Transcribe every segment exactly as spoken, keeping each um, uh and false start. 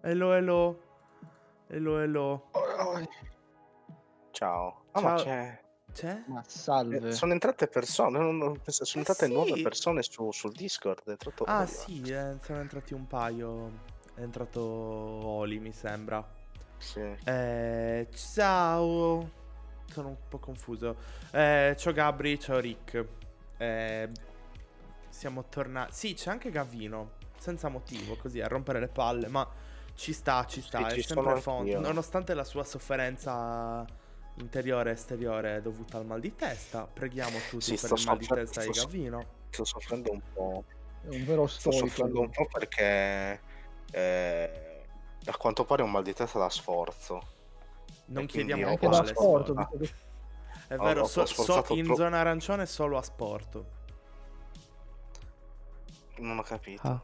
Hello, hello. Hello, hello. Ciao. Ah, ma Ciao. c'è C'è? Ma eh, salve. sono entrate persone, non non pensa sono Eh entrate nuove sì. persone su sul Discord, è entrato Ah Oliver. sì, eh, sono entrati un paio. È entrato Oli, mi sembra. Sì. Eh, ciao. Sono un po' confuso. Eh, ciao Gabri, ciao Rick. Eh, siamo tornati. Sì, c'è anche Gavino. Senza motivo, così a rompere le palle. Ma ci sta, ci Sì, sta. È ci sono sempre Font. anch'io. Nonostante la sua sofferenza interiore e esteriore dovuta al mal di testa, preghiamo tutti Sì, per sto il mal di soffre testa sto di so Gavino. sto soffrendo un po'. È un vero Sto stoico soffrendo un lui. po' perché, ehm, a quanto pare ho un mal di testa da sforzo. Non E quindi chiediamo ho Anche ho da quale sport, sfor sforzo. ah, visto che È ho vero, ho ho so, so- sforzato in tro zona arancione solo a sport. non ho capito. Ah.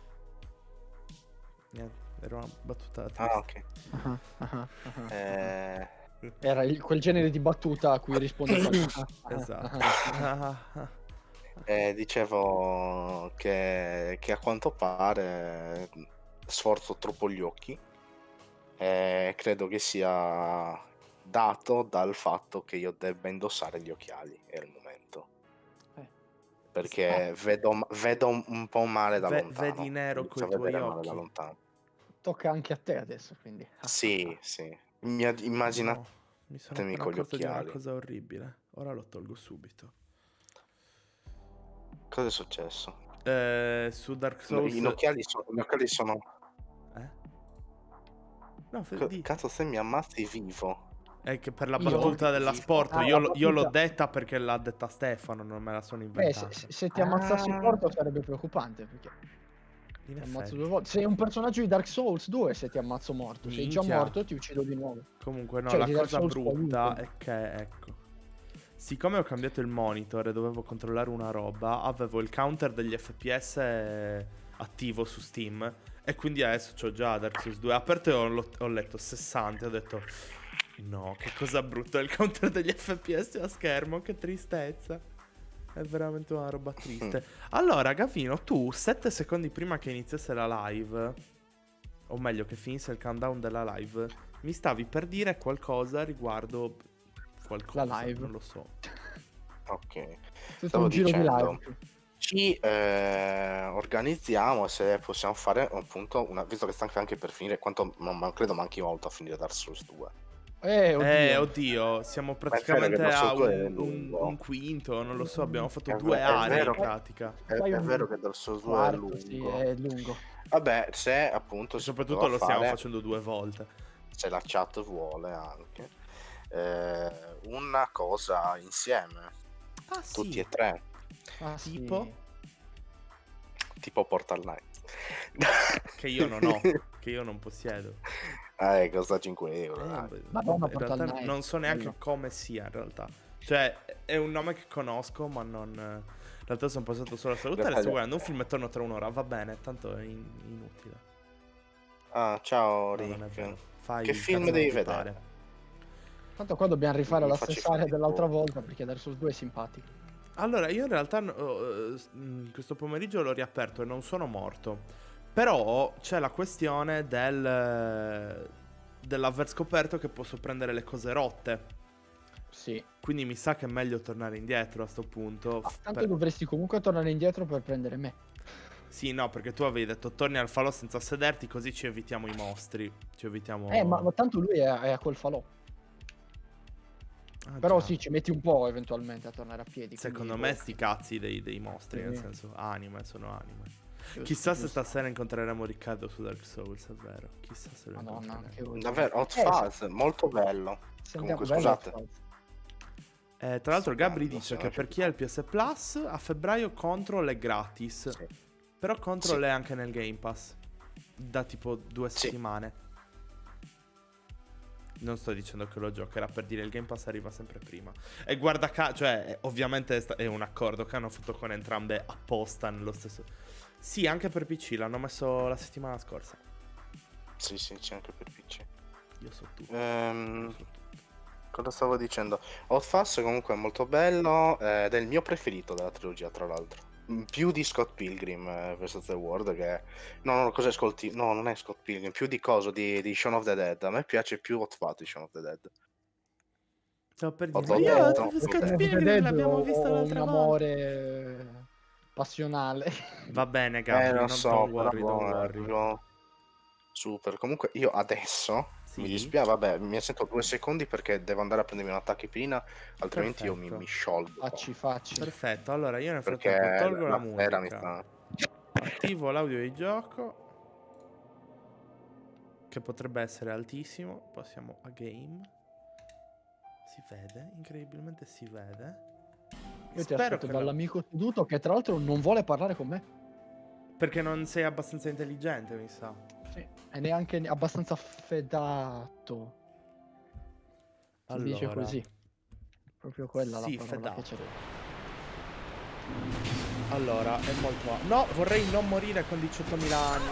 Niente, era una battuta triste. Ah, okay. Ah-ah, ah-ah, ah-ah. Ehm Era il quel genere di battuta a cui risponde con ah, ah, Esatto. ah, ah. Eh, dicevo che, che a quanto pare mh, sforzo troppo gli occhi e credo che sia dato dal fatto che io debba indossare gli occhiali al momento, Eh, perché vedo, ma- vedo un un po' male da Ve- vedi lontano, nero inizio coi a tuoi vedere male da occhi. lontano. tocca anche a te adesso, quindi. Ah, ah, Sì, ah. sì. Mi- immaginatemi No, mi sono appena con gli accorto di una occhiali. cosa orribile. Ora lo tolgo subito. Cosa è successo? Eh, su Dark No, Souls. I occhiali, so- gli occhiali sono... Eh? No, fe- Co- di. Cazzo, se mi ammazzi vivo. È che per la Io? battuta della Vivo. sport, Ah, io, la l- io l'ho battuta. detta perché l'ha detta Stefano, non me la sono Eh, se, inventata. se- se ti ammazzassi Ah. Porto sarebbe preoccupante, perché In ti ammazzo effetti. due volte. Sei un personaggio di Dark Souls due se ti ammazzo morto. Sei già Minchia. morto, ti uccido di nuovo. Comunque no, Cioè, la di Dark cosa Souls brutta qualunque. è che, ecco, siccome ho cambiato il monitor e dovevo controllare una roba, avevo il counter degli F P S attivo su Steam e quindi adesso c'ho già Dark Souls due aperto e ho, lo- ho letto sessanta e ho detto no, che cosa brutta il counter degli F P S a schermo, che tristezza. È veramente una roba triste. Allora, Gavino, tu sette secondi prima che iniziasse la live, o meglio che finisse il countdown della live, mi stavi per dire qualcosa riguardo qualcosa, La live. non lo so. Ok. Tutto Stavo un giro di dicendo, live. ci eh, organizziamo se possiamo fare appunto una, visto che sta anche per finire, quanto non ma- credo manchi molto a finire Dark Souls due. Eh, oddio. Eh, oddio, siamo praticamente vero che a Dark Souls due è un, un- lungo. un quinto, non lo so, abbiamo fatto È due ve- è aree in vero che- pratica. È, Fai è un vero che Dark Souls due è quarto, lungo. sì, è lungo. Vabbè, se appunto E si soprattutto poteva lo stiamo fare, facendo due volte. se la chat vuole anche, eh, una cosa insieme, Ah tutti sì, e tre, Ah, tipo? sì. tipo Portal Knights. Che io non ho, che io non possiedo. Eh, costa cinque euro. Eh, dai. beh, Madonna, in Portal realtà Knight, non so neanche bello. come sia in realtà. Cioè, è un nome che conosco, ma non... In realtà sono passato solo a salutare. realtà- Sto guardando un film e torno tra un'ora. Va bene, tanto è in- inutile. Ah, ciao No, non è vero. Rick. Fai Che il film cazzo che devi ti vedere? pare. Tanto qua dobbiamo rifare Mi la faccio i stessa area fatti dell'altra tuoi. volta, perché Dark Souls due è simpatico. Allora, io in realtà no, eh, s- mh, questo pomeriggio l'ho riaperto e non sono morto. Però c'è la questione del dell'aver scoperto che posso prendere le cose rotte. Sì. Quindi mi sa che è meglio tornare indietro a sto punto. Ah, F- tanto per- dovresti comunque tornare indietro per prendere me. Sì, no, perché tu avevi detto torni al falò senza sederti, così ci evitiamo i mostri. Ci evitiamo... Eh, ma, ma tanto lui è, è a quel falò. Ah, Però già. sì, ci metti un po' eventualmente a tornare a piedi. Secondo quindi, me boh. sti cazzi dei, dei mostri, Sì. nel senso, anime, sono anime. Giusto, Chissà se giusto. stasera incontreremo Riccardo su Dark Souls, è vero. Chissà se lo Madonna, incontreremo. anche voi. Davvero, Hot Eh, Fuzz, molto bello. se Comunque, andiamo- scusate. bello, Eh, tra l'altro Gabri Stupendo, dice sì, che per chi ha il P S Plus a febbraio Control è gratis. Sì. Però Control Sì. è anche nel Game Pass. Da tipo due Sì. settimane. Non sto dicendo che lo giocherà, per dire il Game Pass arriva sempre prima. E guarda caso, cioè, eh, ovviamente è, sta- è un accordo che hanno fatto con entrambe apposta nello stesso. Sì, anche per P C, l'hanno messo la settimana scorsa. Sì, sì, c'è anche per P C. Io so tutto. Ehm, Io so tutto. cosa stavo dicendo? Hot Fuzz comunque è molto bello, eh, ed è il mio preferito della trilogia, tra l'altro. mm, più di Scott Pilgrim eh, versus the World che... No, no, cosa ascolti? No, non è Scott Pilgrim, più di coso, di, di Shaun of the Dead. A me piace più Hot Fuzz di Shaun of the Dead. Stavo per Ho dire, ma detto, io ho tipo Per Scott detto. Pilgrim l'abbiamo visto ho l'altra un volta. amore passionale. Va bene, Eh, Gabri, lo non so, don't però worry, don't boh, è worry. proprio super. Comunque io adesso Sì. mi dispiace, vabbè, mi sento due secondi perché devo andare a prendermi un tachipirina, altrimenti io mi, Perfetto. mi sciolgo. Facci, facci. Perfetto, allora io nel Perché frattempo tolgo la, la sera mi musica, sta... attivo l'audio di gioco, che potrebbe essere altissimo, passiamo a game. Si vede, incredibilmente si vede. Io ti Spero aspetto che la- dall'amico seduto che tra l'altro non vuole parlare con me. Perché non sei abbastanza intelligente, mi sa. Sì. E neanche abbastanza fedato. Si Allora, dice così. Proprio quella sì, la parola che fedato. c'è. Allora, è molto... No, vorrei non morire con diciottomila anni.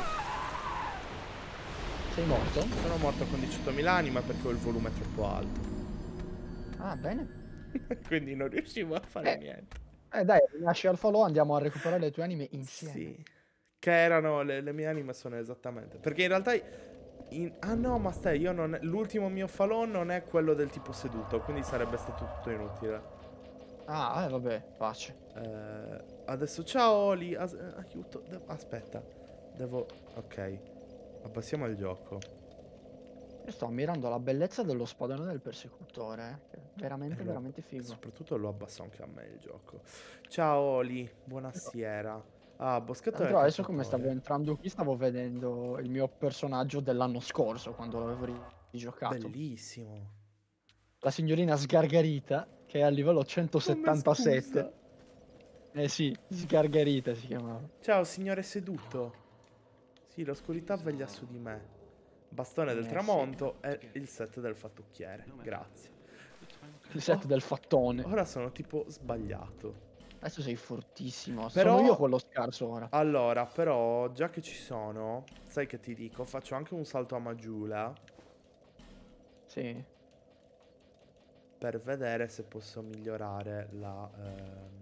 Sei morto? Sono morto con diciottomila anni, ma perché ho il volume troppo alto. Ah, bene. Quindi non riuscivo a fare Eh. niente. Eh dai, nasci al falò, andiamo a recuperare le tue anime insieme. Sì. Che erano le, le mie anime sono esattamente. Perché in realtà... in- Ah no, ma stai, io non... L'ultimo mio falò non è quello del tipo seduto, quindi sarebbe stato tutto inutile. Ah, eh, vabbè, pace. Eh, adesso ciao Oli, as- eh, aiuto, de- aspetta, devo, ok, abbassiamo il gioco. Io sto ammirando la bellezza dello spadone del persecutore, eh, che è veramente, E lo abb- veramente figo. soprattutto lo abbasso anche a me il gioco. Ciao Oli, buonasera. Ah, boschetto del Però adesso come stavo cacciatore. entrando qui stavo vedendo il mio personaggio dell'anno scorso, quando l'avevo ri- rigiocato. Bellissimo. La signorina Sgargarita, che è a livello Come centosettantasette. scusa. Eh sì, Sgargarita si chiamava. Ciao signore seduto. Sì, l'oscurità veglia su di me. Bastone del Eh, tramonto e il set del fattucchiere. Grazie. Il set Oh, del fattone. Ora sono tipo sbagliato. Adesso sei fortissimo. Però- Sono io quello scarso ora. Allora, però, già che ci sono, sai che ti dico? Faccio anche un salto a Maggiula Sì. per vedere se posso migliorare la... ehm,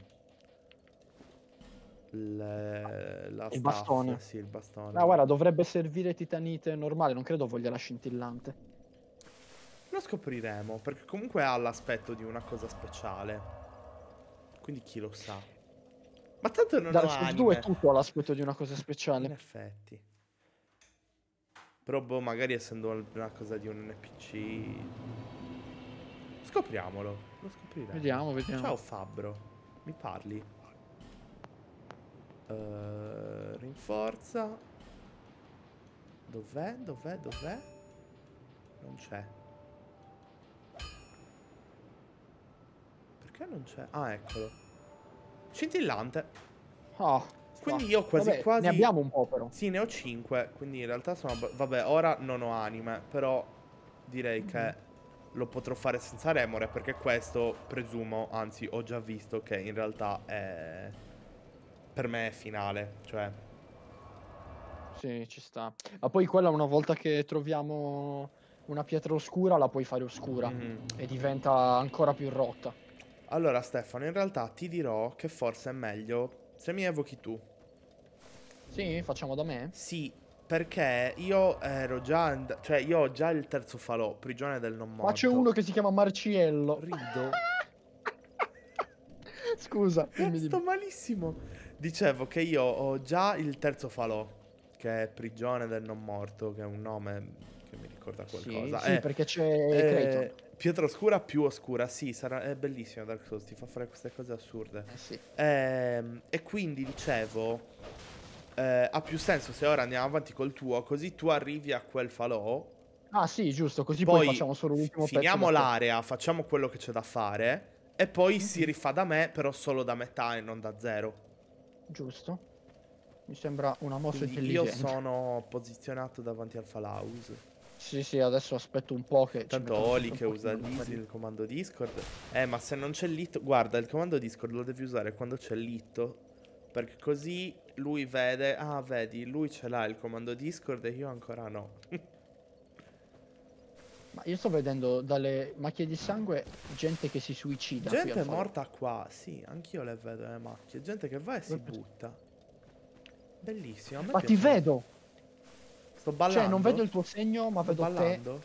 le- la Il staff. bastone. Sì, il bastone. Ah, guarda, dovrebbe servire titanite normale, non credo voglia la scintillante. Lo scopriremo, perché comunque ha l'aspetto di una cosa speciale. Quindi chi lo sa. Ma tanto non Dark ho Souls due è anime. tutto all'aspetto di una cosa In speciale. effetti. Però, boh, magari essendo una cosa di un N P C... Scopriamolo. Lo scopriremo. Vediamo, vediamo. Ciao Fabbro. Mi parli? Uh, rinforza. Dov'è? Dov'è? Dov'è? Non c'è. Perché non c'è? Ah, eccolo. Scintillante. Ah, Quindi fa. io quasi Vabbè, quasi... ne abbiamo un po' però. Sì, ne ho cinque. Quindi in realtà sono... abba- Vabbè, ora non ho anime. Però direi Mhm. che lo potrò fare senza remore. Perché questo, presumo, anzi ho già visto che in realtà è... Per me è finale. Cioè... Sì, ci sta. Ma poi quella una volta che troviamo una pietra oscura la puoi fare oscura Mhm. e diventa ancora più rotta. Allora Stefano, in realtà ti dirò che forse è meglio se mi evochi tu. Sì, facciamo da me? Sì, perché io ero già... and- Cioè, io ho già il terzo falò, prigione del non morto. Ma c'è uno che si chiama Marciello. Rido. Scusa, dimmi, Sto dimmi. malissimo. Dicevo che io ho già il terzo falò, che è prigione del non morto, che è un nome che mi ricorda Sì, qualcosa. sì, Eh, perché c'è eh, Creighton. pietra oscura più oscura, sì, sarà, è bellissimo Dark Souls, ti fa fare queste cose assurde. Eh sì. Ehm, e quindi dicevo, eh, ha più senso se ora andiamo avanti col tuo, così tu arrivi a quel falò, Ah sì, giusto, così poi, poi facciamo solo fi- l'ultimo pezzo. finiamo da te. l'area, facciamo quello che c'è da fare, e poi si Mhm. rifà da me, però solo da metà e non da zero. Giusto. Mi sembra una mossa Quindi io intelligente. sono posizionato davanti al Falhouse. Sì, sì, adesso aspetto un po' che ci Tanto mettono Oli sempre che un usa pochino da l'Easy, fare. il comando Discord. Eh, ma se non c'è l'hit, guarda, il comando Discord lo devi usare quando c'è l'hit. Perché così lui vede, ah, vedi, lui ce l'ha il comando Discord e io ancora no. Ma io sto vedendo dalle macchie di sangue gente che si suicida. qui Gente al è falò. morta qua, sì, anch'io le vedo le macchie. Gente che va e si butta. Bellissimo, a me Ma ti piace. vedo! Sto ballando. Cioè, non vedo il tuo segno, ma Sto vedo te. ballando.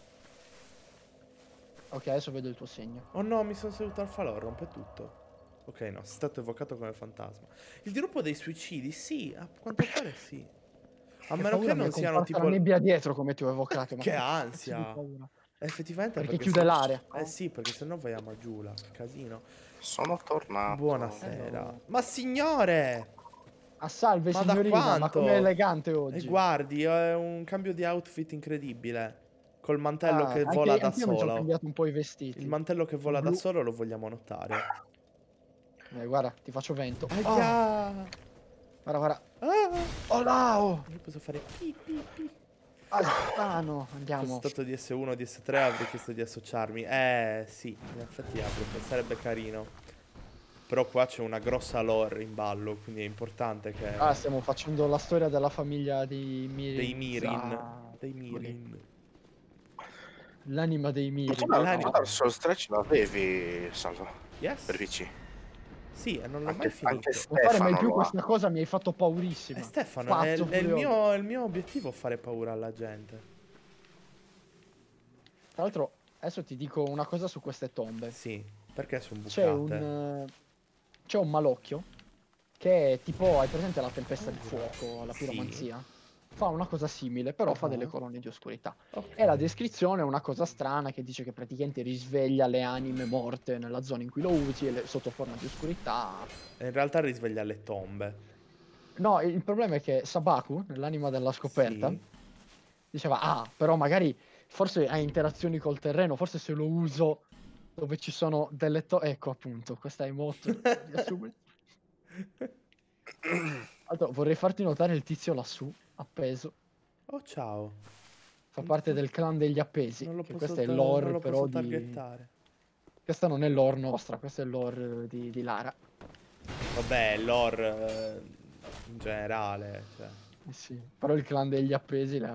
Ok, adesso vedo il tuo segno. Oh no, mi sono seduto al falò, rompe tutto. Ok, no, sei stato evocato come fantasma. Il gruppo dei suicidi, sì, a quanto pare sì. A Che meno paura, che mi è non siano comparsa tipo... la nebbia dietro come ti ho evocato. Ma Che cazzo di ansia. paura. Effettivamente Perché perché chiude se- l'area, Eh no? sì, perché sennò vai a Maggiula, che casino. Sono tornato. Buonasera. Hello. Ma signore! Ah, salve Ma da signorina, ma com'è quanto? elegante E oggi. guardi, è un cambio di outfit incredibile. Col mantello Ah, che anche, vola da anche io mi sono solo. cambiato un po' i Il vestiti. mantello che vola da Blu. solo lo vogliamo notare. Eh, guarda, ti faccio vento. Oh, Ahia! guarda, guarda. Ah! Oh, lao! Io posso fare pi pi pi. Ah, strano. Fosse Andiamo. stato D S uno o D S tre avrei chiesto di associarmi. Eh sì, in effetti avrei, sarebbe carino. Però qua c'è una grossa lore in ballo, quindi è importante che... Ah, stiamo facendo la storia della famiglia dei Mirin. Dei Mirin. Ah, Dei Mirin. l'anima dei Ma Mirin. tu la, L'anima- tu Dark Souls tre ce l'avevi, Salvo, Yes? per P C. Sì, e non l'ho mai Anche, finito. anche Non fare mai Stefano più lo ha. questa cosa, mi hai fatto paurissima. Eh, Stefano, è, Pazzo è il furioso. mio, è il mio obiettivo fare paura alla gente. Tra l'altro, adesso ti dico una cosa su queste tombe. Sì, perché sono bucate? C'è un... eh, C'è un malocchio che è tipo, hai presente la tempesta di fuoco, la Sì. piromanzia? Fa una cosa simile, però fa Ah. delle colonne di oscurità. Ok. E la descrizione è una cosa strana che dice che praticamente risveglia le anime morte nella zona in cui lo usi e le- sotto forma di oscurità. E in realtà risveglia le tombe. No, il problema è che Sabaku, nell'anima della scoperta, Sì. diceva, ah, però magari forse hai interazioni col terreno, forse se lo uso dove ci sono delle to... Ecco appunto, questa emote riassume. Allora, vorrei farti notare il tizio lassù, appeso. Oh, ciao. Fa Non parte po- del clan degli appesi. Non lo Che posso, questo è ta- lore non lo però posso di... targettare. Questa non è lore nostra, questa è lore di, di Lara. Vabbè, lore eh, in generale. Cioè. Eh sì, però il clan degli appesi la...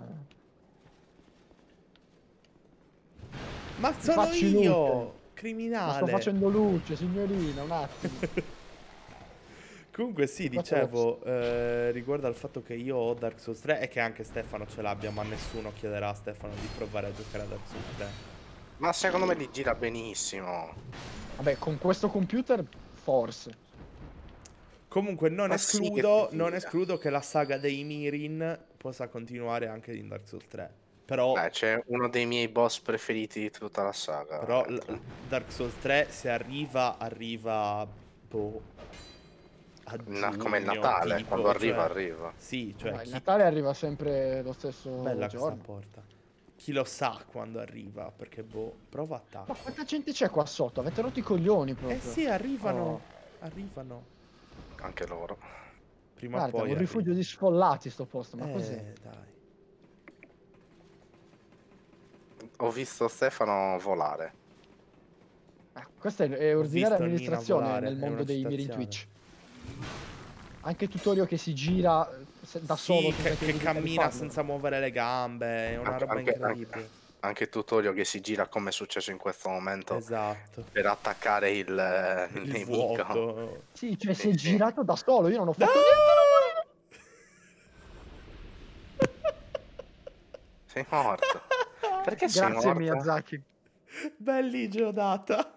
Ma sono facci io! luce. Criminale! Ma sto facendo luce, signorina, un attimo. Comunque sì, Quattro dicevo, eh, riguardo al fatto che io ho Dark Souls tre e che anche Stefano ce l'abbia, ma nessuno chiederà a Stefano di provare a giocare a Dark Souls tre. Ma secondo me li gira benissimo. Vabbè, con questo computer forse. Comunque non Ma sì, escludo, che non gira. escludo che la saga dei Mirin possa continuare anche in Dark Souls tre. Però, Beh, c'è uno dei miei boss preferiti di tutta la saga. però l- Dark Souls tre se arriva, arriva boh, a Na- come il giugno, Natale, tipo, quando arriva, cioè- arriva. Sì, cioè No, il chi- Natale arriva sempre lo stesso bella questa giorno. porta. Chi lo sa quando arriva, perché boh, prova a Ma attacco. quanta gente c'è qua sotto? Avete rotto i coglioni proprio. Eh sì, arrivano, Oh. arrivano. Anche loro. Prima Guarda, o poi un rifugio arriva. di sfollati sto posto, ma Eh, cos'è? dai. Ho visto Stefano volare. Eh, questa è, è Ho ordinaria visto Nina amministrazione volare, nel è mondo una dei Mirin citazione. Twitch. Anche Tutorio che si gira eh, se- da solo Sì, senza che, gli che dica di cammina farlo. senza muovere le gambe, è una Anche, roba anche, incredibile. anche, anche Tutorio che si gira come è successo in questo momento Esatto. per attaccare il, eh, il Il nemico. vuoto. Sì, cioè Sì, si è sì. girato da solo, io non ho fatto Ah! Sei morto. Perché sei Grazie morto? Miyazaki. Belli Geodata.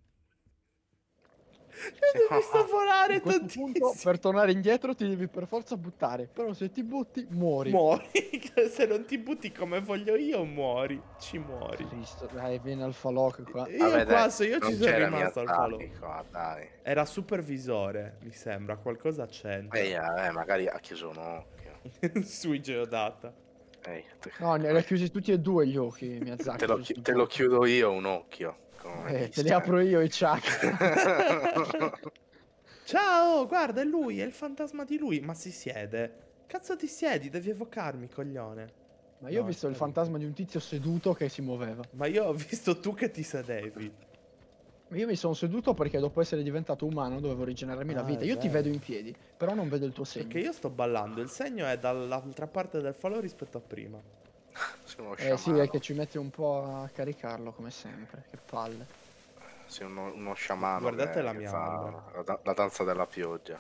Sei Io mi sto morto. volare A questo punto tantissimo. per tornare indietro ti devi per forza buttare, però se ti butti muori. Muori. Se non ti butti come voglio io, muori. Ci muori. Cristo, dai, vieni al falò che qua. Io Vabbè, qua dai, so, io non ci sono c'era rimasto al falò. Miyazaki qua, dai. Era supervisore, mi sembra, qualcosa c'entra. Ehi, eh, magari ha chiuso un occhio. Sui Geodata. Ehi, te, No, ne li ha chiusi tutti e due gli occhi Miyazaki. te lo, giusto chi- te lo per- chiudo io un occhio. come Eh, te disse. li apro io i chakra. Ciao, guarda, è lui, è il fantasma di lui. Ma si siede. Cazzo ti siedi, devi evocarmi, coglione. Ma io ho No, visto il è sparito. fantasma di un tizio seduto che si muoveva. Ma io ho visto tu che ti sedevi. Io mi sono seduto perché dopo essere diventato umano dovevo rigenerarmi la Ah, vita. è Io ti vero. vedo in piedi, però non vedo il tuo segno. Perché io sto ballando, il segno è dall'altra parte del falò rispetto a prima. uno Eh sì, sciamano. è che ci metti un po' a caricarlo come sempre. Che palle. Sei uno, uno sciamano Guardate che, la che mia fa ombra. la, da- la danza della pioggia.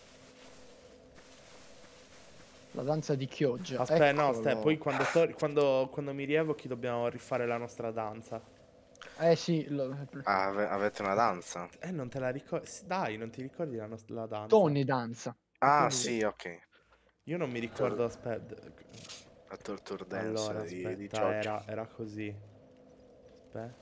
La danza di Chioggia. Aspetta, no, Eccolo. aspetta, poi quando, tor- quando, quando mi rievochi dobbiamo rifare la nostra danza. Eh sì, lo... Ah, ave- avete una danza? Eh, non te la ricordi? Dai, non ti ricordi la, nos- la danza? Tony danza. Ah, Proprio lui. sì, ok. Io non mi ricordo, aspetta. La Torture Allora, Dance di, di aspetta, Giorgio. era, era così. Aspetta.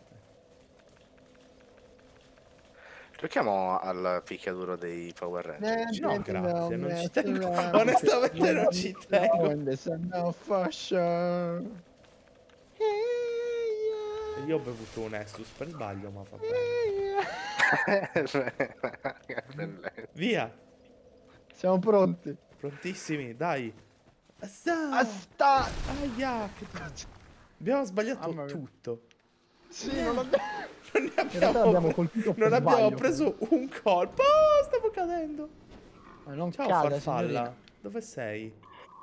Giochiamo al picchiaduro dei Power Ranger. Eh, Ci- No, eh, grazie, non ci eh, tengo. eh, Onestamente non eh, ci eh, tengo. when there's no fashion. Hey, Io ho bevuto un Essus per sbaglio, ma va yeah, bene. yeah. Bellezza. Via, Siamo pronti. prontissimi, dai. Assà! Asta! Aia, che... Abbiamo sbagliato Mamma mia. tutto. Sì, non abbiamo... Non ne In realtà abbiamo, abbiamo colpito per non abbiamo sbaglio, preso un colpo. Oh, stavo cadendo. Ma non Ciao, cada, farfalla. signorina. Dove sei?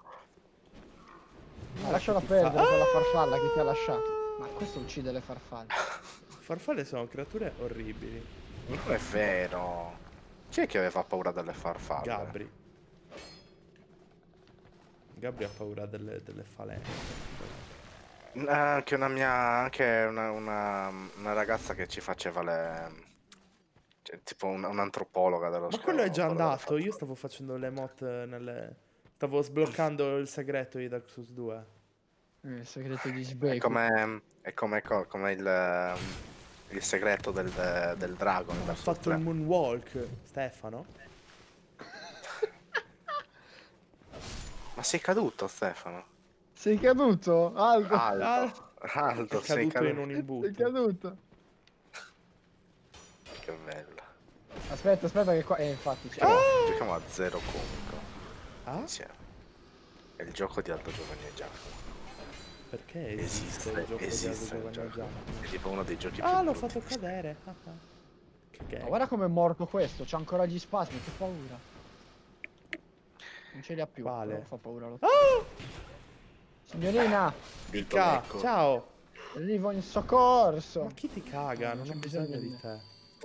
Ma lasciala che ti perdere fa- quella Ah! farfalla che ti ha lasciato. Ma questo uccide le farfalle. Farfalle sono creature orribili. Non è vero. Chi è che aveva paura delle farfalle? Gabri. Gabri ha paura delle, delle falene. Eh, Anche una mia. Anche una, una, una ragazza che ci faceva le. Cioè, tipo un- un'antropologa dello Ma schermo. quello è già paura delle andato. Io farfalle. stavo facendo le mod nelle... Stavo sbloccando il segreto di Dark Souls due. Eh, il segreto di È Sbeku. come. È come, co- come il. ehm, Il segreto del, del drago. in Ha Dark Souls fatto il tre. moonwalk, Stefano. Ma sei caduto, Stefano? Sei caduto? Aldo. Aldo. Ah, Aldo, È sei caduto in caduto. un Sei imbuto. caduto. Che bello. Aspetta, aspetta che qua... Eh, infatti c'è... Giochiamo a zero comico. Ah? Insieme. È il gioco di Aldo Giovanni e Giacomo. Perché esiste il gioco esiste di Aldo il Giovanni gioco. Giacomo? È tipo uno dei giochi Ah, più l'ho brutti fatto che cadere. Ah, ah. Che Ma gay. guarda com'è morto questo, c'ha ancora gli spasmi, che paura. Non ce li ha più, Quale? però fa paura lo... Ah! Signorina, Dito Ca- lecco. ciao. arrivo in soccorso. Ma chi ti caga? Non C'è ho bisogno bisogno di di me. te.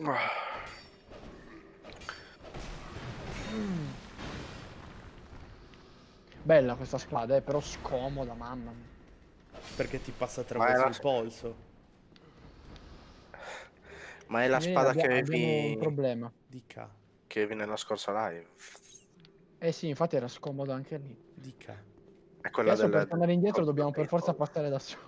Mm. Bella questa spada, eh, però scomoda, mamma mia. Perché ti passa Ma attraverso era- il polso. Ma è la Signorina, spada abbia- che abbiamo un avevi, problema. Dica. che avevi nella scorsa live. Eh sì, infatti era scomodo anche lì. Dica. È quella Adesso del... per tornare indietro del- dobbiamo del per forza paintball. passare da solo.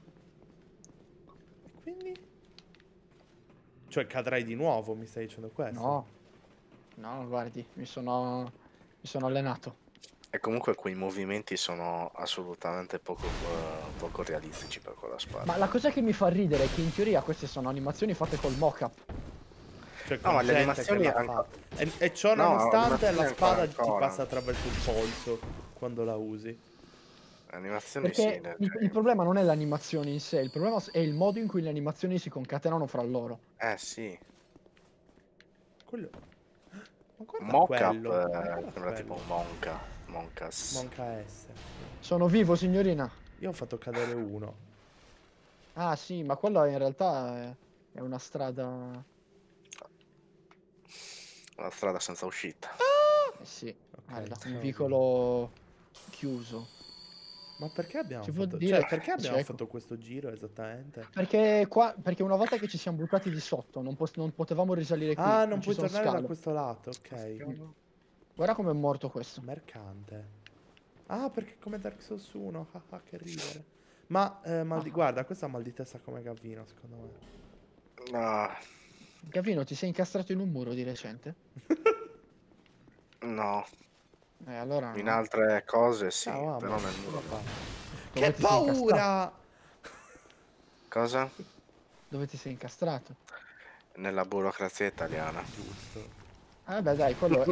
E quindi? Cioè cadrai di nuovo, mi stai dicendo questo? No, no, guardi, mi sono, mi sono allenato. E comunque quei movimenti sono assolutamente poco, eh, poco realistici per quella spada. Ma la cosa che mi fa ridere è che in teoria queste sono animazioni fatte col mock-up. Cioè, No, ma le gente animazioni che l'ha anche- fatta. E, e ciò No, nonostante animazioni la spada ancora, ti ancora. passa attraverso il polso quando la usi. Animazioni Perché sì, nel- il, il problema non è l'animazione in sé, il problema è il modo in cui le animazioni si concatenano fra loro. Eh sì. Quello... Ma guarda Mock-up quello. Ma eh, guarda sembra quello. tipo un Monka. Monkas. Monca S. Sono vivo, signorina. Io ho fatto cadere uno. Ah sì, ma quella in realtà è, è una strada... Una strada senza uscita. Eh sì, Ok, guarda, ciao. un vicolo chiuso. Ma perché abbiamo Si può fatto... dire- Cioè, perché abbiamo cioè, fatto questo giro esattamente? Perché qua, perché una volta che ci siamo buttati di sotto non, pos- non potevamo risalire qui. Ah, non ci puoi sono tornare da scale. questo lato, ok. Guarda com'è morto questo. Mercante. Ah, perché come Dark Souls uno. Ah, ah, che ridere. Ma, eh, mal di... Ah. guarda, questo ha mal di testa come Gavino, secondo me. No, Gavino, ti sei incastrato in un muro di recente? no. Eh, allora no. In altre cose sì, Ciao, amo. però nel muro no. Dove Che ti sei incastrato? paura! Cosa? Dove ti sei incastrato? Nella burocrazia italiana. Giusto. Ah beh dai, quello è...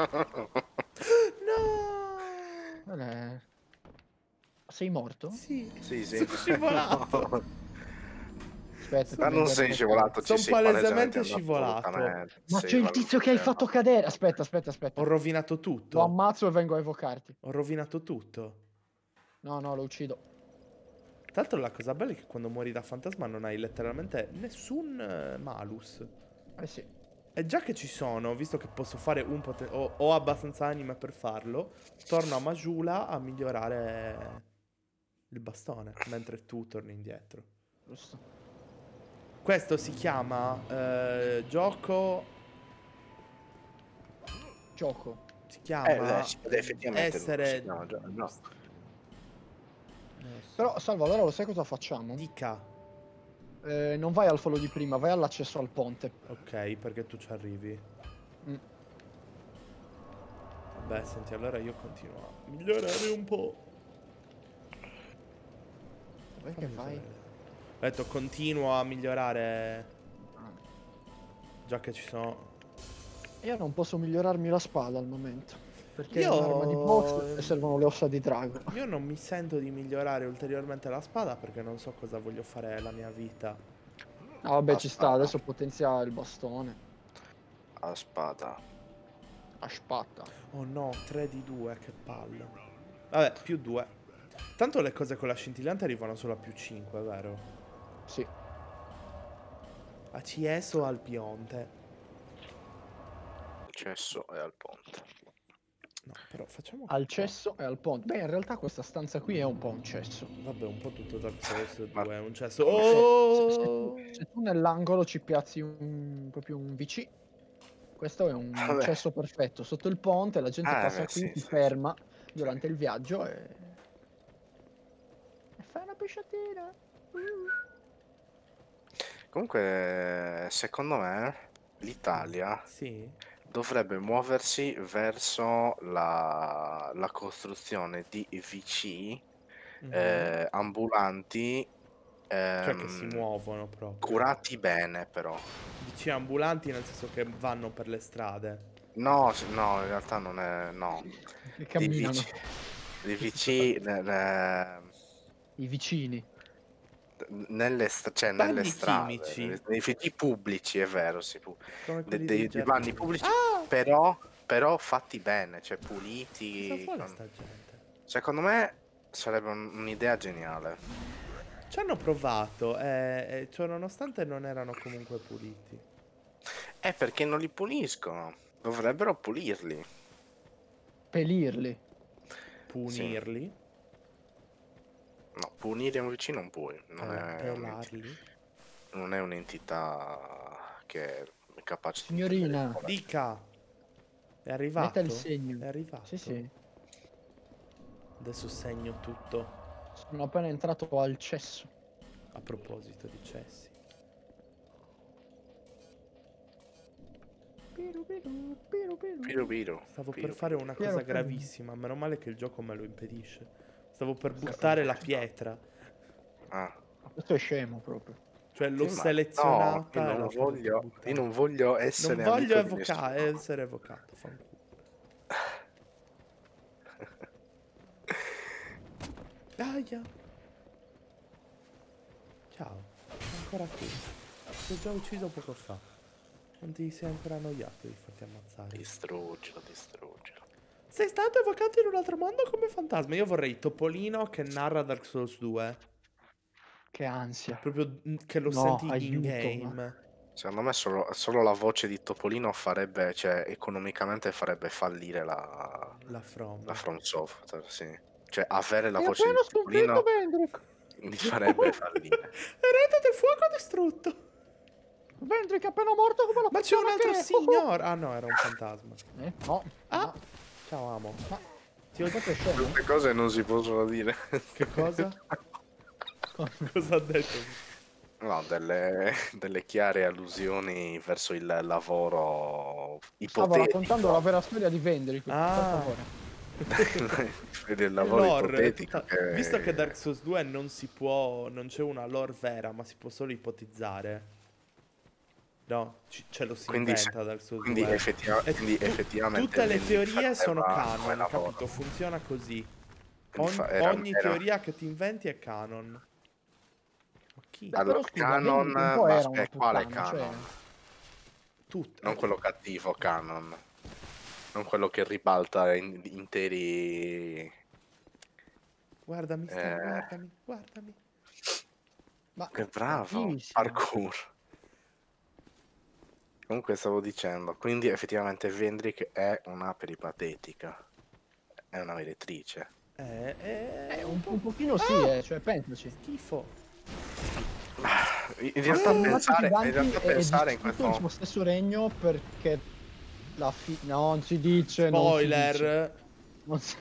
No! quello è- Sei morto? Sì, Sì, sì. sono scivolato. Aspetta, Ma ti non vedo sei le- scivolato, ci Son sei palesemente andato scivolato. assolutamente. Ma Sei c'è il tizio che hai palesemente- fatto cadere. Aspetta, aspetta, aspetta. Ho rovinato Lo tutto. ammazzo e vengo a evocarti. Ho rovinato tutto. No, no, lo uccido. Tra l'altro la cosa bella è che quando muori da fantasma non hai letteralmente nessun eh, malus. Eh sì. E già che ci sono, visto che posso fare un poten- ho, ho abbastanza anime per farlo, torno a Majula a migliorare il bastone, mentre tu torni indietro. Giusto. Questo si chiama eh, gioco... Gioco. Si Eh, chiama eh, sì, effettivamente non si essere... chiama gio- no. Non so. Però, Salvo, allora lo sai cosa facciamo? Dica. Eh, non vai al fallo di prima, vai all'accesso al ponte. Ok, perché tu ci arrivi. Mm. Vabbè, senti, allora io continuo a migliorare un po'. Dov'è che Fammi vai? usare. Ho detto continuo a migliorare. Ah. Già che ci sono. Io non posso migliorarmi la spada al momento. Perché Io- è un'arma di box e servono le ossa di drago. Io non mi sento di migliorare ulteriormente la spada perché non so cosa voglio fare nella mia vita. Ah, vabbè, La ci sta, spada. adesso potenzia il bastone. A spada. A spatta. Oh no, tre di due, che palle. Vabbè, più due. Tanto le cose con la scintillante arrivano solo a più cinque, vero? Sì. A Cieso o al Pionte? Il cesso è al ponte. No, però facciamo Al qua. cesso e al ponte. Beh, in realtà questa stanza qui è un po' un cesso. Vabbè, un po' tutto Dark Souls Ma- due è un cesso. Se, se- se Oh! tu, se tu nell'angolo ci piazzi un, proprio un V C, questo è un Vabbè. cesso perfetto. Sotto il ponte la gente Ah, passa beh, qui, sì, ti sì, ferma durante il viaggio e... e fai una pisciatina. Uh. Comunque, secondo me, l'Italia Sì. dovrebbe muoversi verso la, la costruzione di V C Mhm. eh, ambulanti Cioè che si ehm, muovono proprio. curati bene, però. Dici ambulanti nel senso che vanno per le strade. No, s- no, in realtà non è. No. Che Di camminano. V C, di V C ne- ne- I vicini. nelle, st- cioè, Bagni nelle strade, chimici. nei nei V C pubblici, è vero, sì, pu- Come de- quelli dei, dei dei bagni giardini. pubblici, Ah! però, però fatti bene, cioè Cosa puliti. vuole con- sta gente? Secondo me sarebbe un- un'idea geniale. Ci hanno provato, eh, eh, cioè nonostante non erano comunque puliti. È perché non li puliscono, dovrebbero pulirli. Pelirli. Punirli, No, punire un vicino non puoi, non pela- è, un'enti- pelarli. non è un'entità che è capace di... Signorina, Dica! È arrivato? metta il segno. È arrivato? Sì, sì. Adesso segno tutto. Sono appena entrato al cesso. A proposito di cessi. Piru, piru, piru, piru. Piru piru, Stavo piru per fare piru. una Piero, cosa piero. gravissima, meno male che il gioco me lo impedisce. Stavo per Sì, buttare sì. la pietra. Ah. Ma questo è scemo proprio. Cioè l'ho Sì, ma- selezionata no, e io la non stavo per voglio, buttare. io non voglio essere Non voglio amico di evoca- nessuno. essere evocato, fanculo. Aia. Ciao, sei ancora qui. Ti ho già ucciso poco fa. Non ti sei ancora annoiato di farti ammazzare. Distruggilo, distruggilo. Sei stato evocato in un altro mondo come fantasma. Io vorrei Topolino che narra Dark Souls due. Che ansia. Proprio mm, che lo No, senti in aiuto, game. Secondo me solo, solo la voce di Topolino farebbe, cioè economicamente farebbe fallire la, La From. la From Software, sì. Cioè avere la Hai voce di appena sconfitto Topolino Vendrick. li farebbe fallire. Rete del fuoco distrutto. Vendrick è appena morto come la Ma c'è un puttana altro che è. signor. Ah no, era un fantasma. Eh, no. Ah. no. Ciao amo. Ma Ti ho... questo è scemo. Queste cose non si possono dire. Che cosa? Cosa ha detto? No, delle, delle chiare allusioni verso il lavoro Stavo ipotetico. raccontando la vera storia di Vendrick. Per Ah. favore. Per il lavoro Lore, è ipotetico. tutta- che- Visto che Dark Souls due non si può, non c'è una lore vera, ma si può solo ipotizzare. No, ci- ce lo si Quindi, inventa Dark Souls quindi, due. effettiva- E quindi tu- effettivamente tutte le Vendrick teorie sono faceva come canon, lavoro. capito? Funziona così. Quindi Ogni, fa- era- ogni era- teoria che ti inventi è canon. Ma chi? Beh, Allora, però scusa, canon, Vendrick un po' ma era una aspetta, quale puttana, cioè... canon? Tutte. Non quello cattivo, canon. Non quello che ribalta in- interi... Guardami, sta, Eh. guardami, guardami. Ma Che bravo, bravissimo. parkour. Comunque stavo dicendo, quindi effettivamente Vendrick è una peripatetica, è una meretrice. Eh, è Eh, un un, po'... un pochino sì, Ah! eh, cioè pensaci. Schifo. In Ha realtà accumulato pensare, in giganti realtà e, e pensare in distrutto il questo... suo stesso regno perché la fi... Non si dice, non si dice. Spoiler. Non si...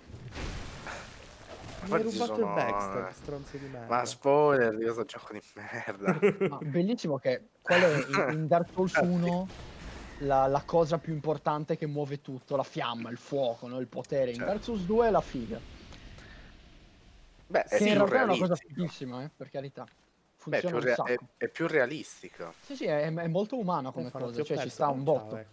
Mi hai Infatti ci rubato il sono... backstab, stronzo di Ma merda. spoiler di questo gioco di merda. Ma bellissimo che qual è in, in Dark Souls uno la, la cosa più importante che muove tutto, la fiamma, il fuoco, no? Il potere. In Cioè, Dark Souls due è la figa. beh, è Che in più realtà è una cosa realistico. fighissima, eh, per carità. Beh, è Funziona più, un rea- è, sacco. è più realistico. Sì, sì, è, è molto umana come Stefano, ti cosa, ho cioè ci perso. sta Oh, un ciao, botto. eccoti.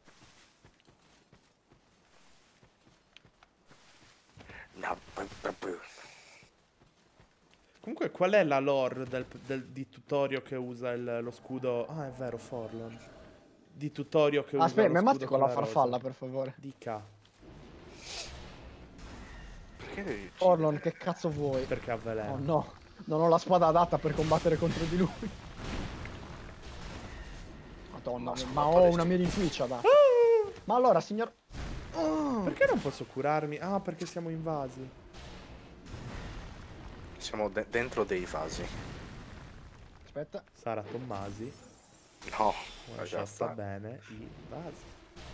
No, bu- bu- bu. Comunque, qual è la lore del, del- di Tutorio che usa il- lo scudo? Ah, è vero, Forlon. Di Tutorio che usa Aspetta, lo mi scudo ammazzi con con la la rosa. farfalla, per favore. Dica. Perché devi Orlon, uccidere? che cazzo vuoi? Perché ha veleno. Oh no, non ho la spada adatta per combattere contro di lui. Madonna, Ma sono ma ho potresti- una mira in Twitch adatta. Ma allora, signor... Oh. Perché non posso curarmi? Ah, perché siamo invasi. Siamo de- dentro dei fasi. Aspetta. Sara Tommasi. No, Una lascia shot sta stare. bene. I vasi.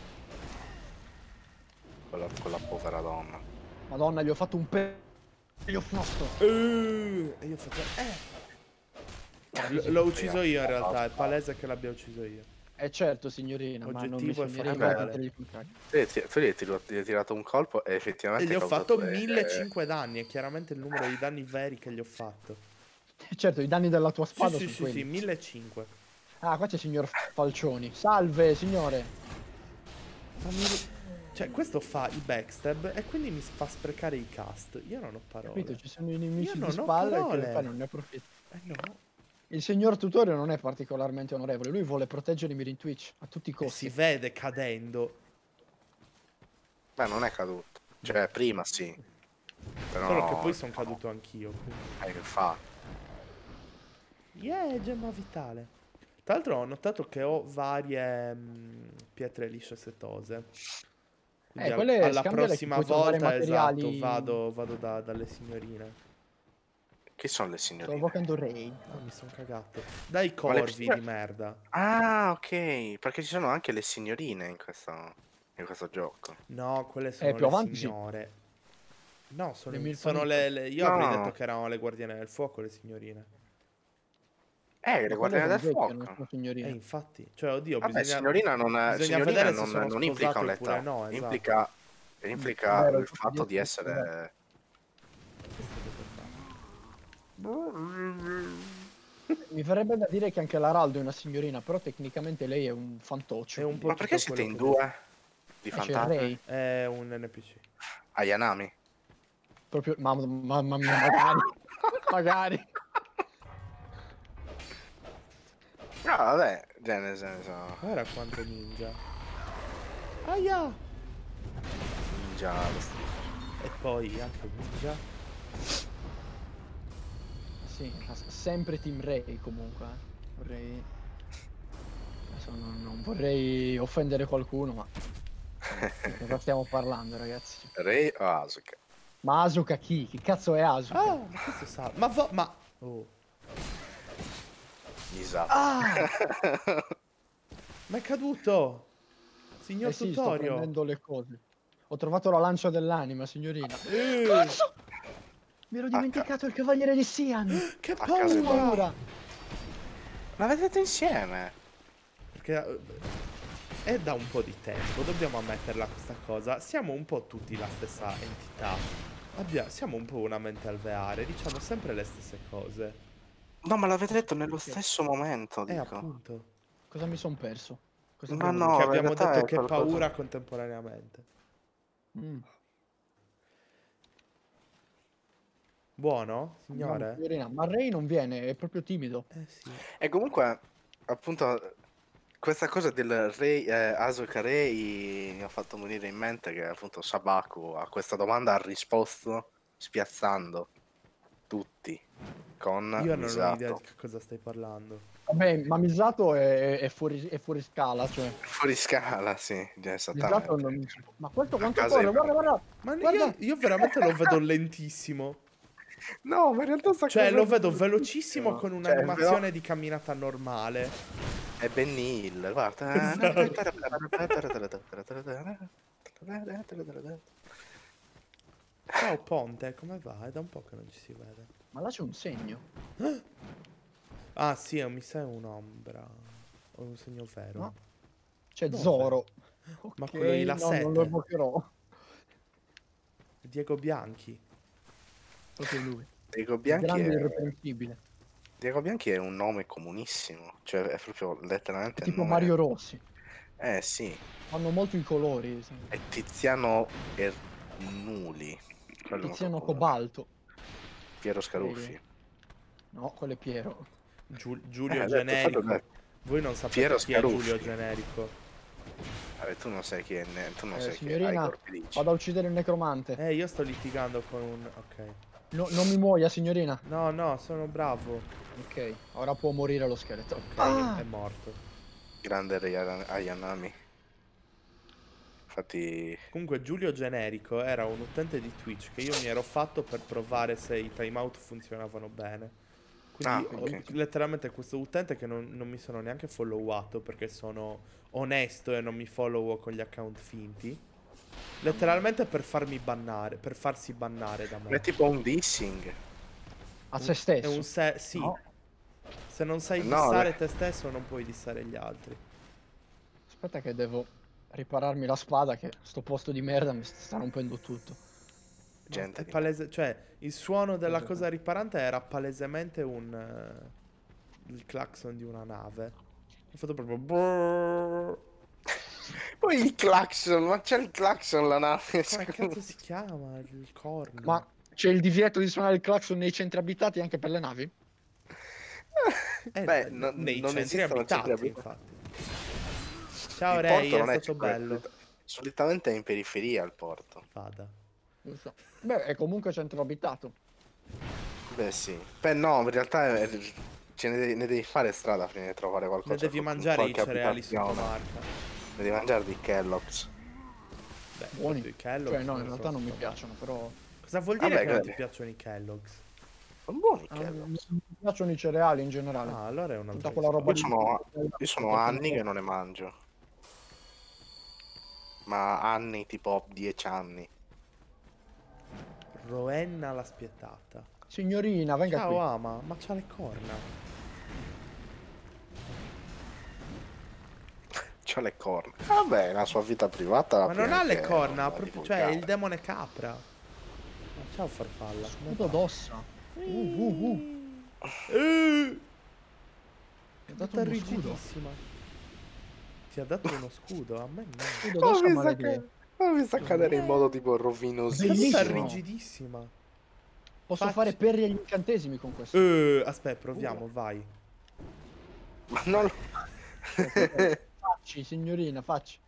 Quella, quella povera donna. Madonna, gli ho fatto un pe... Gli ho fatto. Uh, e io ho fatto... Eh. L- l'ho ucciso io in realtà. È palese che l'abbia ucciso io. Eh certo, signorina, ma non mi Oggettivo e sognerei fattuale. mai di dire il contrario. Tu, ti- tu gli, hai tiro- gli hai tirato un colpo e E effettivamente gli ho causa fatto due- millecinquecento danni. È chiaramente il numero di danni veri che gli ho fatto. Eh, certo, i danni della tua Sì, spada sì, sono sì, quelli. sì, millecinquecento. Ah, qua c'è il signor Falcioni. Salve, signore. Ma mi- Cioè, questo fa i backstab e quindi mi fa sprecare i cast. Io non ho parole. Capito? Ci sono i nemici Io di non ho spalle che parole. poi non ne approfittano. Eh no. Il signor Tutorio non è particolarmente onorevole, lui vuole proteggere i miri in Twitch a tutti i E costi. si vede cadendo. Beh, non è caduto. Cioè, prima sì. Però... Solo che poi sono caduto anch'io. quindi. Eh, infatti. Yeah, gemma vitale. Tra l'altro ho notato che ho varie mh, pietre lisce setose. Quindi Eh, al- quelle alla scambiale prossima che puoi trovare volta, materiali- esatto, vado, vado da- dalle signorine. Chi sono le Sto signorine? evocando Ray. Oh, mi sono cagato. Dai Ma le corvi piscine- di merda. Ah, ok. Perché ci sono anche le signorine in questo, in questo gioco. No, quelle sono più le avanti sì. signore. No, sono, Le sono Milfanito. le, le- Io avrei No. detto che erano le guardiane del fuoco, le signorine. Eh, le Ma guardiane quelle del sono vecchie, non fuoco. sono E signorine. infatti, cioè, oddio, Vabbè, bisogna, signorina non, è, bisogna signorina vedere se non, sono non implica sposate un'età. oppure no, esatto. Implica, implica Vero, il il fatto fatto di di essere essere... Mi verrebbe da dire che anche l'Araldo è una signorina, però tecnicamente lei è un fantoccio. È un po' Ma perché tutto siete in quello che due? Di Eh, c'è fantasmi? Ray. È un N P C. Ayanami? Proprio, ma- mamma mia, magari. magari. No, vabbè, cioè, nel senso... Guarda quanto ninja. Aia! Ninja lo stile. E poi anche ninja. Sì, as- sempre Team Ray comunque. eh. Vorrei... Adesso non, non vorrei offendere qualcuno, ma... Di cosa stiamo parlando, ragazzi? Rei o Asuka? Ma Asuka chi? Chi cazzo è Asuka? Ah, ma questo sa. Ma va. Ma. Oh. Esatto. Ah! Ma è caduto! Signor Eh sì, sto Tutorio. prendendo le cose. Ho trovato la lancia dell'anima, signorina. Eh, Cazzo! Mi ero dimenticato il cavaliere di Sian! che A casa paura! Paura! La vedete insieme? Perché eh, è da un po' di tempo, dobbiamo ammetterla questa cosa. Siamo un po' tutti la stessa entità. Abbia- siamo un po' una mente alveare, diciamo sempre le stesse cose. No, ma l'avete detto nello stesso momento, Eh, dico. appunto. Cosa mi son perso? Cosa Ma abbiamo no, che in abbiamo realtà detto è che qualcosa- paura contemporaneamente. detto? Mm. Buono, Andiamo, signore? signorina. Ma Ray non viene, è proprio timido. Eh sì. E comunque, appunto, questa cosa del Rei, eh, Asuka Rei mi ha fatto venire in mente che appunto Sabaku a questa domanda ha risposto spiazzando tutti. con Io non ho idea di Misato. che cosa stai parlando. Vabbè, ma Misato è, è fuori, è fuori scala, cioè. Fuori scala, sì, già Misato esattamente. non si può- Ma questo A quanto casa corre? di- Guarda, guarda! Ma Guarda! io, io veramente lo vedo lentissimo. No, ma in realtà sta Cioè, lo vedo correndo velocissimo con Cioè, un'animazione di camminata normale. È Benny Hill, guarda. Ciao Ponte, come va? È da un po' che non ci si vede. Ma là c'è un segno. Ah sì, mi sa è un'ombra. O un segno vero. No. C'è Dove? Zoro. Ma Ok, quello di La no, non lo Sete. evocherò. Diego Bianchi. Proprio lui. Diego Il Bianchi grande è... irreprensibile. Diego Bianchi è un nome comunissimo. Cioè, è proprio letteralmente È il tipo nome... Mario Rossi. Eh sì, Fanno molto i colori. sì. è Tiziano Ernuli. Quello è molto Tiziano comune. Cobalto. Piero Scaruffi. Vedi? No, quello è Piero. Giu- Giulio Eh, detto, Generico. fatto detto. Voi non sapete Piero chi è Scaruffi. Giulio Generico. Vabbè, tu non sai chi è, ne- tu non Eh, sai chi è signorina, Igor Felici. vado a uccidere il necromante. Eh, io sto litigando con un... Ok. No, non mi muoia, signorina. No, no, sono bravo. Ok, ora può morire lo scheletro. Ok, Ah! è morto. Grande Raya- Ayanami. Infatti... Comunque Giulio Generico era un utente di Twitch che io mi ero fatto per provare se i timeout funzionavano bene. Quindi Ah, ho- ok. letteralmente questo utente che non, non mi sono neanche followato perché sono onesto e non mi followo con gli account finti. Letteralmente per farmi bannare, per farsi bannare da È me. tipo un dissing. A se È stesso. un se... Sì. No. Se non sai No, dissare beh. te stesso non puoi dissare gli altri. Aspetta che devo ripararmi la spada che sto posto di merda mi sta rompendo tutto. Ma Gente è di- palese, cioè il suono della Esatto. cosa riparante era palesemente un eh, il clacson di una nave. Ho fatto proprio brrrr. Poi il clacson, ma c'è il clacson la nave. Come cazzo si chiama il corno? Ma c'è il divieto di suonare il clacson nei centri abitati anche per le navi? Eh, Beh, eh, no- nei non centri esistono abitati, centri abitati. infatti. Ciao Il Ray, porto è non è stato centro bello. abitato. Solitamente è in periferia il porto. Fada. Non so. Beh, è comunque centro abitato. Beh sì. Beh no, in realtà è- ce ne devi, ne devi fare strada prima di trovare qualcosa. Ne devi con- mangiare i qualche cereali abitazione. sottomarca. Ne devi mangiare di Kellogg's. Beh, Buoni. proprio i Kellogg's Cioè no, in non realtà sono non mi sottomarca. piacciono, però... Cosa vuol dire Vabbè, che non ti quelli. piacciono i Kellogg's? Sono buoni i Ah, non Kellogg's. mi piacciono i cereali in generale. Ah, allora è una Tutta quella roba Io di- sono, io sono anni che non ne mangio. Ma anni, tipo dieci anni. Roenna la spietata. Signorina, venga Ciao qui. Ama, ma c'ha le corna. C'ha le corna. Vabbè, la sua vita privata. Ma non ha le corna, ha proprio proprio, cioè è il demone capra. Ma ciao farfalla. come Scudo va? d'ossa. Uh, uh, uh. Eh, Mi è ha dato tutta uno scudo. rigidissima. Ti ha dato uno scudo, a me no. Scudo Ho d'ossa visto, maledetto. che, ho visto cadere in modo tipo È rovinosissimo. tutta Bellissimo. rigidissima. Posso Facci- fare perri agli incantesimi con questo. Eh, aspetta, proviamo, vai. Ma non... Facci, signorina, facci.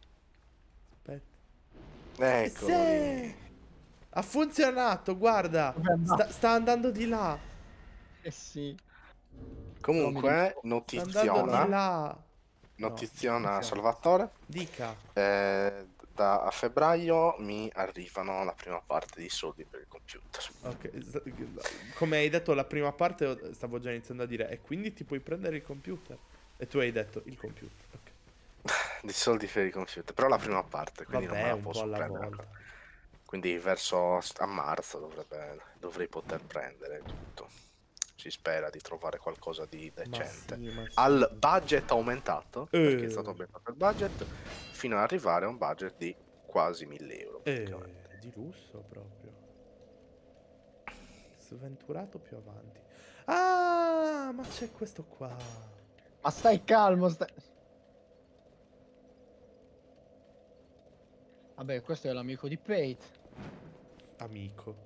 Aspetta. Ecco. Sì. Ha funzionato, guarda. Vabbè, no. Sta, sta andando di là. Eh sì. Comunque, Sta andando di notiziona, là. notiziona No, Salvatore. Dica. eh, da a febbraio mi arrivano la prima parte di soldi per il computer. Ok, s- come hai detto la prima parte, io stavo già iniziando a dire, e quindi ti puoi prendere il computer? E tu hai detto il computer. Ok. Di soldi per il computer, però la prima parte, quindi Vabbè, non me la un po' posso alla prendere. volta. Quindi verso a marzo dovrebbe, dovrei poter prendere tutto. Si spera di trovare qualcosa di Ma decente. sì, ma sì. Al budget aumentato, Eh. perché è stato aumentato il budget, fino ad arrivare a un budget di quasi mille euro. praticamente. Eh, di lusso proprio. Sventurato più avanti. Ah, ma c'è questo qua. Ma stai calmo, stai... Vabbè, questo è l'amico di Pate. Amico.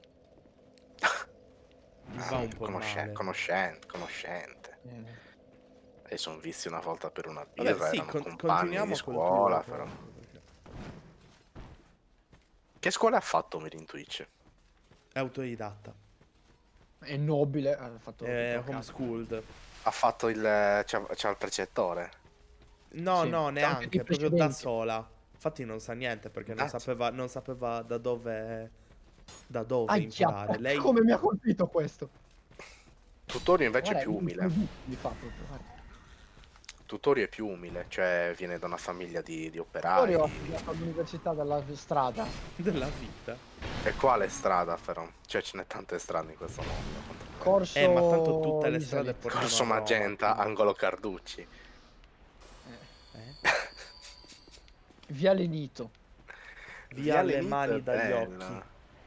Gli Ah, va un po' conosce- male. conoscente, conoscente. Eh, E sono visti una volta per una birra, Vabbè, sì, erano con- compagni continuiamo di col scuola. tuo, però. però, perché Che scuola ha fatto Mirin Twitch? è autodidatta. È nobile, ha fatto È tutto a casa. homeschooled. Ha fatto il... c'ha, c'ha il precettore. No, Sì, no, anche neanche, i proprio da precedenti. sola. Infatti non sa niente perché non Cazzo. sapeva, non sapeva da dove, da dove Aia, imparare. Lei, come mi ha colpito questo? Tutorio invece è Guarda, più un umile. mi fa proprio, guarda. Tutorio è più umile, cioè viene da una famiglia di, di Poi operai. ho studiato all'università della strada. della vita. E quale strada però? Cioè ce n'è tante strade in questo mondo. a quanto pare. Corso Eh, ma tanto tutte le strade Isalit. portano Corso a Roma. Magenta, quindi- angolo Carducci. Eh. Eh? Via Lenito. Via le Lenito mani è dagli bella. occhi.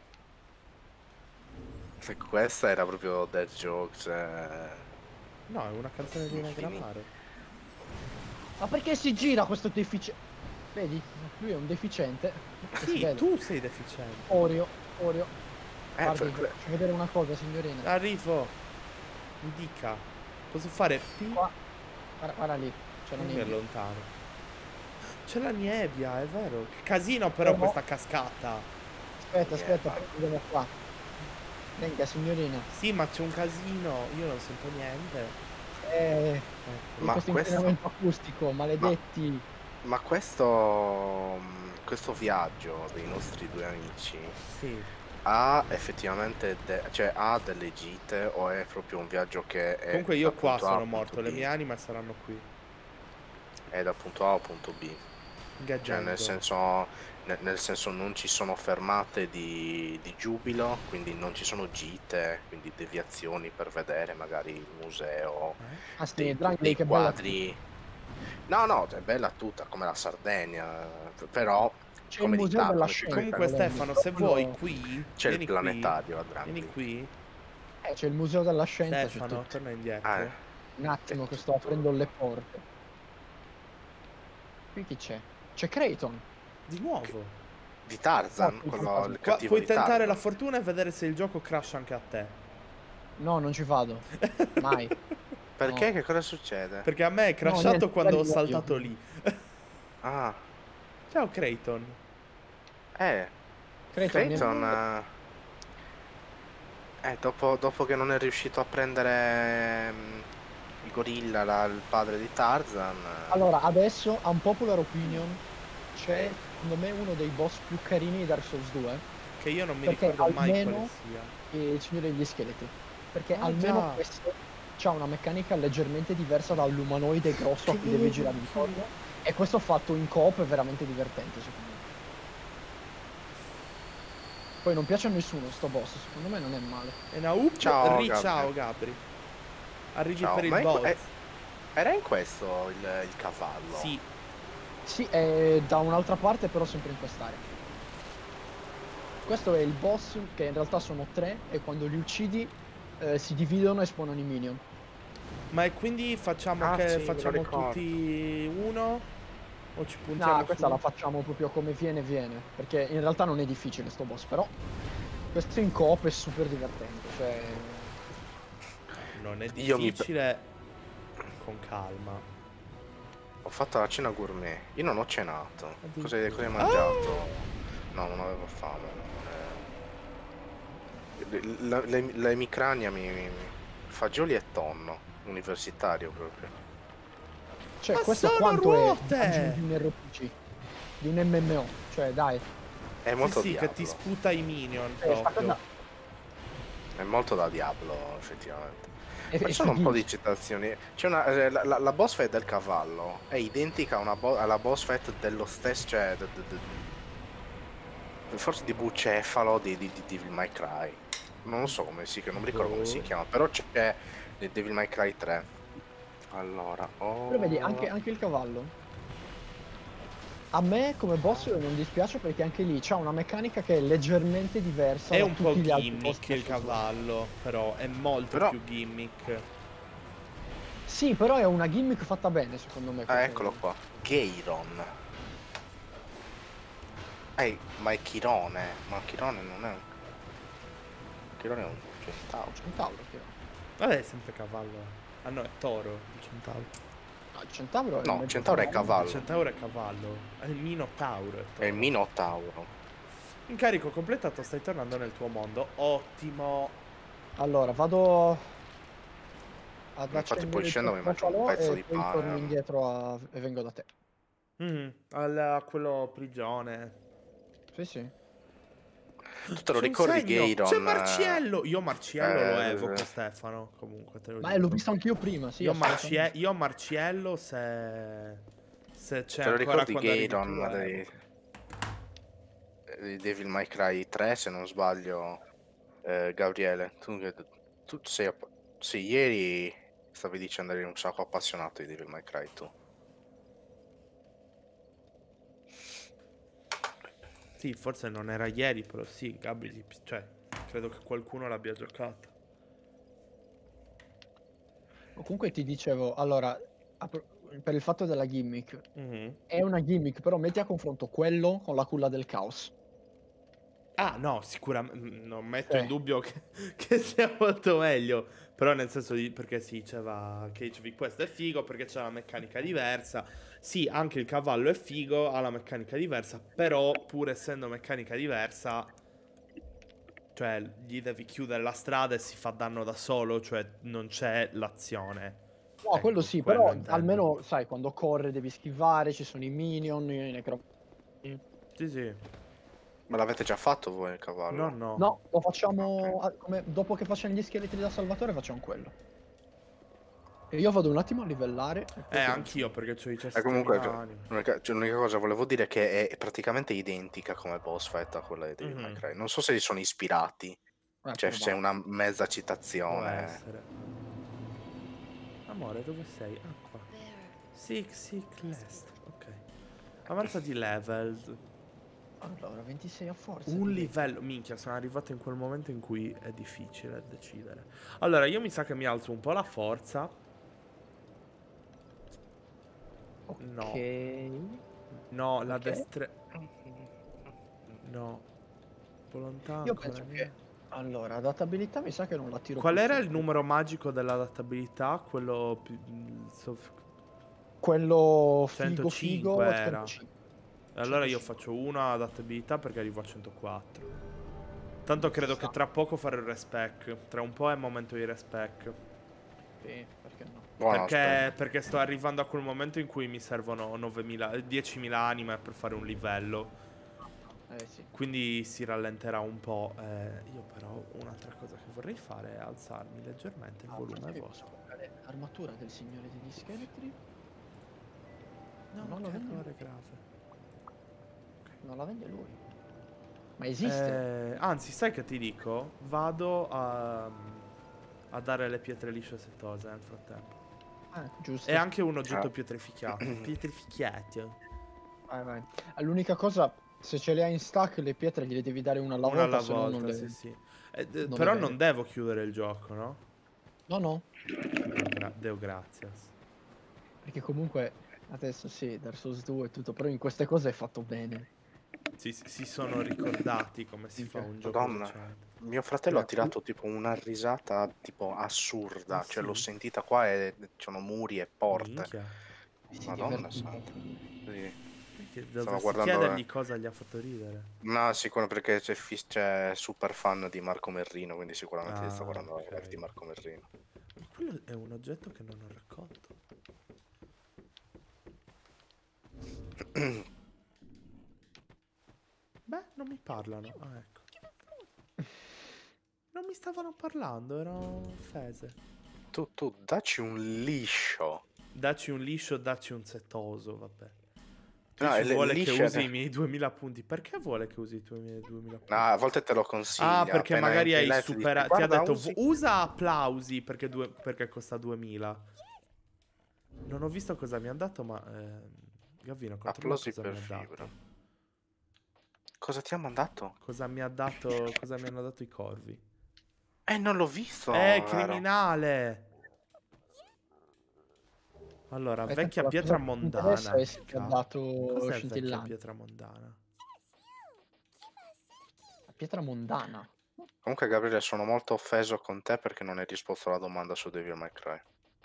Se questa era proprio Dead Jokes. Eh... No, è una canzone di Infinito. Negramaro. Ma perché si gira questo deficiente? Vedi? Lui è un deficiente. che si Sì, vede. tu sei deficiente. Orio, Orio. Eh, Guardi, per- vi faccio vedere una cosa, signorina. Arrivo. Mi dica. Posso fare P? Qua. Guarda, guarda lì. C'è la Non mi nebbia. allontano. C'è la nebbia, è vero. Che casino però Però- questa cascata. Aspetta, aspetta, Niente. andiamo qua. Venga, signorina. Sì, ma c'è un casino. Io non sento niente. Eh, Ecco. Ma questo questo- inquinamento acustico, maledetti. Ma questo, questo viaggio dei nostri due amici Sì. ha effettivamente de- cioè, ha delle gite o è proprio un viaggio che è Comunque io da qua punto A a sono punto morto. Le B? mie anime saranno qui. È da punto A a punto B. Get Cioè them nel go. senso, nel, nel senso non ci sono fermate di, di giubilo, quindi non ci sono gite, quindi deviazioni per vedere magari il museo, Eh? Ah sì, dei, Dranghi, dei che bella quadri. No, no, è bella tutta, come la Sardegna, però C'è come il museo l'Italia, della come tutte le scienza. Comunque Italie. Stefano, volendo. se Quello- vuoi qui, C'è il vieni planetario a qui. Dranghi. Vieni qui. Eh, c'è il museo della scienza. c'è Stefano, tutto. torna indietro. Ah, eh. Un attimo C'è che sto tutto. aprendo le porte. Qui chi c'è? C'è Creighton. Di nuovo. Di Tarzan, No, quello, Tarzan. il Qua cattivo puoi di tentare Tarzan. la fortuna e vedere se il gioco crash anche a te. No, non ci vado. Mai. Perché? No. Che cosa succede? Perché a me è crashato niente, quando ho quelli saltato voglio. lì. Ah, Ciao Creighton. eh, Creighton, Clayton, eh, eh, dopo, dopo che non è riuscito a prendere mm, il gorilla, la- il padre di Tarzan, eh, Allora, adesso, a un popular opinion, c'è secondo me uno dei boss più carini di Dark Souls due, Che io non mi Perché ricordo mai almeno- quale sia. e il Signore degli Scheletri. Perché Ah, almeno già. questo c'ha una meccanica leggermente diversa dall'umanoide grosso a cui devi girare intorno. E questo fatto in coop è veramente divertente, secondo me. Poi non piace a nessuno sto boss, secondo me non è male. E una up, Ciao, ri Gabri. ciao Gabri. Arrivi Ciao, per il ma è- boss. è- era in questo il, il cavallo? Sì. Sì, è da un'altra parte, però sempre in quest'area. Questo è il boss, che in realtà sono tre, e quando li uccidi eh, si dividono e spawnano i minion. Ma e quindi facciamo Ah, che sì, me lo facciamo ricordo. tutti uno? O ci puntiamo No, questa su- la facciamo proprio come viene viene, perché in realtà non è difficile sto boss, però questo in coop è super divertente, cioè Non è Io mi- difficile. Con calma. Ho fatto la cena gourmet. Io non ho cenato. Addirittura. Cosa hai, cosa hai mangiato? No, non avevo fame. Eh, La, le, le emicrania mi, mi- fagioli e tonno. Universitario proprio. cioè Ma questo sono quanto ruote! è aggiungi di un R P G, di un M M O, cioè dai, È Sì, molto sì, Diablo. che ti sputa i minion eh, sta proprio. cosa- È molto da Diablo, effettivamente. è, Ma è ci sono un po' di fighissimo. citazioni. C'è una, eh, la, la- la boss fight del cavallo è identica a una bo- alla boss fight dello stesso, cioè de- de- de- forse di Bucefalo di, di, di Devil May Cry. Non lo so come si chiama, non mi ricordo come si Boh. chiama, però c'è di Devil May Cry tre. Allora, oh... Però vedi, anche, anche il cavallo. A me come boss non dispiace perché anche lì c'ha una meccanica che è leggermente diversa È da un tutti po' gli altri gimmick boss il che sono. cavallo, però è molto Però- più gimmick. Sì, però è una gimmick fatta bene secondo me. Ah, quel eccolo cavallo. qua. Geiron. Eh, ma è Chirone. Ma Chirone non è un... Chirone è un centauro. Centauro, però. Vabbè, è sempre cavallo. Ah no, è toro, il centauro. No, il centauro è No, mezzo centauro è Il cavallo. centauro è cavallo. È il minotauro. È, È toro. il Minotauro. Incarico completato, stai tornando nel tuo mondo. Ottimo. Allora, vado ad Infatti poi accendere il scendo e mi mangio un falò pezzo e di poi torno pane. indietro a- e vengo da te. Mm, al, quello prigione. Sì, sì. Tu te lo C'è un ricordi segno! C'è Gayron? Marciello! Io Marciello lo Eh, evoco, Stefano. Comunque, te lo Ma eh, l'ho dico. visto anch'io prima, sì, Io, Marcie- assolutamente. io Marciello, se... se c'è te lo ancora ricordi quando arrivi tu, Gayron lo dei, evoco. di Devil May Cry tre, se non sbaglio, eh, Gabriele? Tu, tu sei... app- Sì, ieri stavi dicendo eri un sacco appassionato di Devil May Cry, tu. Sì, forse non era ieri, però sì, Gabri, gli pi- cioè, credo che qualcuno l'abbia giocato. Comunque ti dicevo, allora, a pro- per il fatto della gimmick, Mhm. è una gimmick, però metti a confronto quello con la culla del caos. Ah, no, sicuramente non metto in Sì. dubbio che, che sia molto meglio. Però nel senso di perché si diceva che H V questo è figo perché c'è una meccanica diversa. Sì, anche il cavallo è figo, ha la meccanica diversa, però pur essendo meccanica diversa, cioè gli devi chiudere la strada e si fa danno da solo, cioè non c'è l'azione. No, quello Ecco, sì, quello però intendo. almeno, sai, quando corre devi schivare, ci sono i minion, i necro... Sì, sì. Ma l'avete già fatto voi il No, cavallo? no. No, lo Ok. facciamo a- come, dopo che facciamo gli scheletri da Salvatore facciamo quello. E io vado un attimo a livellare e Eh, poi ti anch'io raggiungo. perché ho i E comunque, diciassettemila cioè, anime. l'unica, cioè, l'unica cosa volevo dire è che è praticamente identica come boss fight a quella di Devil May Mhm. Cry. Non so se si sono ispirati, È cioè c'è probabile. una mezza Può citazione. essere. Amore, dove sei? Ah, qua. Sick, sick, last. Ok. Avanza di level. Allora, ventisei a forza. Un direi. livello. Minchia, sono arrivato in quel momento in cui è difficile decidere. Allora, io mi sa che mi alzo un po' la forza. No. Ok. No, la Perché? destra. No. Un po' lontano Io ancora penso che... niente. Allora, adattabilità mi sa che non la tiro Qual più era su. il numero magico dell'adattabilità? Quello più. il sof- Quello figo centocinque figo, era. centocinque. E allora io centocinque. faccio una adattabilità perché arrivo a centoquattro. Tanto Ci credo che sta. tra poco farò il respec. Tra un po' è il momento di respec. Sì, perché no? Buono, Perché, aspetta. perché sto arrivando a quel momento in cui mi servono novemila, diecimila anime per fare un livello. Eh sì. Quindi si rallenterà un po'. Eh, io però un'altra cosa che vorrei fare è alzarmi leggermente il Ah, volume forse mi voce. posso comprare l'armatura del signore degli scheletri. No, Non la che vende errore lui. grave. Non la vende lui. Ma esiste? Eh, anzi, sai che ti dico? Vado a, a dare le pietre lisce settose nel frattempo. Ah, È giusto. anche un oggetto Ah. pietrificato. Pietrificato. Vai, vai. L'unica cosa, se ce le hai in stack, le pietre gliele devi dare una alla Una volta, alla se no non volta, sì, le, sì. Eh, d- non le però vede. non devo chiudere il gioco, no? No, no. Deo, gra- Deo grazias. Perché comunque adesso sì, Dark Souls due e tutto, però in queste cose è fatto bene. Si, si sono ricordati come si fa un gioco Madonna, decente. mio fratello ha Cioè, tirato tipo una risata tipo Ah, assurda. Cioè l'ho sì? sentita qua e ci sono muri e porte. Minchia. si è Madonna divertito. santa. Sì. Perché Stavo dovresti guardando... chiedergli cosa gli ha fatto ridere. No, sicuro perché c'è, fis- c'è super fan di Marco Merrino, quindi sicuramente ti sta Ah, guardando la live di ok. Marco Merrino. Ma quello è un oggetto che non ho raccolto. Beh, non mi parlano. Ah, ecco. Non mi stavano parlando, ero offese. Tu, tu, dacci un liscio. Dacci un liscio, dacci un settoso, vabbè. No, Twitch il vuole che liscio... usi i miei duemila punti. Perché vuole che usi i tuoi miei duemila punti? No, a volte te lo Ah, consiglia. perché Appena magari entri in hai live ti dice, superato. Ti ha guarda, detto usi... "Vu- usa applausi perché, due- perché costa duemila. Non ho visto cosa mi ha dato, ma. Eh, Gavino, controlla Applausi cosa per mi ha fibra. dato. Cosa ti ha mandato? Cosa mi ha dato. Cosa mi hanno dato i corvi. Eh, non l'ho visto, Eh, vero? criminale! Allora, E tanto vecchia la pietra cosa che mi interessa mondana. è se ti ha Ca- dato Cos'è vecchia scintillante. pietra mondana? La pietra mondana. Comunque, Gabriele, sono molto offeso con te perché non hai risposto alla domanda su Devil May Cry.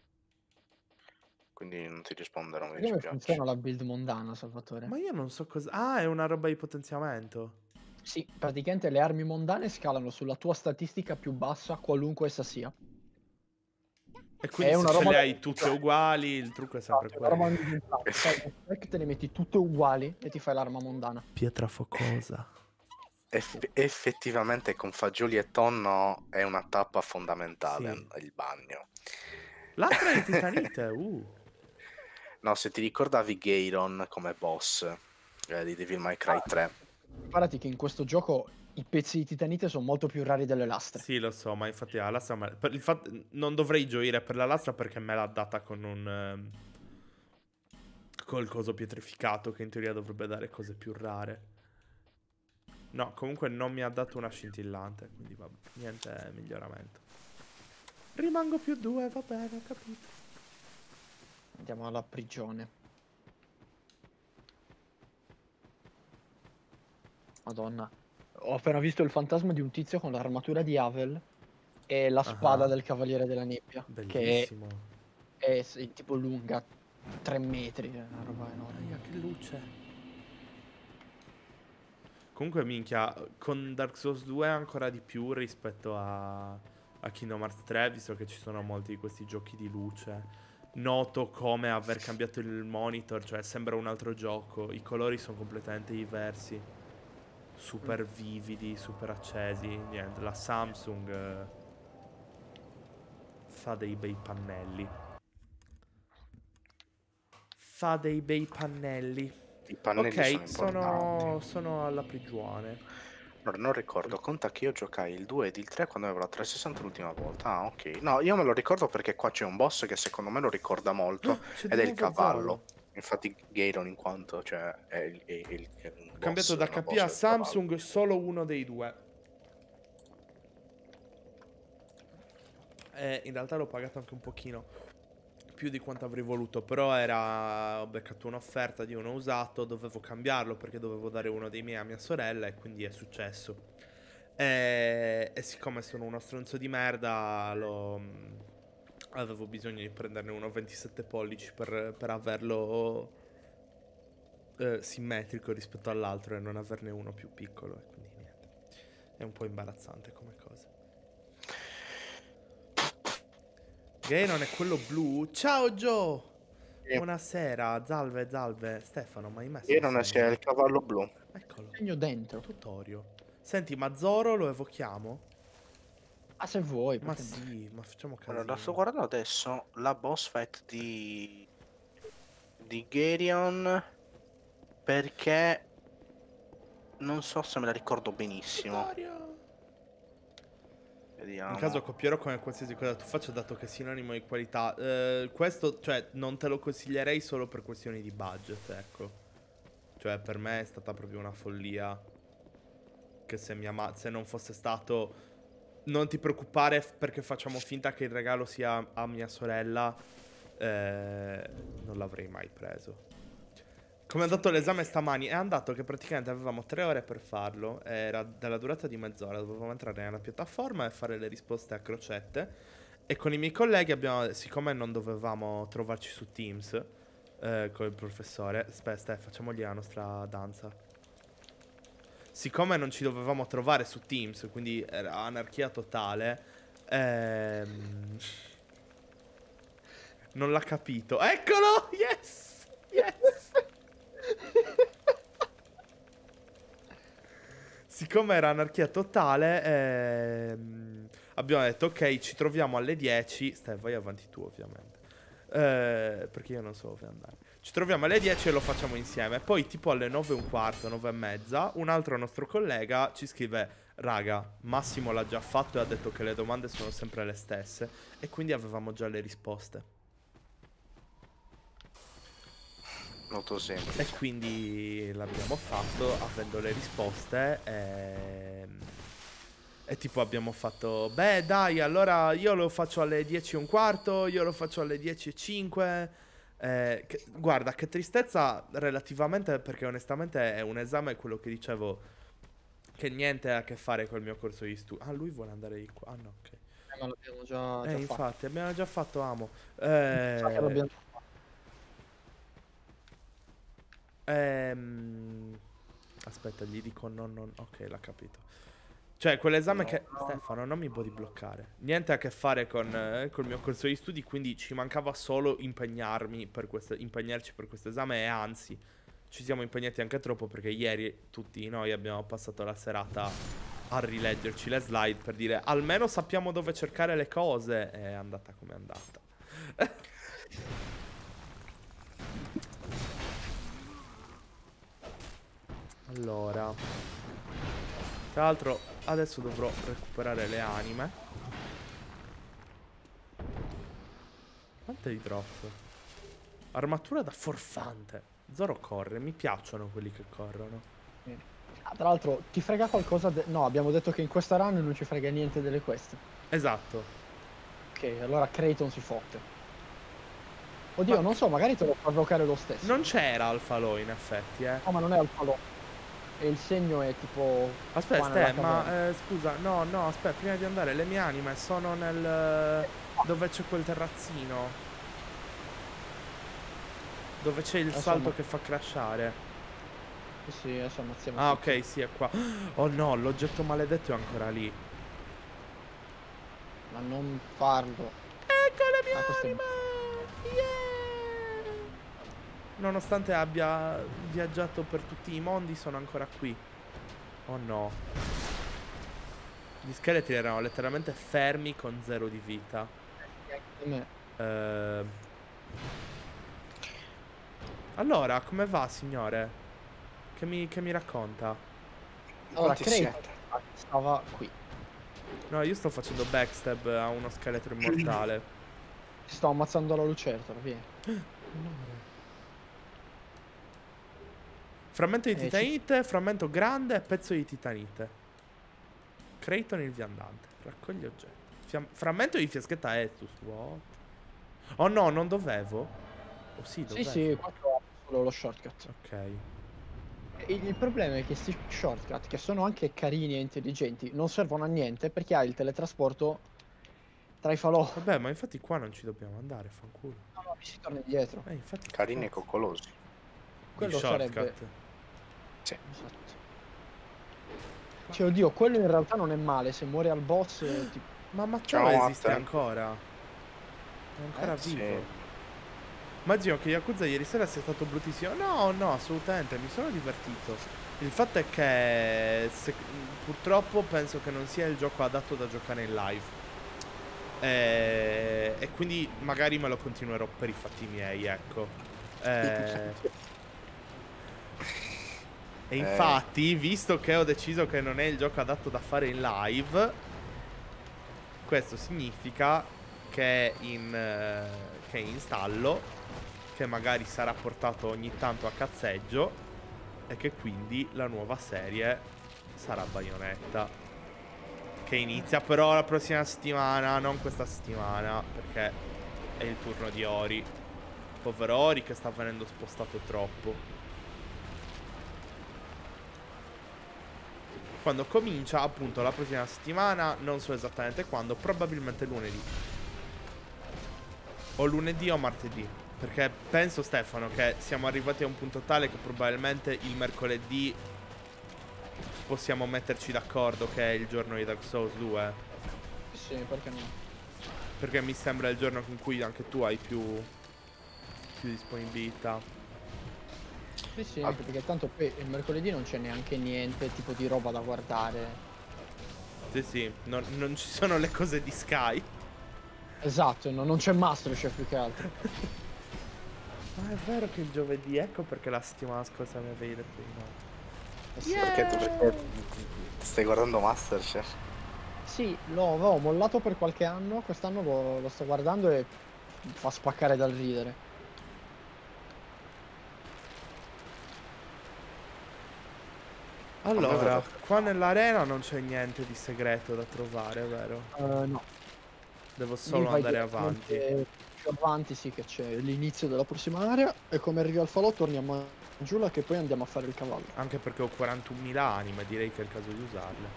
Quindi non ti risponderò, mi Come dispiace. funziona la build mondana, Salvatore? Ma io non so cosa. Ah, è una roba di potenziamento. Sì, praticamente le armi mondane scalano sulla tua statistica più bassa, qualunque essa sia. E È quindi se una ce roba le da hai tutte uguali, il trucco è sempre esatto, è una roba quello. da medium plus. Fai uno stack, te le metti tutte uguali e ti fai l'arma mondana. Pietra focosa. Eff- effettivamente con fagioli e tonno è una tappa fondamentale Sì. il bagno. L'altra è titanite, uh. No, se ti ricordavi Gairon come boss eh, di Devil May Cry Ah, tre, preparati che in questo gioco i pezzi di titanite sono molto più rari delle lastre. Sì, lo so, ma infatti la lastra... me- per il fatto... Non dovrei gioire per la lastra perché me l'ha data con un... ehm, col coso pietrificato che in teoria dovrebbe dare cose più rare. No, comunque non mi ha dato una scintillante, quindi vabbè, niente miglioramento. Rimango più due, va bene, ho capito. Andiamo alla prigione. Madonna. Ho appena visto il fantasma di un tizio con l'armatura di Havel e la spada Ah, del Cavaliere della Nebbia. bellissimo. Che è, è s- tipo lunga tre metri, è una roba enorme. Aia, che luce. Comunque, minchia, con Dark Souls due ancora di più rispetto a, a Kingdom Hearts tre, visto che ci sono molti di questi giochi di luce. Noto come aver cambiato il monitor, cioè sembra un altro gioco. I colori sono completamente diversi. Super vividi, super accesi. Niente, la Samsung eh, fa dei bei pannelli. Fa dei bei pannelli. i pannelli sono Ok, importanti. sono, sono alla prigione. Allora, non ricordo, conta che io giocai il due ed il tre quando avevo la trecentosessanta l'ultima volta. Ah, ok. No, io me lo ricordo perché qua c'è un boss che secondo me lo ricorda molto, C'è ed di è il nuovo cavallo. Zoro. Infatti Gairon in quanto, cioè, è, il- è il- è un Ho cambiato boss, da una H P boss a del cavallo. Samsung, solo uno dei due. Eh, in realtà l'ho pagato anche un pochino più di quanto avrei voluto, però era... ho beccato un'offerta di uno usato, dovevo cambiarlo perché dovevo dare uno dei miei a mia sorella e quindi è successo. E, e siccome sono uno stronzo di merda, lo... avevo bisogno di prenderne uno ventisette pollici per, per averlo eh, simmetrico rispetto all'altro e non averne uno più piccolo. E quindi niente. È un po' imbarazzante come cosa. Gairon è quello blu. Ciao Joe! Sì. Buonasera, salve, salve. Stefano, ma hai messo il Gairon sia segno? il cavallo blu. Eccolo, Segno dentro. tutorio. Senti, ma Zoro lo evochiamo? Ah, se vuoi, Ma perché no? sì, ma facciamo Allora, la sto casino. guardando adesso, la boss fight di... di Gairon, perché non so se me la ricordo benissimo. Tutorio! Vediamo. In caso copierò come qualsiasi cosa tu faccia, dato che è sinonimo di qualità. Eh, questo, cioè, non te lo consiglierei solo per questioni di budget, ecco. Cioè, per me è stata proprio una follia. Che se mia ma- se non fosse stato... Non ti preoccupare f- perché facciamo finta che il regalo sia a mia sorella. Eh, non l'avrei mai preso. Come è andato l'esame stamani? È andato che praticamente avevamo tre ore per farlo. Era della durata di mezz'ora. Dovevamo entrare nella piattaforma e fare le risposte a crocette. E con i miei colleghi abbiamo... Siccome non dovevamo trovarci su Teams eh, con il professore... Aspetta, facciamogli la nostra danza. Siccome non ci dovevamo trovare su Teams, quindi era anarchia totale, ehm, non l'ha capito. Eccolo! Yes! Yes! Siccome era anarchia totale, ehm, abbiamo detto ok, ci troviamo alle dieci. Stai, vai avanti tu ovviamente. Eh, perché io non so dove andare. Ci troviamo alle dieci e lo facciamo insieme. Poi tipo alle nove e un quarto, nove e mezza, un altro nostro collega ci scrive: raga, Massimo l'ha già fatto e ha detto che le domande sono sempre le stesse. E quindi avevamo già le risposte. Molto E semplice. quindi l'abbiamo fatto avendo le risposte. E... E tipo abbiamo fatto, beh dai, allora io lo faccio alle dieci e un quarto, io lo faccio alle dieci e cinque. Eh, che- guarda, che tristezza relativamente, perché onestamente è un esame, quello che dicevo, che niente ha a che fare col mio corso di studio. Ah, lui vuole andare di qua. Ah no, ok. Eh, ma l'abbiamo già, Eh, già fatto. infatti, abbiamo già fatto amo. Sa che Eh, l'abbiamo già fatto. ehm, Aspetta, gli dico no, no, ok, l'ha capito. Cioè, quell'esame No, che... no. Stefano, non mi puoi bloccare. Niente a che fare con eh, col mio corso di studi, quindi ci mancava solo impegnarmi per questo, impegnarci per questo esame e anzi, ci siamo impegnati anche troppo perché ieri tutti noi abbiamo passato la serata a rileggerci le slide per dire almeno sappiamo dove cercare le cose. È andata come è andata. Allora, tra l'altro adesso dovrò recuperare le anime. Quante di drop? Armatura da forfante. Zoro corre, mi piacciono quelli che corrono. Ah, tra l'altro, ti frega qualcosa? de- No, abbiamo detto che in questa run non ci frega niente delle quest. Esatto. Ok, allora Kraton si fotte. Oddio, Ma- non so, magari te lo fa giocare lo stesso. Non c'era Alpha Law in effetti, eh. No, ma non è al falò. E il segno è tipo... Aspetta, qua nella Ste, ma caverna. eh, scusa, no, no, aspetta, prima di andare, le mie anime sono nel... dove c'è quel terrazzino. Dove c'è il Adesso salto ma- che fa crashare. Sì, sì, adesso ammazziamo Ah, tutti. ok, sì, è qua. Oh no, l'oggetto maledetto è ancora lì. Ma non farlo. Ecco le mie Ah, questo è- anime! Yeah! Nonostante abbia viaggiato per tutti i mondi, sono ancora qui. Oh no. Gli scheletri erano letteralmente fermi con zero di vita. Per me. Ehm. Allora, come va, signore? Che mi, che mi racconta? Allora, Quanti Kraton siete? stava qui. No, io sto facendo backstab a uno scheletro immortale. Sto ammazzando la lucertola, via. Frammento di Eh, ci- titanite, frammento grande e pezzo di titanite. Kraton il viandante. Raccogli oggetti. Fiam- frammento di fiaschetta Estus. What? Oh no, non dovevo. Oh sì, Sì, dovevo. sì, qua ho solo lo shortcut. Ok. E il problema è che questi shortcut, che sono anche carini e intelligenti, non servono a niente perché hai il teletrasporto tra i falò. Vabbè, ma infatti qua non ci dobbiamo andare, fanculo. No, no, mi si torna indietro. Eh, infatti. Carini e cazzo. coccolosi. Quello Di shortcut. sarebbe... Sì. Esatto. Cioè, oddio, quello in realtà non è male, se muore al boss... eh, Tipo... Ma Matteo Ciao, esiste Matteo. ancora? È ancora Eh, vivo. sì. Immagino che Yakuza ieri sera sia stato bruttissimo. No, no, assolutamente, mi sono divertito. Il fatto è che se- purtroppo penso che non sia il gioco adatto da giocare in live. E, e quindi magari me lo continuerò per i fatti miei, ecco. Eh, E infatti, visto che ho deciso che non è il gioco adatto da fare in live, questo significa che è in, eh, che è in stallo, che magari sarà portato ogni tanto a cazzeggio e che quindi la nuova serie sarà Bayonetta, che inizia però la prossima settimana, non questa settimana, perché è il turno di Ori. Povero Ori che sta venendo spostato troppo. Quando comincia, appunto, la prossima settimana, non so esattamente quando, probabilmente lunedì. O lunedì o martedì. Perché penso, Stefano, che siamo arrivati a un punto tale che probabilmente il mercoledì possiamo metterci d'accordo che è il giorno di Dark Souls due. Sì, perché no? Perché mi sembra il giorno in cui anche tu hai più, più disponibilità. Sì, sì, anche perché tanto poi il mercoledì non c'è neanche niente tipo di roba da guardare. Sì, sì, non, non ci sono le cose di Sky. Esatto, no, non c'è Masterchef più che altro. Ma è vero che il giovedì, ecco perché la settimana scorsa mi avevi detto di no. Eh sì. Perché tu perché stai guardando Masterchef? Sì, lo avevo mollato per qualche anno, quest'anno lo, lo sto guardando e fa spaccare dal ridere. Allora, qua nell'arena non c'è niente di segreto da trovare, vero? Uh, no, Devo lì solo vai andare avanti. direttamente più avanti, sì, che c'è l'inizio della prossima area e come arrivi al falò torni a Mangiula che poi andiamo a fare il cavallo. Anche perché ho quarantunomila anime, direi che è il caso di usarle.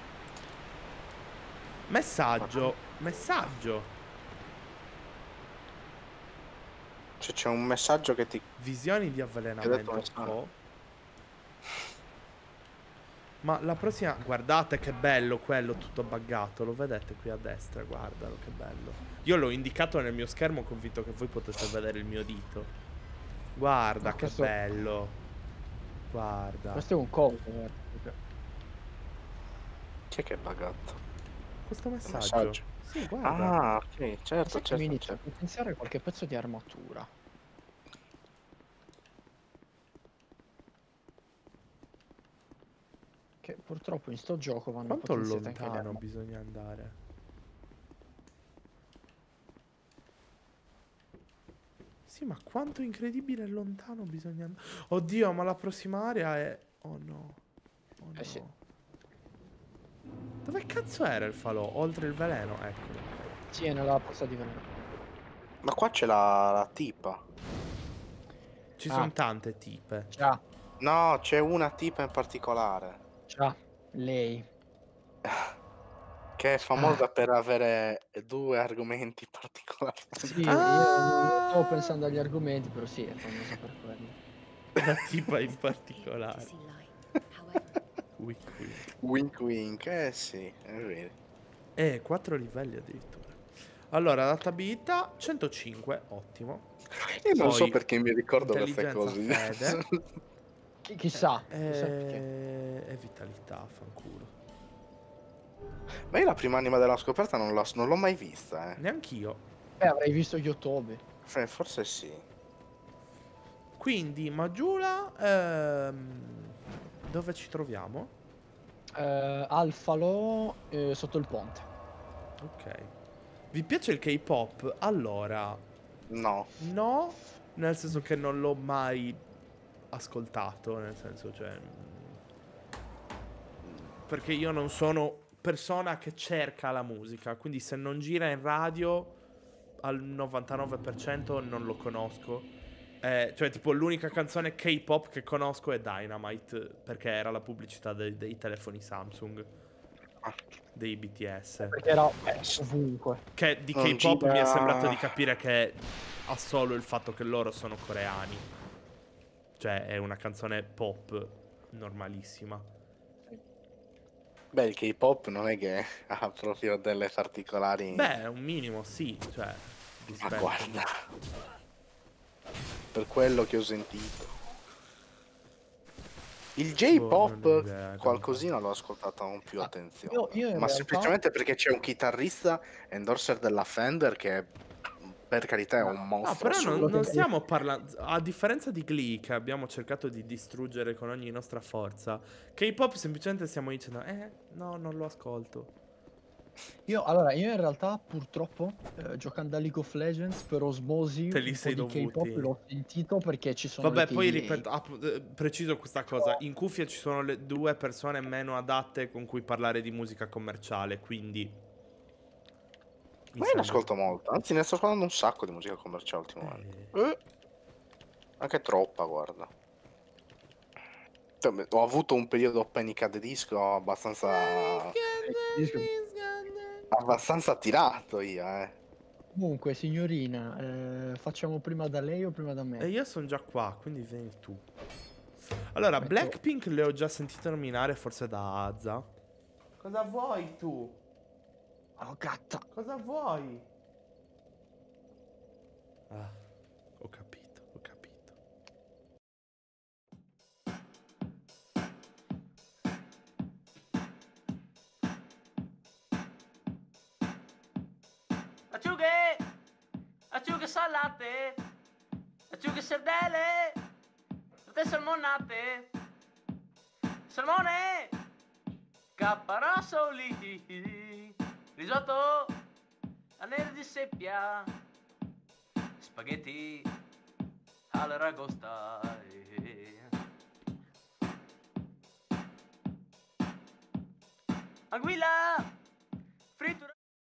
Messaggio, messaggio. Cioè c'è un messaggio che ti... Visioni di Ti ho detto avvelenamento. messaggio. Oh. Ma la prossima... Guardate che bello quello tutto buggato. Lo vedete qui a destra? Guardalo che bello. Io l'ho indicato nel mio schermo convinto che voi poteste vedere il mio dito. Guarda Ma che questo- bello. Guarda. Questo è un coso, guarda. Chi è che è buggato? Questo Il messaggio. messaggio. Sì, guarda. Ah, ok, certo, Sai che certo, mi inizia a certo. potenziare qualche pezzo di armatura. Che purtroppo in sto gioco vanno Quanto potenziate anche le lontano armature. bisogna andare? Sì, ma quanto incredibile lontano bisogna andare. Oddio, ma la prossima area è... Oh no. Oh no. Eh sì. Dove cazzo era il falò? Oltre il veleno? Eccolo. Sì, è nella posta di veneno. Ma qua c'è la, la tipa. Ci Ah. sono tante tipe. Già, No, c'è una tipa in particolare. già, lei. Che è famosa Ah. per avere due argomenti particolari. Sì, Ah! io non non stavo pensando agli argomenti, però sì, è famosa per quello. La tipa in particolare. Wink wink. Wink wink, eh sì, è vero. Eh, quattro livelli addirittura. Allora, adattabilità centocinque, ottimo. Io non so Poi, perché mi ricordo queste intelligenza, cose. fede. Chi- Chissà, Eh, chissà perché. e vitalità, fanculo. Ma io la prima anima della scoperta non l'ho non l'ho mai vista, eh. Neanch'io. Eh, avrei visto Yotobi. Cioè, forse sì. Quindi, Majula, ehm, dove ci troviamo? Eh, Alfalo eh, sotto il ponte. Ok. Vi piace il K-pop? Allora, No. no, nel senso che non l'ho mai ascoltato, nel senso, cioè... Perché io non sono persona che cerca la musica, quindi se non gira in radio al novantanove per cento non lo conosco. Eh, cioè, tipo, l'unica canzone K-pop che conosco è Dynamite, perché era la pubblicità dei, dei telefoni Samsung, dei B T S. Perché era Eh, s- ovunque. Che di Non K-pop mi è gira- sembrato di capire che ha solo il fatto che loro sono coreani. Cioè, è una canzone pop normalissima. Beh, il K-pop non è che ha proprio delle particolari... Beh, un minimo, sì, cioè, Ma rispetto. guarda. Per quello che ho sentito. Il Boh, non ho idea, J-pop qualcosina l'ho ascoltato con più Ah, attenzione. io- io in Ma realtà- semplicemente perché c'è un chitarrista endorser della Fender che per carità è un No, mostro però non, assoluto. non stiamo parlando. A differenza di Glee, che abbiamo cercato di distruggere con ogni nostra forza, K-pop semplicemente stiamo dicendo, eh, no, non lo ascolto. Io, allora, io in realtà purtroppo eh, giocando a League of Legends per osmosi Te li un sei po' di K-pop dovuti. l'ho sentito perché ci sono Vabbè, le poi K D A. ripeto, ah, eh, preciso questa cosa. In cuffia ci sono le due persone meno adatte con cui parlare di musica commerciale, quindi... mi Ma io ne sembra- ascolto molto, anzi ne sto ascoltando un sacco di musica commerciale ultimamente. Eh, Eh, Anche troppa, guarda. Cioè, ho avuto un periodo Panic at the Disco abbastanza... abbastanza attirato io, eh. Comunque, signorina, eh, facciamo prima da lei o prima da me? E io sono già qua, quindi vieni tu. Allora, Metto- Blackpink le ho già sentite nominare, forse da Azza. Cosa vuoi tu? Oh, gatta! Cosa vuoi? Ah, ho capito, ho capito. Acciughe! Acciughe salate! Acciughe sardelle! Tutte salmonate! Salmone! Capparosoli! Risotto! A nero di seppia! Spaghetti all'aragosta! Anguilla! Frittura!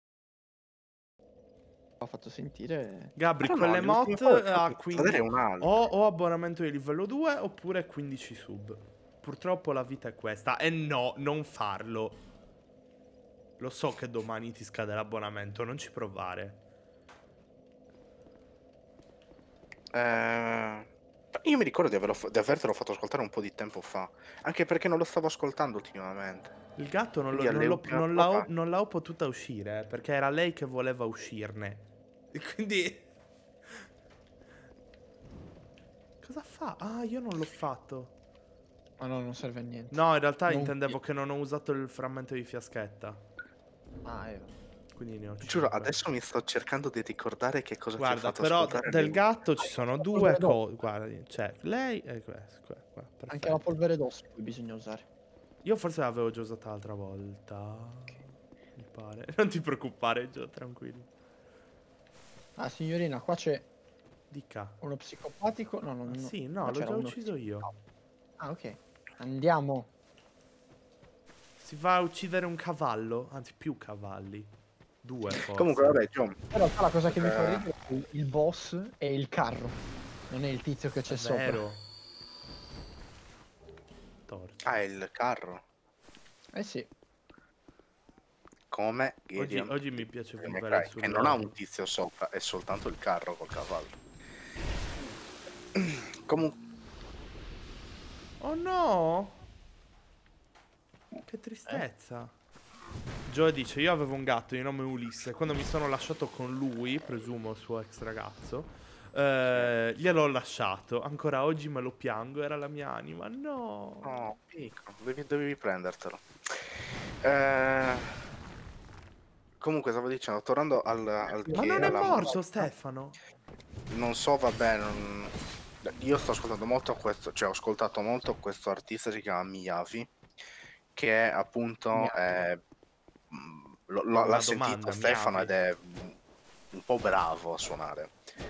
Ho fatto sentire... Gabri, Però con no, le le ultime mod volte ho ha fatto quindi vedere un altro. o, o abbonamento di livello due oppure quindici sub. Purtroppo la vita è questa. E no, non farlo. Lo so che domani ti scade l'abbonamento, non ci provare. Eh, Io mi ricordo di, averlo fa- di avertelo fatto ascoltare un po' di tempo fa, anche perché non lo stavo ascoltando ultimamente. Il gatto non, lo- Quindi alle non, l'ho- ultime non l'ha, prove... non l'ho potuta uscire, eh, perché era lei che voleva uscirne. E quindi... Cosa fa? Ah, io non l'ho fatto. Ma no, non serve a niente. No, in realtà Non intendevo chi- che non ho usato il frammento di fiaschetta. Ah, eh. Quindi ne ho Giuro, cinque. adesso mi sto cercando di ricordare che cosa ti ho Guarda, fatto però ascoltare. del alle- gatto ci sono la due polvere d'osso. cose. Guarda, c'è lei e questo. Qua, qua, Anche la perfetto. polvere d'osso poi bisogna usare. Io forse l'avevo già usata l'altra volta. Mi pare. Non ti preoccupare, Gio, tranquillo. Ah, signorina, qua c'è Dica. uno psicopatico. No, no, Ah, no. sì, no, qua l'ho c'era già uno ucciso io. psicopatico. Ah, ok. Andiamo. Si va a uccidere un cavallo, anzi più cavalli. Due forse. Comunque, vabbè, John, Però la cosa che mi fa Eh. ridere è il- il boss è il carro. Non è il tizio che c'è È sopra. vero. Torto. ah, è il carro. Eh sì. Come Oggi, Gideon, oggi mi piace Devil May vivere Cry, sul che non ha un tizio sopra, è soltanto il carro col cavallo. Comunque, Oh no! Che tristezza. Joe dice: io avevo un gatto di nome Ulisse. Quando mi sono lasciato con lui, presumo il suo ex ragazzo, eh, gliel'ho lasciato. Ancora oggi me lo piango. Era la mia anima. No. no, piccolo, devi, dovevi prendertelo. Eh, comunque, stavo dicendo, tornando al, al Ma che non è alla morto, musica, Stefano. non so, vabbè, non- io sto ascoltando molto questo, cioè ho ascoltato molto questo artista, si chiama Miyavi, che è appunto, Miyavi. eh, mh, lo- Ho lo- l'ha una sentito domanda, Stefano Miyavi. ed è mh, un po' bravo a suonare.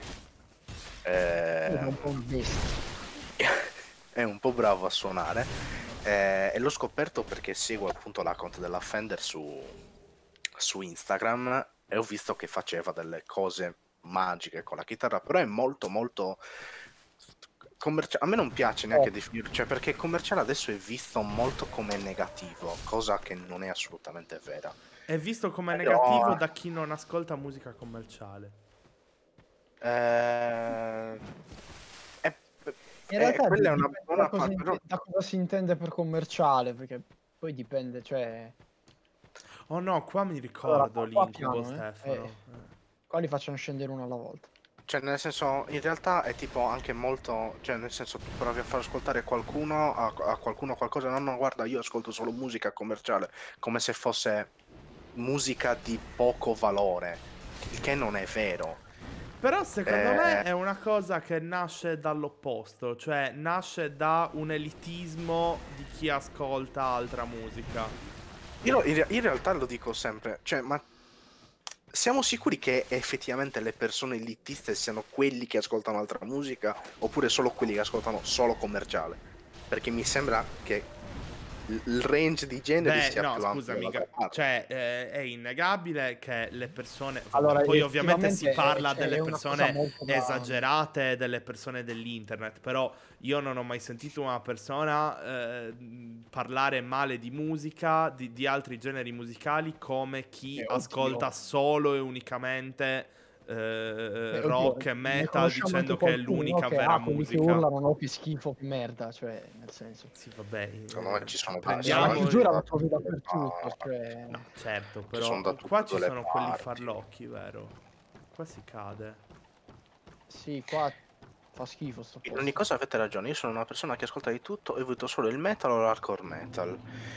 È Eh, un po' un bestia. è un po' bravo a suonare eh, e l'ho scoperto perché seguo appunto l'account della Fender su, su Instagram e ho visto che faceva delle cose magiche con la chitarra, però è molto molto commerciale. A me non piace neanche Oh. definirlo, cioè perché commerciale adesso è visto molto come negativo, cosa che non è assolutamente vera. È visto come Però- negativo da chi non ascolta musica commerciale. Eh, è- In eh, realtà quella è dipende una buona da, cosa parte, inte- però- da cosa si intende per commerciale, perché poi dipende, cioè... Oh no, qua mi ricordo Allora, qua l'incubo, piano, eh. Stefano. Eh. Eh. Qua li facciano scendere uno alla volta. Cioè, nel senso, in realtà è tipo anche molto. Cioè, nel senso, tu provi a far ascoltare qualcuno a, a qualcuno qualcosa. No, no, guarda, io ascolto solo musica commerciale, come se fosse musica di poco valore, il che non è vero. Però secondo Eh. me è una cosa che nasce dall'opposto, cioè nasce da un elitismo di chi ascolta altra musica. Io in, re- in realtà lo dico sempre, cioè, ma siamo sicuri che effettivamente le persone elitiste siano quelli che ascoltano altra musica oppure solo quelli che ascoltano solo commerciale? Perché mi sembra che il il range di generi Beh, sia no, più ampio scusami, dall'altra ga- parte. cioè eh, è innegabile che le persone... vabbè, Allora, poi ovviamente si effettivamente è- parla cioè, delle è una cosa persone molto da- esagerate, delle persone dell'internet, però io non ho mai sentito una persona eh, parlare male di musica, di, di altri generi musicali, come chi Eh, oddio. ascolta solo e unicamente eh, Beh, rock oddio, e ne metal conosciamo dicendo anche che è qualcuno, l'unica no? Che, vera ah, quelli che musica. urlano, no, che schifo, che merda, cioè, nel senso. Sì, vabbè. Secondo me ci sono Ma prendiamo... in giura la da trovi tutte le dappertutto, parti. cioè... No, certo, Ci però sono da tutte qua e ci due le sono quelli parti. farlocchi, vero? Qua si cade. Sì, qua fa schifo sto In posto. ogni cosa avete ragione, io sono una persona che ascolta di tutto e ho avuto solo il metal o l'hardcore metal.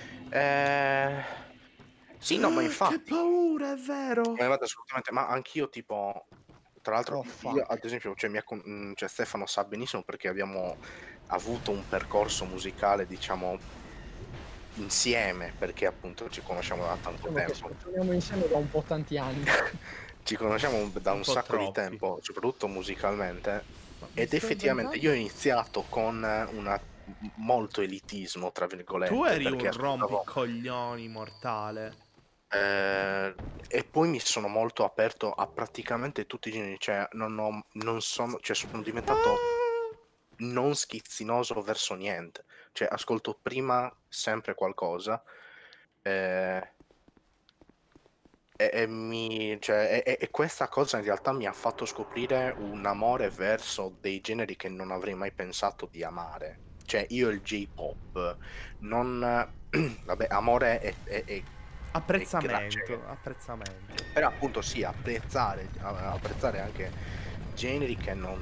Eh... Sì, no, ma Che infatti, paura, è vero. ma guarda, assolutamente, ma anch'io tipo, tra l'altro, Oh, io fuck. ad esempio, cioè, mi accon- mm, cioè, Stefano sa benissimo perché abbiamo avuto un percorso musicale, diciamo, insieme, perché appunto ci conosciamo da tanto Diciamo che tempo. suoniamo insieme da un po' tanti anni. Ci conosciamo da Un un po' sacco di troppi. tempo, soprattutto musicalmente, Ma mi ed sto effettivamente sbagliando? io ho iniziato con una molto elitismo, tra virgolette, Tu eri perché un ascoltavo rompicoglioni mortale. eh, e poi mi sono molto aperto a praticamente tutti i generi, cioè non ho, non sono, cioè sono diventato Ah! non schizzinoso verso niente, cioè ascolto prima sempre qualcosa. eh, E, e mi, cioè, e, e questa cosa in realtà mi ha fatto scoprire un amore verso dei generi che non avrei mai pensato di amare. Cioè, io il J-pop, non... Vabbè, amore è, è, è, è gra- cioè, Apprezzamento, apprezzamento. però appunto sì, apprezzare, a- apprezzare anche generi che non...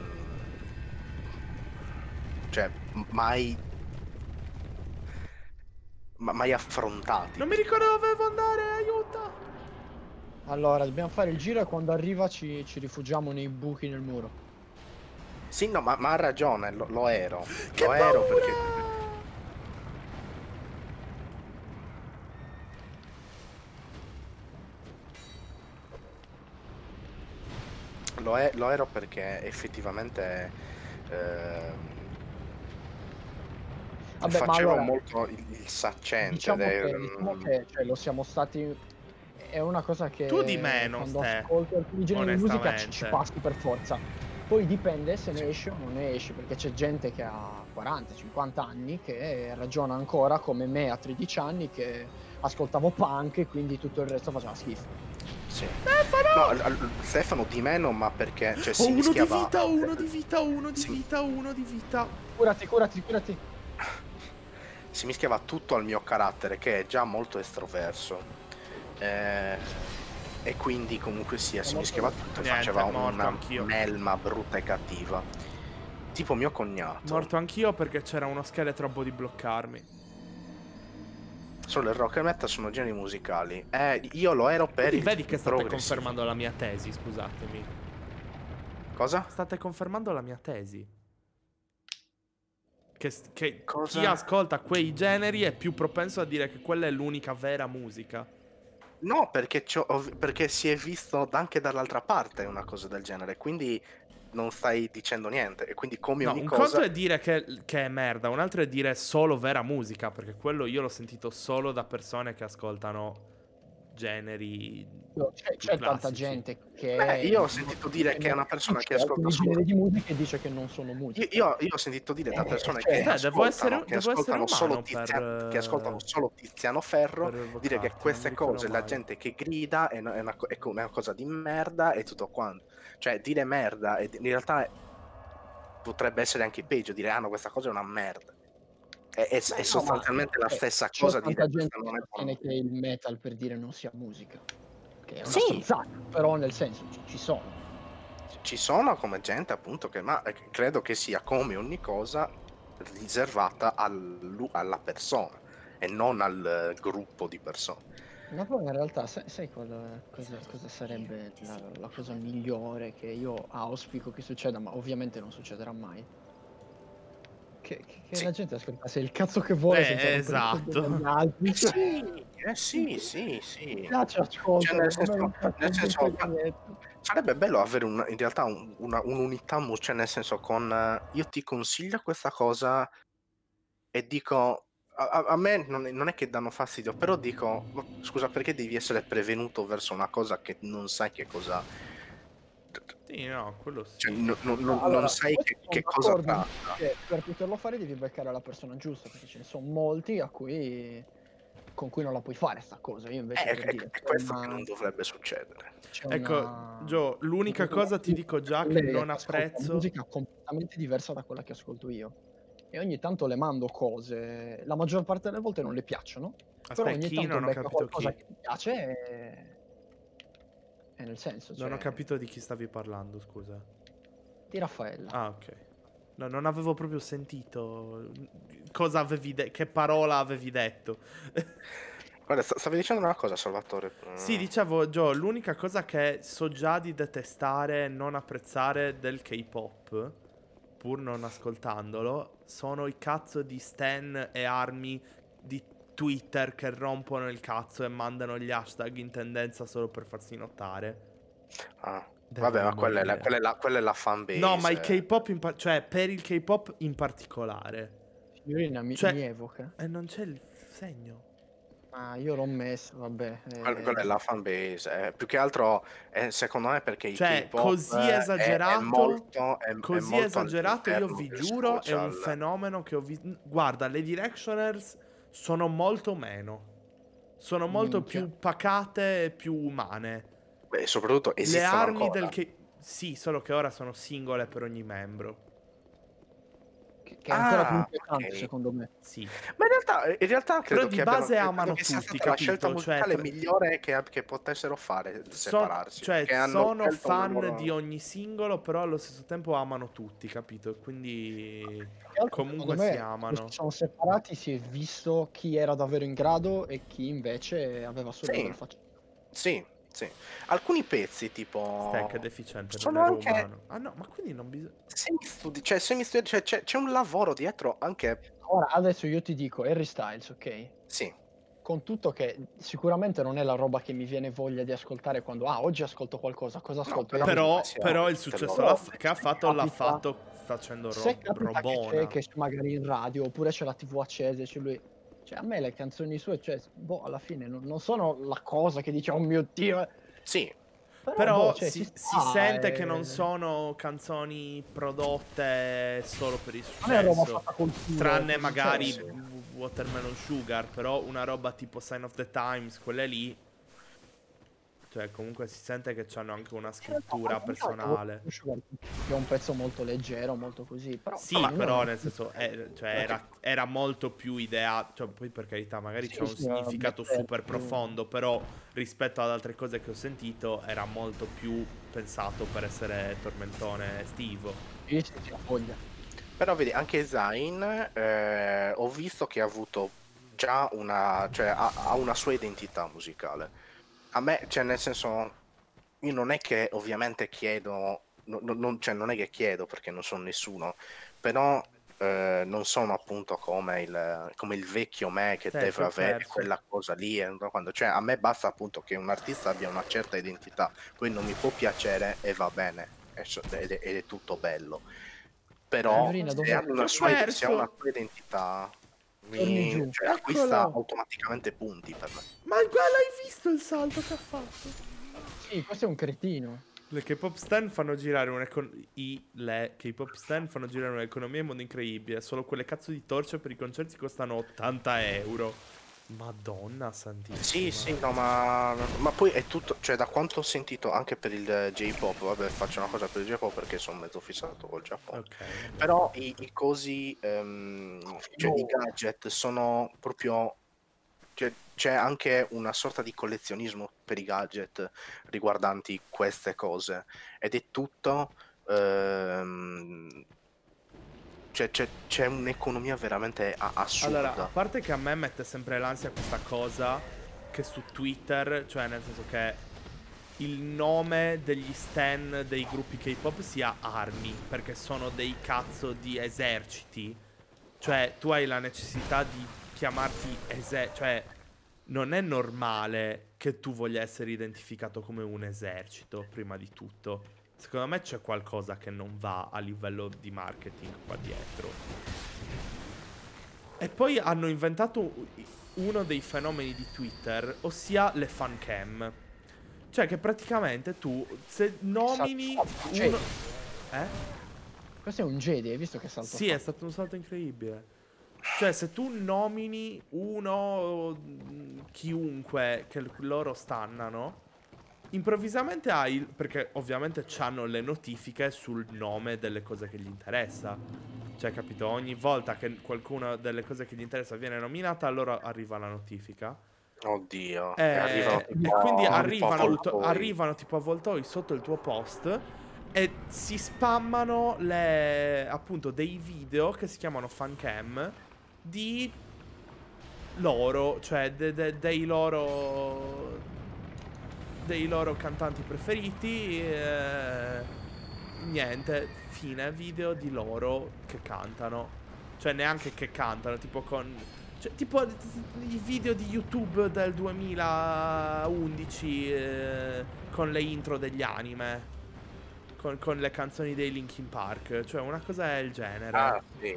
Cioè, mai... ma- mai affrontati. Non mi ricordo dove dovevo andare, aiuto! Allora, dobbiamo fare il giro e quando arriva ci, ci rifugiamo nei buchi nel muro. Sì, no, ma, ma ha ragione, lo, lo ero. Che Lo ero perché... paura! Lo, è- lo ero perché effettivamente ehm, Vabbè, ma facevo allora, molto il, il saccente. diciamo del- che, diciamo che cioè, lo siamo stati... È una cosa che Tu di meno, quando Ste, ascolti alcuni generi di musica ci, ci onestamente. passi per forza. Poi dipende se ne esce o non ne esce, perché c'è gente che ha quaranta cinquanta anni che ragiona ancora come me a tredici anni che ascoltavo punk e quindi tutto il resto faceva schifo. Sì. Stefano! No, al- al- Stefano di meno, ma perché cioè, Ho si uno di mischiava... vita, uno di vita, uno di Sì. vita, uno di vita. Curati, curati, curati. si mischiava tutto al mio carattere che è già molto estroverso. Eh, e quindi comunque sia, si È mischiava molto- tutto e Niente, faceva morto una anch'io. melma brutta e cattiva. Tipo mio cognato. Morto anch'io perché c'era uno scheletro a body bloccarmi. Solo il rock e metal sono generi musicali. Eh, io lo ero per Quindi il vedi che state progressive. confermando la mia tesi, scusatemi. Cosa? State confermando la mia tesi. Che, s- che Cosa? chi ascolta quei generi è più propenso a dire che quella è l'unica vera musica. No, perché, c'ho- ov- perché si è visto anche dall'altra parte una cosa del genere, quindi non stai dicendo niente. E quindi come No, ogni un cosa... conto è dire che, che è merda, un altro è dire solo vera musica, perché quello io l'ho sentito solo da persone che ascoltano generi C'è, più c'è tanta classici. gente che... Beh, io ho sentito dire che è una persona che ascolta alcuni solo... generi di musica e dice che non sono Io, musica. io- io ho sentito dire da Eh, persone cioè, che eh, devo ascoltano, essere- che devo ascoltano essere solo umano per, Tiziano, che ascoltano eh, solo Tiziano Ferro, per dire che evocarti, non queste mi ricordo cose, la mai. gente che grida è una, è una co- è una cosa di merda e tutto quanto. Cioè, dire merda, e in realtà potrebbe essere anche peggio, dire ah no, questa cosa è una merda. È, è- è Beh, no, sostanzialmente ma, la eh, stessa c'è cosa tanta dire gente questa che non è buona sostiene che il metal per dire non sia musica, che è una Sì. stronzata, però nel senso ci, ci sono. Ci sono come gente appunto che, ma eh, credo che sia come ogni cosa riservata al- alla persona e non al eh, gruppo di persone. Ma poi in realtà sai, sai cosa, cosa, cosa sarebbe la, la cosa migliore che io auspico che succeda, ma ovviamente non succederà mai? Che, che- che Sì. la gente ascoltasse il cazzo che vuole Eh, senza rompere il esatto. coglione agli altri. Eh cioè, sì, eh sì, sì, sì. mi piace ascolto, Cioè, nel ma senso, non cazzo nel di senso, coglionetto. sarebbe bello avere un- in realtà un- una- un'unità, mu- cioè nel senso con eh, io ti consiglio questa cosa e dico a, a- a me non è, non è che danno fastidio, però dico "Ma scusa, perché devi essere prevenuto verso una cosa che non sai che cosa, Sì, no, quello sì. cioè, no- no- no- Allora, non sai questo che, sono che cosa d'accordo tratta. che per poterlo fare devi beccare la persona giusta, perché ce ne sono molti a cui con cui non la puoi fare sta cosa. Io invece Eh, per è, dire è c'è questo una- che non dovrebbe succedere. c'è Ecco, una- Gio, l'unica cosa ti dico già che collega non che ascolta apprezzo. musica completamente diversa da quella che ascolto io. E ogni tanto le mando cose, la maggior parte delle volte non le piacciono, però Aspetta, ogni chi? tanto Non ho becca capito qualcosa chi. che mi piace e... e nel senso, Non ho cioè, capito di chi stavi parlando, scusa. di Raffaella. Ah, ok. No, non avevo proprio sentito cosa avevi detto, che parola avevi detto. Guarda, sta- stavi dicendo una cosa, Salvatore. Sì, Mm. dicevo, Gio, l'unica cosa che so già di detestare e non apprezzare del K-pop, pur non ascoltandolo, sono i cazzo di stan e armi di Twitter che rompono il cazzo e mandano gli hashtag in tendenza solo per farsi notare. Ah, Devono vabbè, ma quella è, la, morire. quella, è la, quella è la fanbase. No, ma il K-pop, in par- cioè per il K-pop in particolare. Signorina mi, Cioè- mi evoca. E non c'è il segno. Ah, io l'ho messo, vabbè. Quella, eh, quella è la fanbase. eh, più che altro, è, secondo me, perché il Cioè, K-pop così è- esagerato, è, molto, è, è Così molto esagerato, io all'interno vi del giuro, è un social. fenomeno che ho visto. Guarda, le Directioners sono molto meno. sono molto Minchia. più pacate e più umane. Beh, soprattutto Le esistono armi ancora. del che... Sì, solo che ora sono singole per ogni membro. Che, che è ancora più Ah, inquietante, ok. secondo me. Sì. Ma in realtà, in realtà credo di che abbiano, base credo amano che sia tutti, stata la scelta capito? Cioè, musicale tra- migliore che, che potessero fare, Son- separarsi. cioè, Perché hanno sono scelto una fan loro- di ogni singolo, però allo stesso tempo amano tutti, capito? Quindi Che altro, comunque secondo si me, quando amano. si sono separati si è visto chi era davvero in grado e chi invece aveva solo Sì. del faccia. Sì, sì. Alcuni pezzi, Stack è tipo... deficiente, non sono è anche romano. Ah no, ma quindi non bisogna... semi-studi, cioè, semi-studi, cioè c'è, c'è un lavoro dietro anche... Ora, adesso io ti dico, Harry Styles, ok? Sì, Con tutto che sicuramente non è la roba che mi viene voglia di ascoltare quando, ah, oggi ascolto qualcosa, cosa no, ascolto? però, Harry Però, sia- però il te successo lo- l'ha- Però, che ha se fatto l'ha capita- fatto facendo Se rob- capita che robona. c'è, che c'è magari in radio, oppure c'è la tivù accesa, c'è lui... Cioè, a me le canzoni sue, cioè, boh, alla fine non, non sono la cosa che dice, oh mio Dio... eh. Sì, Però, Però boh, cioè, si, si, si sta, sente eh, che non sono canzoni prodotte solo per il non è roba successo. fatta col culo, Tranne così, magari cioè, sì. Watermelon Sugar, però una roba tipo Sign of the Times, quelle lì. Cioè, comunque si sente che hanno anche una scrittura personale. Che è un pezzo molto leggero, molto così. Però, Sì, ma però non- nel senso è- cioè, era, era molto più idea, cioè, poi per carità magari Sì, c'è un sì, significato vabbè, super certo. profondo, però rispetto ad altre cose che ho sentito era molto più pensato per essere tormentone estivo. Sì, sì, sì, ha voglia. però vedi, anche Zayn, eh, ho visto che ha avuto già una, cioè ha, ha una sua identità musicale. A me, cioè nel senso, io non è che ovviamente chiedo, no- no- non, cioè non è che chiedo perché non sono nessuno, però eh, non sono appunto come il, come il vecchio me che Certo, deve avere perso. quella cosa lì. e no, quando- cioè, a me basta appunto che un artista abbia una certa identità, poi non mi può piacere e va bene, e so- ed è, ed è tutto bello. Però Signorina, se dov'è? ha una, Che sua, se ha perso? una sua identità, Torni mi, giù. cioè, acquista Eccolo. automaticamente punti per me. Ma guarda, l'hai visto il salto che ha fatto? Sì, questo è un cretino. Le K-pop stan fanno girare un'economia. I le K-pop stan fanno girare un'economia in modo incredibile. Solo quelle cazzo di torce per i concerti costano ottanta euro. Madonna santissima. Sì, sì, no, ma, ma poi è tutto, cioè da quanto ho sentito anche per il J-pop, vabbè faccio una cosa per il J-pop perché sono mezzo fissato col Giappone, Ok. vabbè. però i, i cosi, ehm, cioè i gadget sono proprio, cioè, c'è anche una sorta di collezionismo per i gadget riguardanti queste cose ed è tutto, ehm, cioè c'è, c'è un'economia veramente a- assurda. Allora, a parte che a me mette sempre l'ansia questa cosa che su Twitter, cioè nel senso che il nome degli stan dei gruppi K-pop sia ARMY, perché sono dei cazzo di eserciti. Cioè, tu hai la necessità di chiamarti esercito, cioè non è normale che tu voglia essere identificato come un esercito, prima di tutto. Secondo me c'è qualcosa che non va a livello di marketing qua dietro. E poi hanno inventato uno dei fenomeni di Twitter, ossia le fan cam. Cioè che praticamente tu, se nomini Cioè- uno... Eh? Questo è un Jedi, hai visto che salto Sì, fa? è stato un salto incredibile. Cioè, se tu nomini uno, mh, chiunque che l- loro stannano, improvvisamente hai, il- perché ovviamente hanno le notifiche sul nome delle cose che gli interessa. Cioè, capito? Ogni volta che qualcuna delle cose che gli interessa viene nominata, allora arriva la notifica. Oddio, Eh, e arrivano e tipo- quindi tipo arrivano, auto- avvoltoi. arrivano tipo avvoltoi sotto il tuo post e si spammano le, appunto dei video che si chiamano fan cam di loro, cioè de- de- dei loro dei loro cantanti preferiti. eh, niente, fine, video di loro che cantano, cioè neanche che cantano, tipo con, cioè, tipo i video di YouTube del duemilaundici eh, con le intro degli anime, con, con le canzoni dei Linkin Park, cioè una cosa del genere. Ah, sì.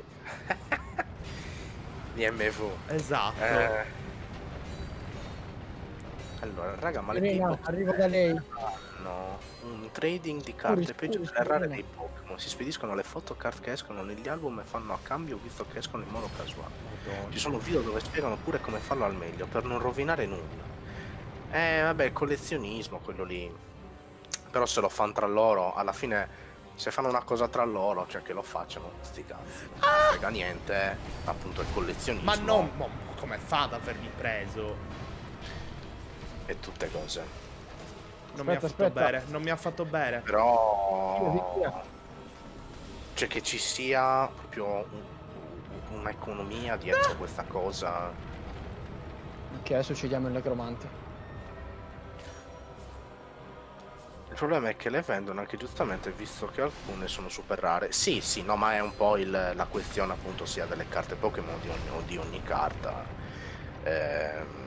Di M V. Esatto. Eh, Allora, raga, ma le Serena, K-pop- arrivo da lei. fanno un trading di carte Scuri, peggio scuri, delle rare scuri. dei Pokémon. Si spediscono le photocard che escono negli album e fanno a cambio visto che escono in modo casuale. Madonna. Ci sono video dove spiegano pure come farlo al meglio per non rovinare nulla. Eh vabbè, collezionismo quello lì. Però se lo fanno tra loro, alla fine se fanno una cosa tra loro, cioè che lo facciano, sti cazzi. Non frega niente, appunto il collezionismo. Ma non, mo, come fa ad avermi preso? E tutte cose. Non mi ha Aspetta, fatto aspetta. bere, non mi ha fatto bere. Però Via, via. cioè che ci sia proprio un- un'economia dietro questa cosa. Ok, adesso uccidiamo il necromante. Il problema è che le vendono anche giustamente visto che alcune sono super rare. Sì, sì, no, ma è un po' il- la questione appunto sia delle carte Pokémon di ogni, o di ogni carta. Ehm,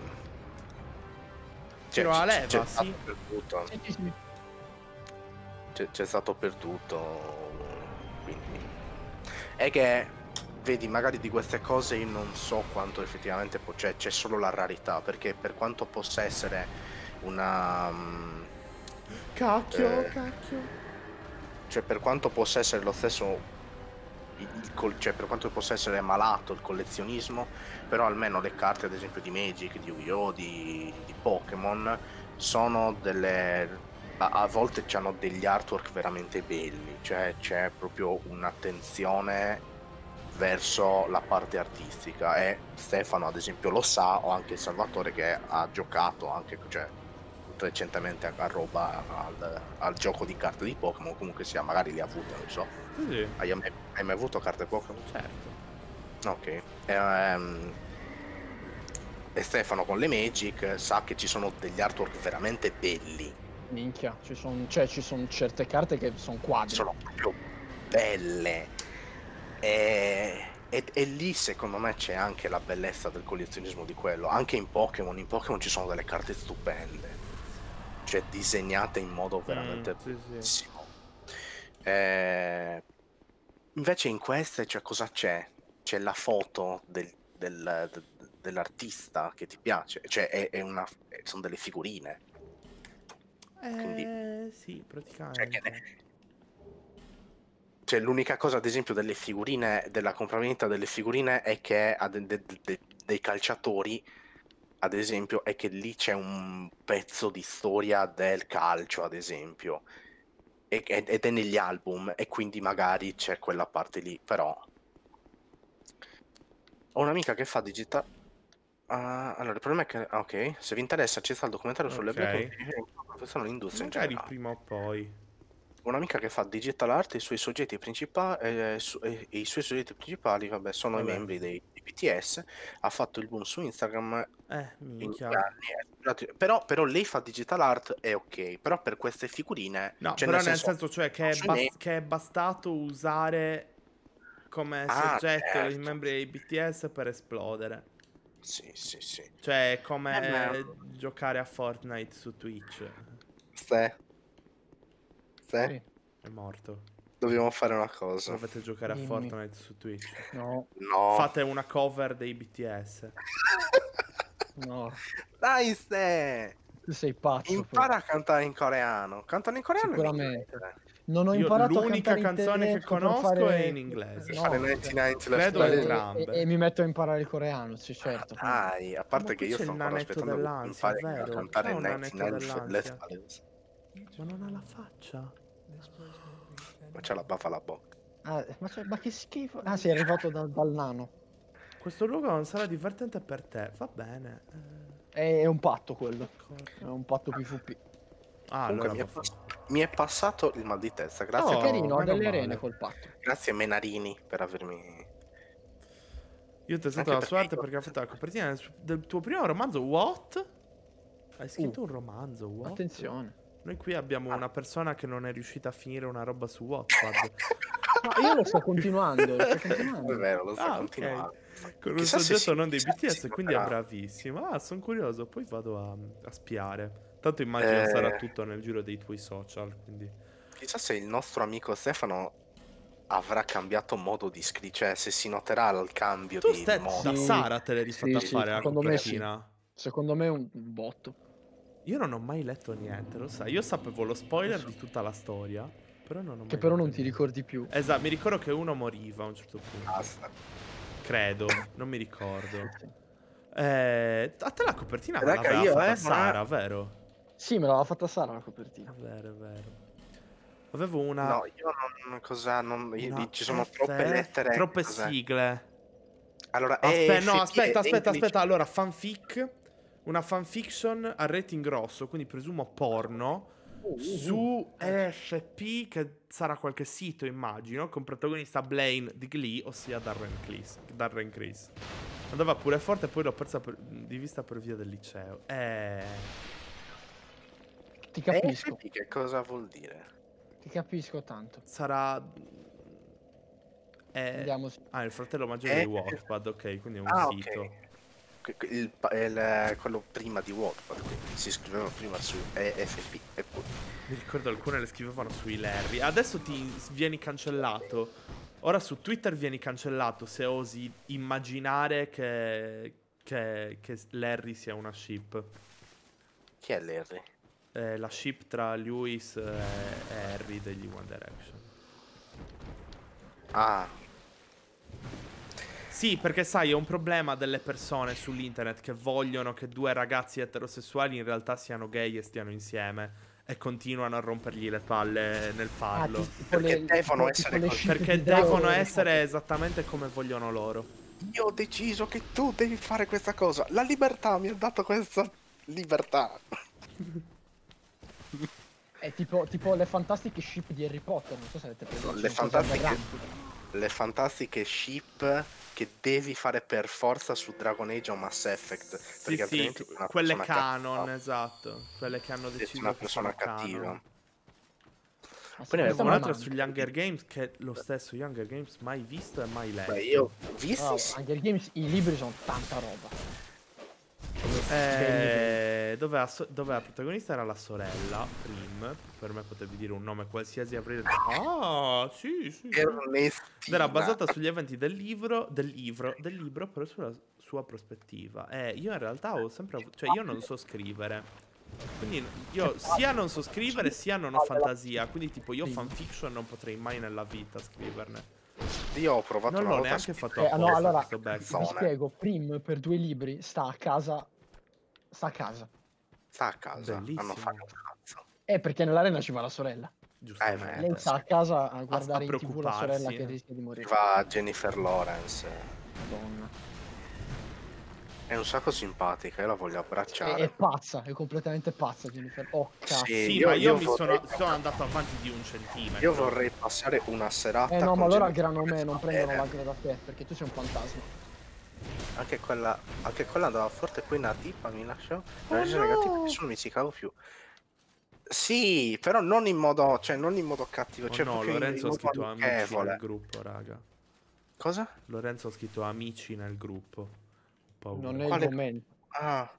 Tiro la c'è- leva, c'è sì. stato per tutto. Sì, sì, sì. C'è, c'è stato per tutto. Quindi è che vedi, magari di queste cose io non so quanto effettivamente po- cioè, c'è solo la rarità, perché per quanto possa essere una mm, Cacchio, Eh. cacchio. cioè per quanto possa essere lo stesso il, il col- cioè per quanto possa essere malato il collezionismo, però almeno le carte ad esempio di Magic, di Yu-Gi-Oh, di, di Pokémon sono delle a, a volte hanno degli artwork veramente belli, cioè c'è proprio un'attenzione verso la parte artistica e Stefano ad esempio lo sa, o anche Salvatore che ha giocato anche cioè recentemente a, a roba al, al gioco di carte di Pokémon, comunque sia, magari li ha avute, non so. Sì, sì, Hai mai, hai mai avuto carte Pokémon? certo. Ok. Ehm, e Stefano con le Magic sa che ci sono degli artwork veramente belli, Minchia, ci sono cioè, ci son certe carte che sono quadri. sono proprio belle. E, e, e lì secondo me c'è anche la bellezza del collezionismo di quello. Anche in Pokémon, in Pokémon ci sono delle carte stupende, cioè disegnate in modo veramente Mm, sì, sì. bellissimo. Eh, invece in queste, cioè, cosa c'è? C'è la foto del- del- de- dell'artista che ti piace, cioè è, è una, sono delle figurine. Quindi, Eh, sì, cioè, praticamente. che ne- cioè, l'unica cosa, ad esempio, delle figurine, della compravendita delle figurine è che ad- de- de- de- dei calciatori, ad esempio, è che lì c'è un pezzo di storia del calcio, ad esempio, e- ed ed è negli album, e quindi magari c'è quella parte lì, però ho un'amica che fa digital. Ah, allora, il problema è che, ah, ok, se vi interessa ci sta il documentario sulle Ok. Black and professione l'industria in Magari generale. prima o poi. Un'amica che fa digital art, i suoi soggetti principali, e i suoi soggetti principali, vabbè, sono Vabbè. i membri dei, dei B T S, ha fatto il boom su Instagram Eh, in minchia. due anni, eh. Però, però lei fa digital art è ok, però per queste figurine, No, cioè, però nel nel senso, senso, cioè, che è, sui bas- me- che è bastato usare come Ah, soggetto i certo. membri dei B T S per esplodere. Sì, sì, sì. Cioè, è come Eh, giocare a Fortnite su Twitch. Ste, Ste, Sì. È morto. dobbiamo fare una cosa. Dovete giocare a Dimmi. Fortnite su Twitch. No, No. Fate una cover dei B T S. no, Dai, Ste! tu sei pazzo. Impara a cantare in coreano. Cantano in coreano o in Sicuramente. inglese? Non ho Io imparato a l'unica cantare in canzone che tedesco per conosco fare- è in inglese. No, Fare cioè, novantanove Left Credo Behind. e, entrambe. e- e mi metto a imparare il coreano, sì, certo. quindi- Dai, a parte Ma che qui io c'è sto il ancora nanetto aspettando che dell'ansia, impari a vero? cantare C'è un nanetto novantanove Left dell'ansia. Behind. Ma non ha la faccia. Ma c'ha la baffa alla bocca. Ah, ma, c'è- ma che schifo. Ah, sei arrivato da- dal nano. Questo luogo non sarà divertente per te. Va bene. Eh, È, è un patto quello. d'accordo. È un patto P V P. Ah, Comunque allora mi è, va pass- fa- mi è passato il mal di testa. Grazie, Oh, È carino, ha meno delle male. arene col patto. grazie Menarini per avermi. Io ti ho Anche la perché sorte io- perché ha fatto la copertina del, su- del tuo primo romanzo. What? Hai scritto Uh. un romanzo? What? Attenzione. Noi qui abbiamo Ah. una persona che non è riuscita a finire una roba su Wattpad. No, io lo sto continuando, lo sto È continuando. vero, lo sto Ah, ok. continuando. Con un Chissà se soggetto si- non dei chissà B T se S, si quindi è noterà. bravissimo. Ah, sono curioso. Poi vado a, a spiare. Tanto immagino Eh. sarà tutto nel giro dei tuoi social. Quindi. Chissà se il nostro amico Stefano avrà cambiato modo di scrivere, cioè se si noterà il cambio Tu di stai modo. da Sì, Sara te l'hai rifatta sì, sì, fare la secondo me sì. copertina. Secondo me è un, un botto. Io non ho mai letto niente, lo sai. Io sapevo lo spoiler di tutta la storia, però non ho mai Che però letto non ti niente. ricordi più. Esatto, mi ricordo che uno moriva a un certo punto. Basta. Credo, non mi ricordo. Sì. Eh, a te la copertina me Raga, l'aveva io, fatta eh, ma- Sara, vero? Sì, me l'aveva fatta Sara la È copertina. vero, è vero. Avevo una... No, io non... Cosa? Non, io- una ci sono F troppe F, lettere. troppe cos'è? sigle. Allora, Aspetta, E F P no, è aspetta, aspetta, English- aspetta. Allora, fanfic. Una fanfiction a rating grosso, quindi presumo porno. Su E F P, che sarà qualche sito, immagino, con protagonista Blaine di Glee, ossia Darren Criss. Darren Criss. Andava pure forte, poi l'ho persa per- di vista per via del liceo. Eh... Ti capisco, E F P che cosa vuol dire? ti capisco tanto. Sarà... Eh... Andiamo su. Ah, il fratello maggiore Eh, di Wattpad, ok, quindi è un Ah, sito. ok. Que- que- Il, pa- il- quello prima di Wattpad, quindi si scriveva prima su E F P e poi... Mi ricordo alcune le scrivevano sui Larry. Adesso ti vieni cancellato. Ora su Twitter vieni cancellato se osi immaginare che, che, che Larry sia una ship. Chi è l'R? Eh, la ship tra Lewis e, e Harry degli One Direction. Ah, Sì, perché sai, è un problema delle persone sull'internet che vogliono che due ragazzi eterosessuali in realtà siano gay e stiano insieme. E continuano a rompergli le palle nel farlo. Ah, ti- tipo Perché le- devono tipo- essere tipo le così. ship Perché di Dragon devono Ball. essere esattamente come vogliono loro. io ho deciso che tu devi fare questa cosa. La libertà mi ha dato questa libertà. È tipo, tipo le fantastiche ship di Harry Potter, non so se avete preso. Le fantastiche, le fantastiche ship che devi fare per forza su Dragon Age o Mass Effect. Sì, Perché sì, altrimenti sei una quelle persona canon, cattiva. esatto. Quelle che hanno Sei deciso una che persona sono cattiva. canon. Poi ne Avevo avevo un'altra manca. sugli Hunger Games che è lo stesso Hunger Games mai visto e mai letto. Beh, io visti Wow, sì. Hunger Games, i libri sono tanta roba. Eh, dove, la so- dove la protagonista era la sorella, Prim. Per me potevi dire un nome qualsiasi. Avrei detto, ah, sì, sì, sì. Ernestina. Ed era basata sugli eventi del libro, del libro, del libro, però sulla sua prospettiva. E io in realtà ho sempre avuto, cioè io non so scrivere. Quindi io sia non so scrivere sia non ho fantasia. Quindi tipo io fanfiction non potrei mai nella vita scriverne. Io ho provato Non una l'ho volta a neanche scrivere- fatto Eh, no, apposta allora, questo back. Zone. Vi spiego, Prim per due libri sta a casa. Sta a casa. Sta a casa. Bellissimo. Hanno fatto un cazzo. Eh, perché nell'arena ci va la sorella. Giustamente. Eh, Lei sta a casa a guardare a in tv la sorella preoccuparsi, che eh. rischia di morire. Va Jennifer Lawrence. Madonna. È un sacco simpatica, io la voglio È, abbracciare. è pazza, è completamente pazza Jennifer. Oh, cazzo. Sì, Sì, io- ma io, io mi vorrei- sono, sono andato avanti di un centimetro. Io vorrei passare una serata Eh no, con ma allora Jennifer grano me, non Lawrence, prendono eh, la grada a te, perché tu sei un fantasma. Anche quella, anche quella andava forte, poi una tipa mi lasciò. Oh, Non no! negativo, nessuno mi cicavo più. Sì, però non in modo, cioè non in modo cattivo, Oh cioè no, proprio in- Lorenzo in ha modo scritto amici amichevole. nel gruppo, raga. Cosa? Lorenzo ha scritto amici nel gruppo. Ho paura. Non è Quale- il momento. Ah.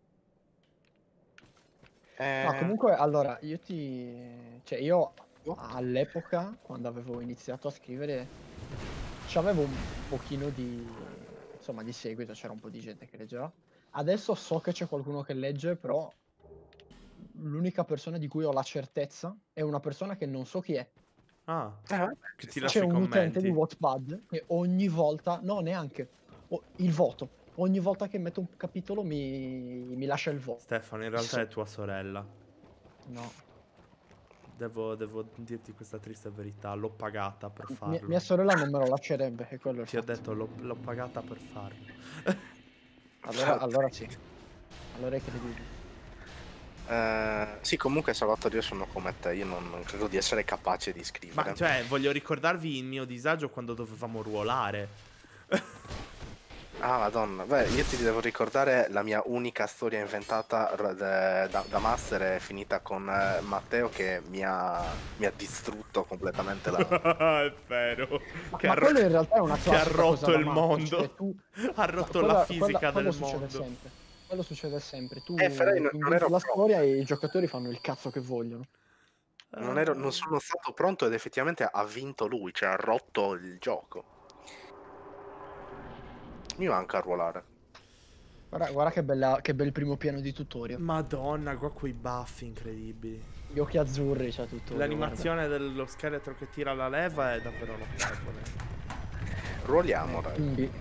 Eh, No, comunque, allora, io ti... Cioè, io all'epoca, quando avevo iniziato a scrivere, c'avevo un pochino di... Insomma, di seguito, c'era un po' di gente che leggeva. Adesso so che c'è qualcuno che legge, però l'unica persona di cui ho la certezza è una persona che non so chi è. Ah, eh, vabbè, che ci ti sta. lascia C'è i un utente commenti. di Wattpad che ogni volta, no neanche, o- il voto, ogni volta che metto un capitolo mi, mi lascia il voto. Stefano, in realtà è tua sorella. No. Devo, devo dirti questa triste verità. L'ho pagata per Mia, farlo. mia sorella non me lo lascerebbe, è quello il Ti ho fatto. detto, l'ho, l'ho pagata per farlo. Allora, allora sì. Allora è credibile. Eh, sì, comunque Salvatore, io sono come te, io non, non credo di essere capace di scrivere. Ma cioè, voglio ricordarvi il mio disagio quando dovevamo ruolare. Ah, madonna, beh, io ti devo ricordare la mia unica storia inventata r- de- da, da master è finita con eh, Matteo che mi ha, mi ha distrutto completamente la... È vero. Ma, Che ma ha ro- quello in realtà è una che ha classica rotto cosa da il matto, mondo. cioè tu- Ha rotto quella- la quella- fisica quello del succede mondo. sempre. Quello succede sempre. Tu Eh, però io non- non inventi ero la pronto. storia e i giocatori fanno il cazzo che vogliono. Non, ero, non sono stato pronto ed effettivamente ha vinto lui, cioè ha rotto il gioco. Mi manca ruolare. Guarda, guarda che, bella, che bel primo piano di tutorial. Madonna, qua quei baffi incredibili. Gli occhi azzurri, c'ha tutto. L'animazione dello scheletro che tira la leva è davvero notevole. Ruoliamo, dai. Quindi,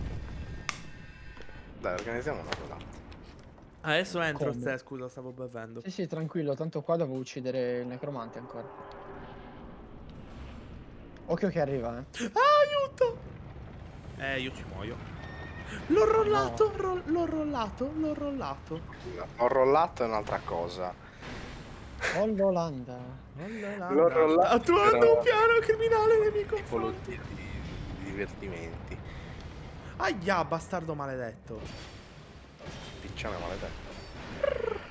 Dai, organizziamo una roulette. Adesso entro, Come? te, scusa, stavo bevendo. sì, sì, tranquillo, tanto qua devo uccidere il necromante ancora. Occhio che arriva, eh. Ah, aiuto! Eh, io ci muoio. L'ho rollato, ro- l'ho rollato, l'ho rollato. Ho rollato è un'altra cosa. Oh, l'Olanda. L'ho rollato, attuando però- un piano criminale nei miei Tipologia confronti. di, di divertimenti. Aia, bastardo maledetto. Piccione maledetto.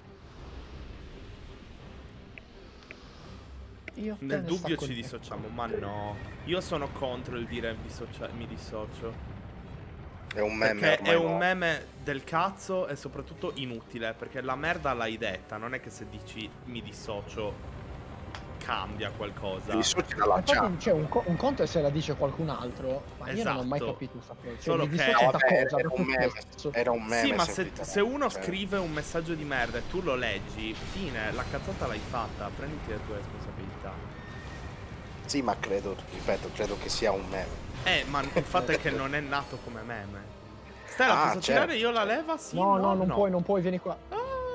Io te Nel ne dubbio stacco ci il- dissociamo, ma no. Io sono contro il dire dissocia- mi dissocio. È un meme Perché ormai è un no. meme del cazzo e soprattutto inutile. Perché la merda l'hai detta. Non è che se dici mi dissocio cambia qualcosa. Ti dissoci dalla Infatti, chat. cioè, un, co- un conto è se la dice qualcun altro, ma io non ho mai Esatto. capito questa cosa. Cioè, Solo mi che- dissocio No, da vabbè, cosa? era Da un te meme. stesso. Era un meme. Sì, ma se, semplicemente, se uno cioè. scrive un messaggio di merda e tu lo leggi, fine, la cazzata l'hai fatta. Prenditi le tue responsabilità. Sì, ma credo, ripeto, credo che sia un meme. Eh, ma il fatto è che non è nato come meme. Stella, Ah, posso certo. tirare io la leva? Sì, No, no, non puoi, non puoi, vieni qua. Ah.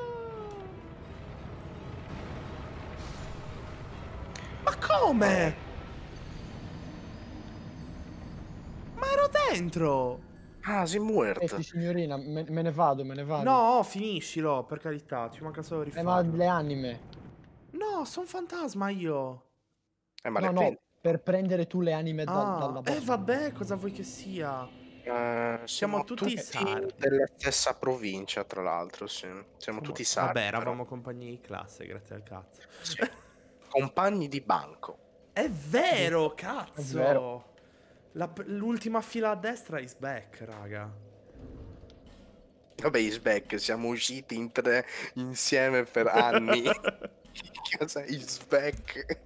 Ma come? Ma ero dentro! Ah, si Eh muerto. sì, signorina, me, me ne vado, me ne vado. No, finiscilo, per carità, ci manca solo Eh, ma rifarlo. le anime. No, sono fantasma io. Eh, ma No, le no, prendi? per prendere tu le anime da- Ah, dalla eh boss. vabbè, cosa vuoi che sia? Eh, siamo, tutti sardi. della stessa provincia, tra l'altro, sì. Siamo tutti sardi. Vabbè, però. eravamo compagni di classe, grazie al cazzo. Sì. Compagni di banco. È vero, cazzo! È vero. La- L'ultima fila a destra is back, raga. Vabbè, Isback, siamo usciti in tre insieme per anni. Cosa è Isback?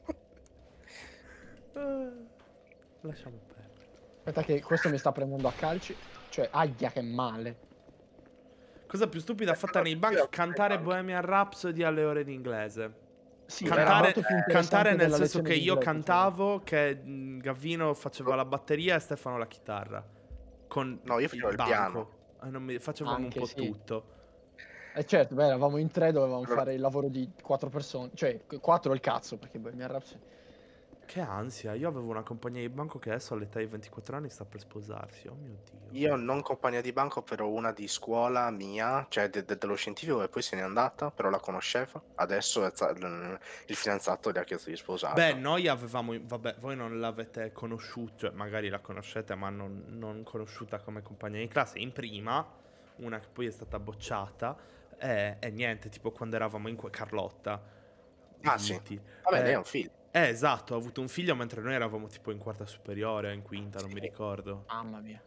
Eh, Lasciamo perdere. Aspetta che questo mi sta prendendo a calci. Cioè, aia che male. Cosa più stupida fatta nei banchi? Cantare Bohemian Rhapsody alle ore di inglese. Sì, era Cantare, molto più interessante cantare nel della senso lezione che di io inglese, cantavo, che mh, Gavino faceva la batteria e Stefano la chitarra. Con No, io facevo il piano. Eh, non mi, facevamo Anche un po' sì. tutto. Eh certo, beh, eravamo in tre, dovevamo Allora- fare il lavoro di quattro persone. Cioè, qu- quattro è il cazzo, perché poi mi arrabbi. Che ansia, io avevo una compagnia di banco che adesso all'età di ventiquattro anni sta per sposarsi. Oh mio Dio. Io non compagnia di banco, però una di scuola mia, cioè de- de- dello scientifico, e poi se n'è andata, però la conosceva. Adesso è za- l- il fidanzato le ha chiesto di sposarla. Beh, noi avevamo, vabbè, voi non l'avete conosciuta, cioè magari la conoscete, ma non, non conosciuta come compagna di classe. In prima, una che poi è stata bocciata, e, e niente, tipo quando eravamo in que- Carlotta. Ah, sì. Viti. Vabbè, Eh, lei ha un figlio. Eh, esatto, ha avuto un figlio mentre noi eravamo tipo in quarta superiore, in quinta, non mi ricordo. Mamma mia.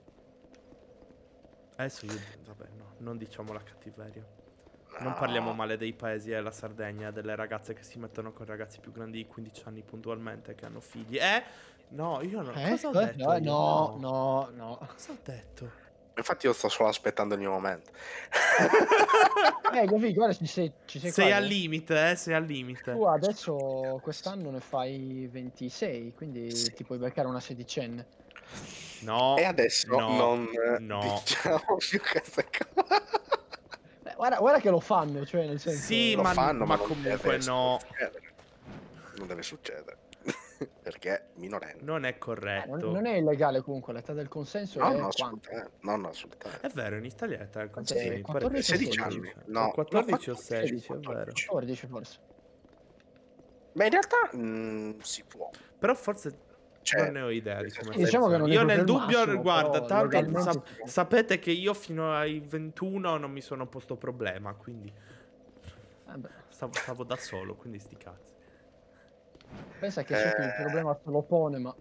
Adesso io, vabbè, no, non diciamo la cattiveria. Non No. parliamo male dei paesi e la Sardegna, delle ragazze che si mettono con ragazzi più grandi di quindici anni puntualmente, che hanno figli. Eh? No, io non... Eh? Cosa ho Cosa? detto? io? No, no, no. Cosa ho detto? Infatti io sto solo aspettando il mio momento. Eh, Gavi, guarda, ci sei, ci sei, Sei qua, al eh. limite, eh, sei al limite. Tu adesso quest'anno ne fai ventisei, quindi Sì. ti puoi beccare una sedicenne. No. E adesso no, non eh, no. diciamo più queste cose. Beh, guarda, guarda che lo fanno, cioè nel senso... Sì, Lo ma- fanno, ma ma, non comunque deve no. succedere. Non deve succedere. Perché minorenne. Non è Eh, non, corretto. non è illegale comunque, l'età del consenso No, è no, quanto? assolutamente. No, no, assolutamente. È vero, in Italia è il Sì, consenso mi pare che quattordici sia sedici sedici. anni. No, O quattordici o no, sedici, è vero. quattordici. quattordici forse. Ma in realtà mh, si può. Però forse Cioè, non ne ho idea di come Diciamo che non è Io proprio nel il dubbio, massimo, guarda, però tanto legalmente sap- si può. sapete che io fino ai ventuno non mi sono posto problema, quindi Eh beh, stavo, stavo da solo, quindi sti cazzi. pensa che c'è chi il Eh. problema se lo pone, ma...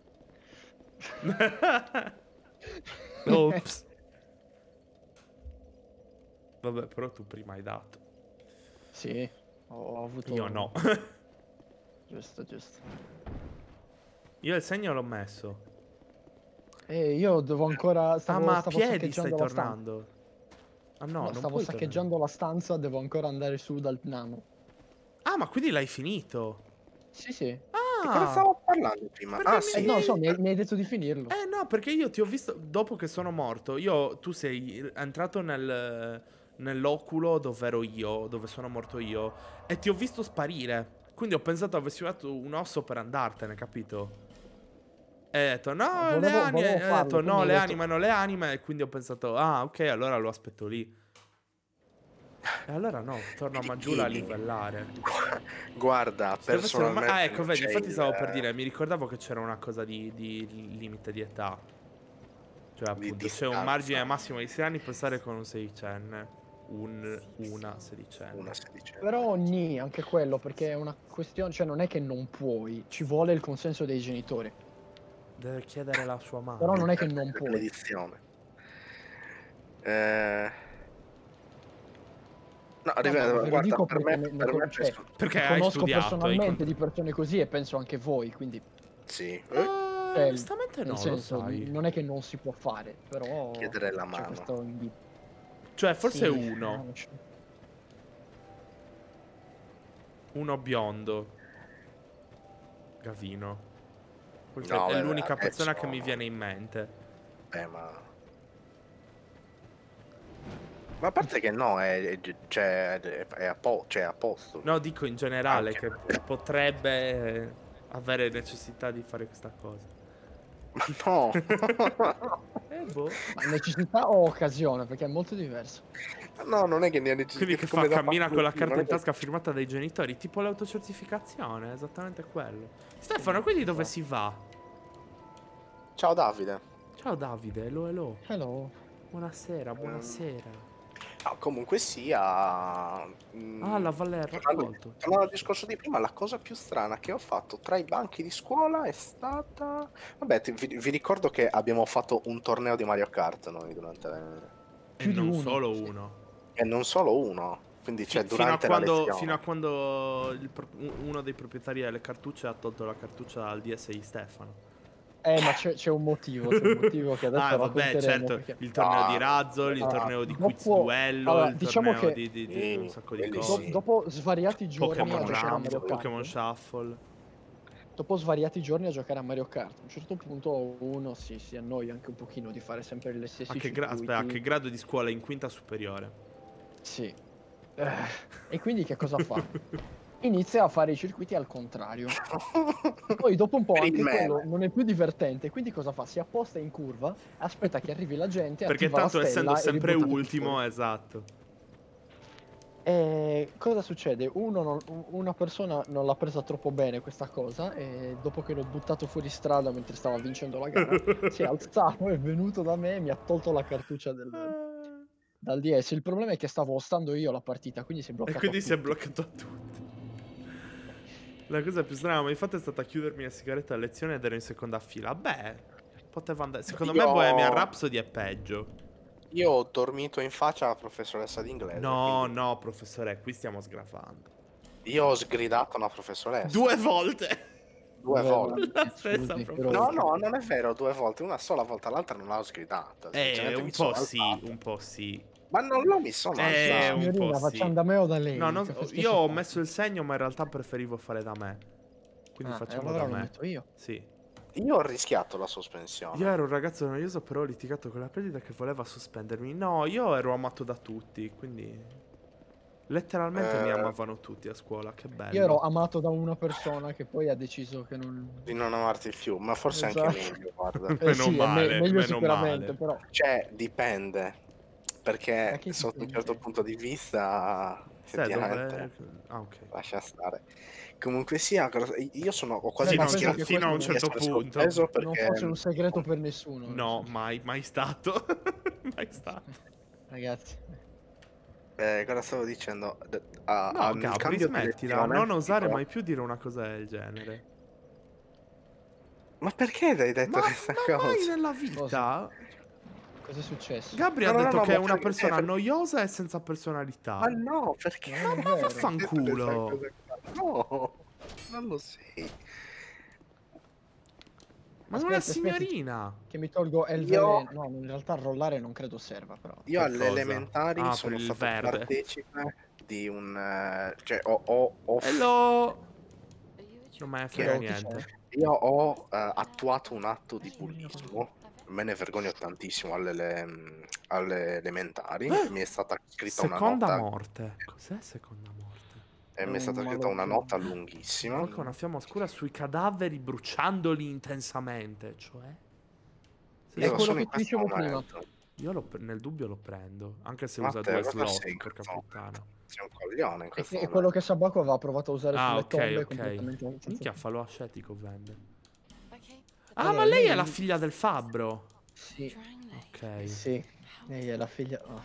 Ops. Vabbè, però tu prima hai dato. Sì, ho avuto... Io no. Giusto, giusto. Io il segno l'ho messo. E io devo ancora... Ah, Stavo, ma a stavo piedi stai saccheggiando la stanza. tornando. Ah no, No, non stavo puoi saccheggiando la stanza, devo ancora andare su dal nano. tornare. Ah, ma quindi l'hai finito? Sì, sì. Eh Di cosa Ah, stavo parlando prima? perché Ah, mi- sì. no, so, eh, mi hai, mi hai detto di finirlo. Eh no, perché io ti ho visto dopo che sono morto. Io, tu sei entrato nel, nell'oculo dove ero io, dove sono morto io, e ti ho visto sparire. Quindi ho pensato avessi usato un osso per andartene, capito? E ho detto no, No, le volevo, anime. volevo E ho detto farlo, no, quindi le hai detto... anime, no, le anime. E quindi ho pensato, ah, ok, allora lo aspetto lì. E allora no, torno a Maggiula a livellare. Guarda, Se dovesse ormai... Ah, personalmente ecco, non vedi, c'è infatti il, stavo per dire, mi ricordavo che c'era una cosa di, di limite di età. Cioè, di appunto, c'è un distanza, margine massimo di sei anni per stare con un sedicenne. Un, una sedicenne. una sedicenne. Però nì, anche quello, perché è una questione, cioè non è che non puoi, ci vuole il consenso dei genitori. Deve chiedere la sua madre. Però non è che Per- non per puoi. l'edizione. Eh... No, No, ripeto, ma ve lo guarda, dico per perché me, ne, ne per con- me cioè, perso- Perché hai conosco studiato, hai personalmente cont- di persone così e penso anche voi, quindi sì, Eh, eh, cioè, onestamente nel no, senso, lo sai. non è che non si può fare, però chiedere la c'è mano. questo invi- Cioè, forse Sì, uno. no, c- Uno biondo. Gavino. Forse No, è beh, l'unica persona adesso- che mi viene in mente. Eh, ma... Ma a parte che no, è, è, cioè, è, è a, po- cioè, è a posto. No, dico in generale Anche che perché- potrebbe eh, avere necessità di fare questa cosa. Ma no! Eh, boh. ma necessità o occasione, perché è molto diverso. No, non è che ne ha necessità. Quindi che come fa? da Cammina con la farlo, carta non in è che- tasca firmata dai genitori, tipo l'autocertificazione, è esattamente quello. Stefano, quindi dove si va? Ciao Davide. Ciao Davide, hello hello. Hello. Buonasera, buonasera. Ah, comunque sia... mm, Ah, la Valle del tornando- raccolto. tornando al discorso di prima, la cosa più strana che ho fatto tra i banchi di scuola è stata... Vabbè, ti- vi, vi ricordo che abbiamo fatto un torneo di Mario Kart noi durante le... E Più di non uno, solo sì. uno. E non solo uno, quindi Fi- cioè fino, a durante la quando, lezione. fino a quando il pro- uno dei proprietari delle cartucce ha tolto la cartuccia al D S di Stefano. Eh, ma c'è, c'è un motivo, c'è un motivo che adesso Ah, vabbè, racconteremo. certo. perché- Il torneo Ah, di Razzle, il allora, torneo di dopo- Quiz Duello, allora, il diciamo torneo che- di, di- di Sì, un sacco di quelli cose. sì. Dopo svariati giorni a Pokémon giocare a Rumble, Mario Kart, Pokémon Shuffle. dopo svariati giorni a giocare a Mario Kart, a un certo punto uno si, si annoia anche un pochino di fare sempre le stesse A che, gra- aspetta, a che grado di scuola? In quinta superiore. Sì. Eh, e quindi che cosa fa? Inizia a fare i circuiti al contrario. Poi dopo un po' Per il anche meme. quello non è più divertente, quindi cosa fa? Si apposta in curva, aspetta che arrivi la gente, Perché attiva la tanto stella essendo e sempre ributta tutti ultimo, fuori. esatto. E cosa succede? Uno non- una persona non l'ha presa troppo bene questa cosa e dopo che l'ho buttato fuori strada mentre stava vincendo la gara, si è alzato, è venuto da me e mi ha tolto la cartuccia del, dal D S. Il problema è che stavo stando io la partita, quindi si è E bloccato quindi a si è tutti. bloccato a tutti. La cosa più strana mi fatta è stata chiudermi la sigaretta a lezione ed ero in seconda fila. Beh, poteva andare. Secondo Io- me Bohemian Rhapsody è peggio. Io ho dormito in faccia alla professoressa d'inglese. No, quindi- no, professore, qui stiamo sgrafando. Io ho sgridato una professoressa. Due volte! Due Dove- volte. La stessa Scusi, proprio. però- No, no, non è vero, due volte. Una sola volta, l'altra non l'ho sgridata. Eh, semplicemente un mi po' sono sì, alzato. un po' sì. Ma non lo mi sono Eh, alzato. un Signorina, po' facciamo sì. da me o da lei? No, non- Che spesso io ho fa. messo il segno, ma in realtà preferivo fare da me. Quindi Ah, e facciamo allora da lo me. metto io. Sì. Io ho rischiato la sospensione. Io ero un ragazzo noioso, però ho litigato con la preside che voleva sospendermi. No, io ero amato da tutti, quindi letteralmente mi Eh. amavano tutti a scuola, che bello. Io ero amato da una persona che poi ha deciso che non... Di non amarti più, ma forse Esatto. anche meglio, guarda. Eh Meno sì, è me- male, meglio meno sicuramente, male. però... Cioè, dipende. Ma Perché che sotto un dipende? certo punto di vista, Sai effettivamente, dove... Ah, ok. lascia stare. Comunque sia, cosa- io sono ho quasi Sì, ma Fino, penso a- che fino a un questo certo di essere punto. sorpreso Non perché fosse un segreto per nessuno. No, mai, mai stato. Mai stato. Ragazzi. eh, cosa stavo dicendo? D- a- No, a- nel Gabri, cambio di smettila. lezione, Non osare tipo- mai più dire una cosa del genere. Ma perché hai detto Ma, questa ma mai cosa? nella vita? Cosa è successo? Gabri No, ha no, detto no, che è ma una perché- persona eh, perché- noiosa e senza personalità. Ma no, perché? Ma non è vero. Vaffanculo. No, non lo sei. Ma Aspetta, una aspetta, signorina! che mi tolgo il Io- veleno. No, in realtà rollare non credo serva, però. Io Per alle cosa? elementari Ah, sono per il stato verde. partecipe di un... eh, cioè ho... ho, ho f- Hello! Non me ne frega Hello, chi niente. io ho eh, attuato un atto di bullismo. Me ne vergogno tantissimo alle, le- alle elementari. Eh! Mi è stata scritta una Seconda nota... morte. Cos'è seconda morte? E mi è È stata un scritta una malogno. nota lunghissima. Invoca una fiamma oscura sui cadaveri bruciandoli intensamente. Cioè? Se Io È so- quello sono in che ti questo dicevo prima. momento. Io lo pre- nel dubbio lo prendo. Anche se usa Matteo, due cosa slot, sei in porca questo puttana. momento? Sei un coglione in È, questo è momento. quello che Sabako aveva provato a usare Ah, sulle ok, tombe ok. completamente senza- Minchia, falò ascetico vende. Ah, Allora, ma lei lei- è la figlia del fabbro. Sì, Ok. sì. Lei è la figlia... oh.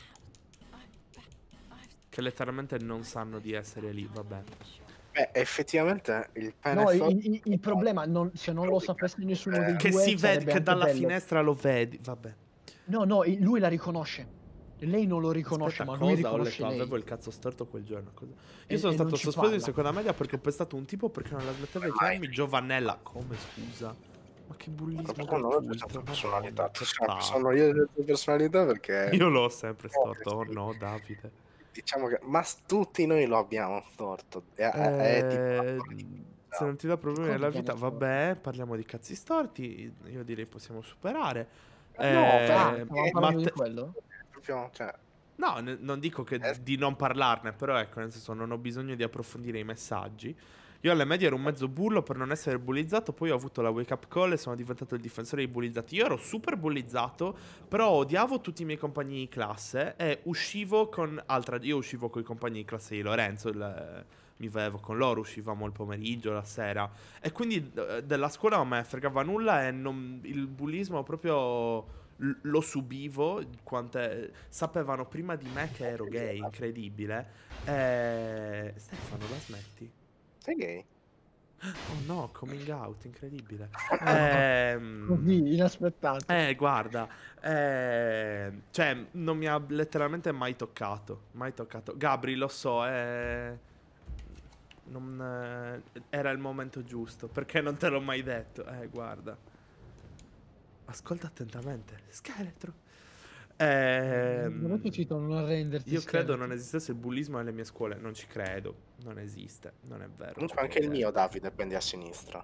Che letteralmente non sanno di essere lì, vabbè. Beh, effettivamente il pene No, il, forte- il- il problema, non- se non lo sapesse nessuno dei Che due, si vede, sarebbe che anche dalla bello. finestra lo vedi, vabbè. No, no, il- lui la riconosce. Lei non lo riconosce, Aspetta, ma lui cosa? Ho riconosce letto, lei. avevo il cazzo storto quel giorno. Cosa? Io E- sono e stato non ci sospeso in parla. seconda media perché ho pestato un tipo perché non la smetteva di chiamarmi Giovannella. Come, scusa? Ma che bullismo Secondo me c'è gratuito, sempre Madonna, personalità. che Sono, palle. sono io le tue personalità perché Io l'ho sempre Oh, storto, oh sì. no, Davide. diciamo che ma s- tutti noi lo abbiamo storto. È, è- è tipo la Eh, politica. se non ti dà problemi Cosa nella abbiamo vita, storto? vabbè, parliamo di cazzi storti. Io direi possiamo superare. No, Eh, però- Ah, stavamo eh, parlando di Matte- quello? Proprio, cioè, No, ne- non dico che Eh. di non parlarne, però ecco, nel senso non ho bisogno di approfondire i messaggi. Io alle medie ero un mezzo bullo per non essere bullizzato, poi ho avuto la wake up call e sono diventato il difensore dei bullizzati. Io ero super bullizzato, però odiavo tutti i miei compagni di classe e uscivo con altra... Io uscivo con i compagni di classe di Lorenzo, il- mi vedevo con loro, uscivamo il pomeriggio, la sera. E quindi eh, della scuola non me ne fregava nulla e non- il bullismo proprio... l- Lo subivo, quante... sapevano prima di me che ero gay, incredibile. E... Stefano, la smetti? sei gay? Oh no, coming out, incredibile. Ehm, Così, inaspettato. eh, guarda, eh, cioè, non mi ha letteralmente mai toccato. Mai toccato. Gabri, lo so, eh, non, eh, era il momento giusto. Perché non te l'ho mai detto? Eh, guarda. Ascolta attentamente. Scheletro. Ehm, Dove ti cito non arrenderti? io credo scheletro. non esistesse il bullismo nelle mie scuole. Non ci credo. Non esiste. Non è vero. Comunque ciò anche che il ho mio detto. Davide pende a sinistra.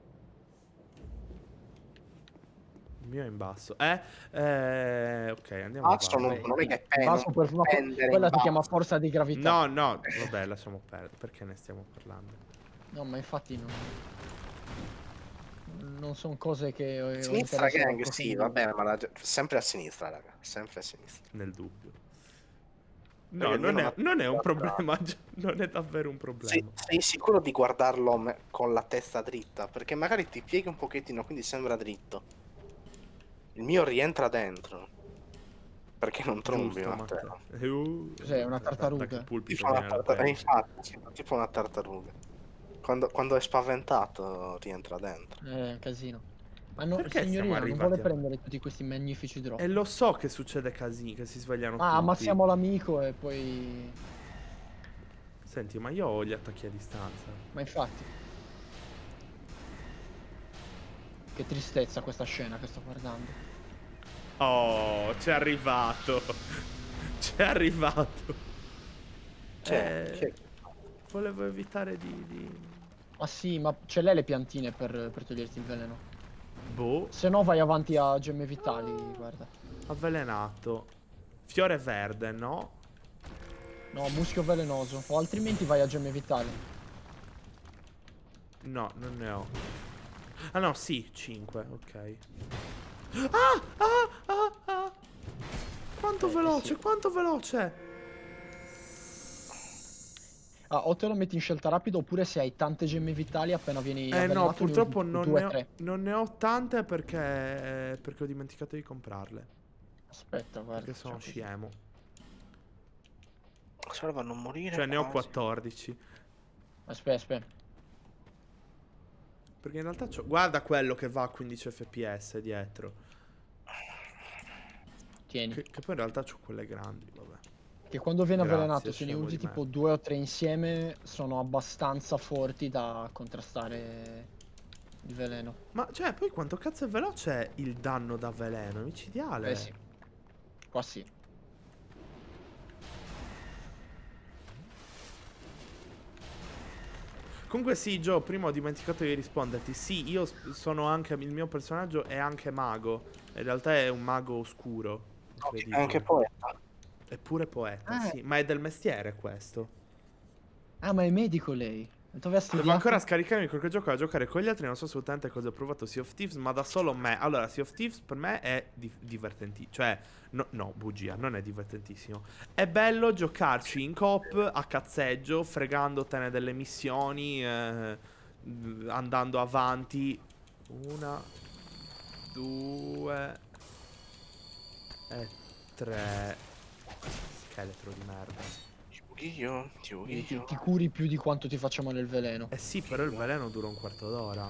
Il mio è in basso. Eh, eh ok, andiamo Basso non, avanti. non è che pende, Basso per- non pendere quella in si chiama basso. forza di gravità. No, no, vabbè, lasciamo perdere. Perché ne stiamo parlando? No, ma infatti non... Non sono cose che... ho Sinistra interesse gang, a sì, approfondire. va bene, ma la- sempre a sinistra, raga, sempre a sinistra. Nel dubbio. Perché No, il mio non è, non ha- non è un problema. Non è davvero un Sei, problema. sei sicuro di guardarlo me- con la testa dritta? Perché magari ti pieghi un pochettino, quindi sembra dritto. Il mio rientra dentro. Perché non trombi, Giusto, Matteo? Matteo. Eh, uh, Cos'è, una da- da- tartaruga? da che pulpito Tipo una viene la tartaruga, presa. infatti, sì, tipo una tartaruga. Quando, quando è spaventato rientra dentro. Eh, È un casino. Ma no, Perché siamo signorina, non arrivati vuole a- prendere tutti questi magnifici drop. E lo so che succede casini, che si svegliano Ah, tutti. ammazziamo l'amico e poi... Senti, ma io ho gli attacchi a distanza. Ma infatti... Che tristezza questa scena che sto guardando. Oh, c'è arrivato. C'è arrivato. Cioè, Eh, che- volevo evitare di... di... Ma sì, ma ce l'hai le piantine per, per toglierti il veleno? Boh, Se no vai avanti a gemme vitali, guarda. avvelenato. Fiore verde, no? No, muschio velenoso. O altrimenti vai a gemme vitali. No, non ne ho. Ah no, sì, cinque, ok. Ah, ah, ah, ah. Quanto Eh, veloce, sì. quanto veloce. Ah, o te lo metti in scelta rapida oppure se hai tante gemme vitali appena vieni Eh avvelenato no, ne purtroppo usi non due, ne, ho, tre. non ne ho tante perché, perché ho dimenticato di comprarle. Aspetta, guarda. Perché sono facciamo così. scemo. Salva a non morire. Cioè ne ho quasi. quattordici. Aspetta, aspetta. Perché in realtà c'ho... Guarda quello che va a quindici F P S dietro. Tieni. Che, Che, che poi in realtà c'ho quelle grandi, vabbè. quando viene Grazie, avvelenato se ne scemo usi di me. tipo due o tre insieme sono abbastanza forti da contrastare il veleno. Ma cioè, poi quanto cazzo è veloce il danno da veleno? Micidiale. Eh sì. Qua sì. Comunque sì, Gio, prima ho dimenticato di risponderti. Sì, io s- sono anche... Il mio personaggio è anche mago. In realtà è un mago oscuro. È Incredibile. anche poeta. È pure poeta, Ah. sì. Ma è del mestiere questo. Ah, ma è medico lei. Dove ha Devo studiato? ancora scaricarmi qualche gioco da giocare con gli altri. Non so assolutamente cosa ho provato Sea of Thieves, ma da solo me. Allora, Sea of Thieves per me è di- divertentissimo. Cioè, no, no, bugia, non è divertentissimo. È bello giocarci in coop a cazzeggio, fregandotene delle missioni, eh, andando avanti. Una, due e tre. Scheletro di merda. Io, io, Quindi ti, io. ti curi più di quanto ti faccia male il veleno. Eh sì, però il veleno dura un quarto d'ora.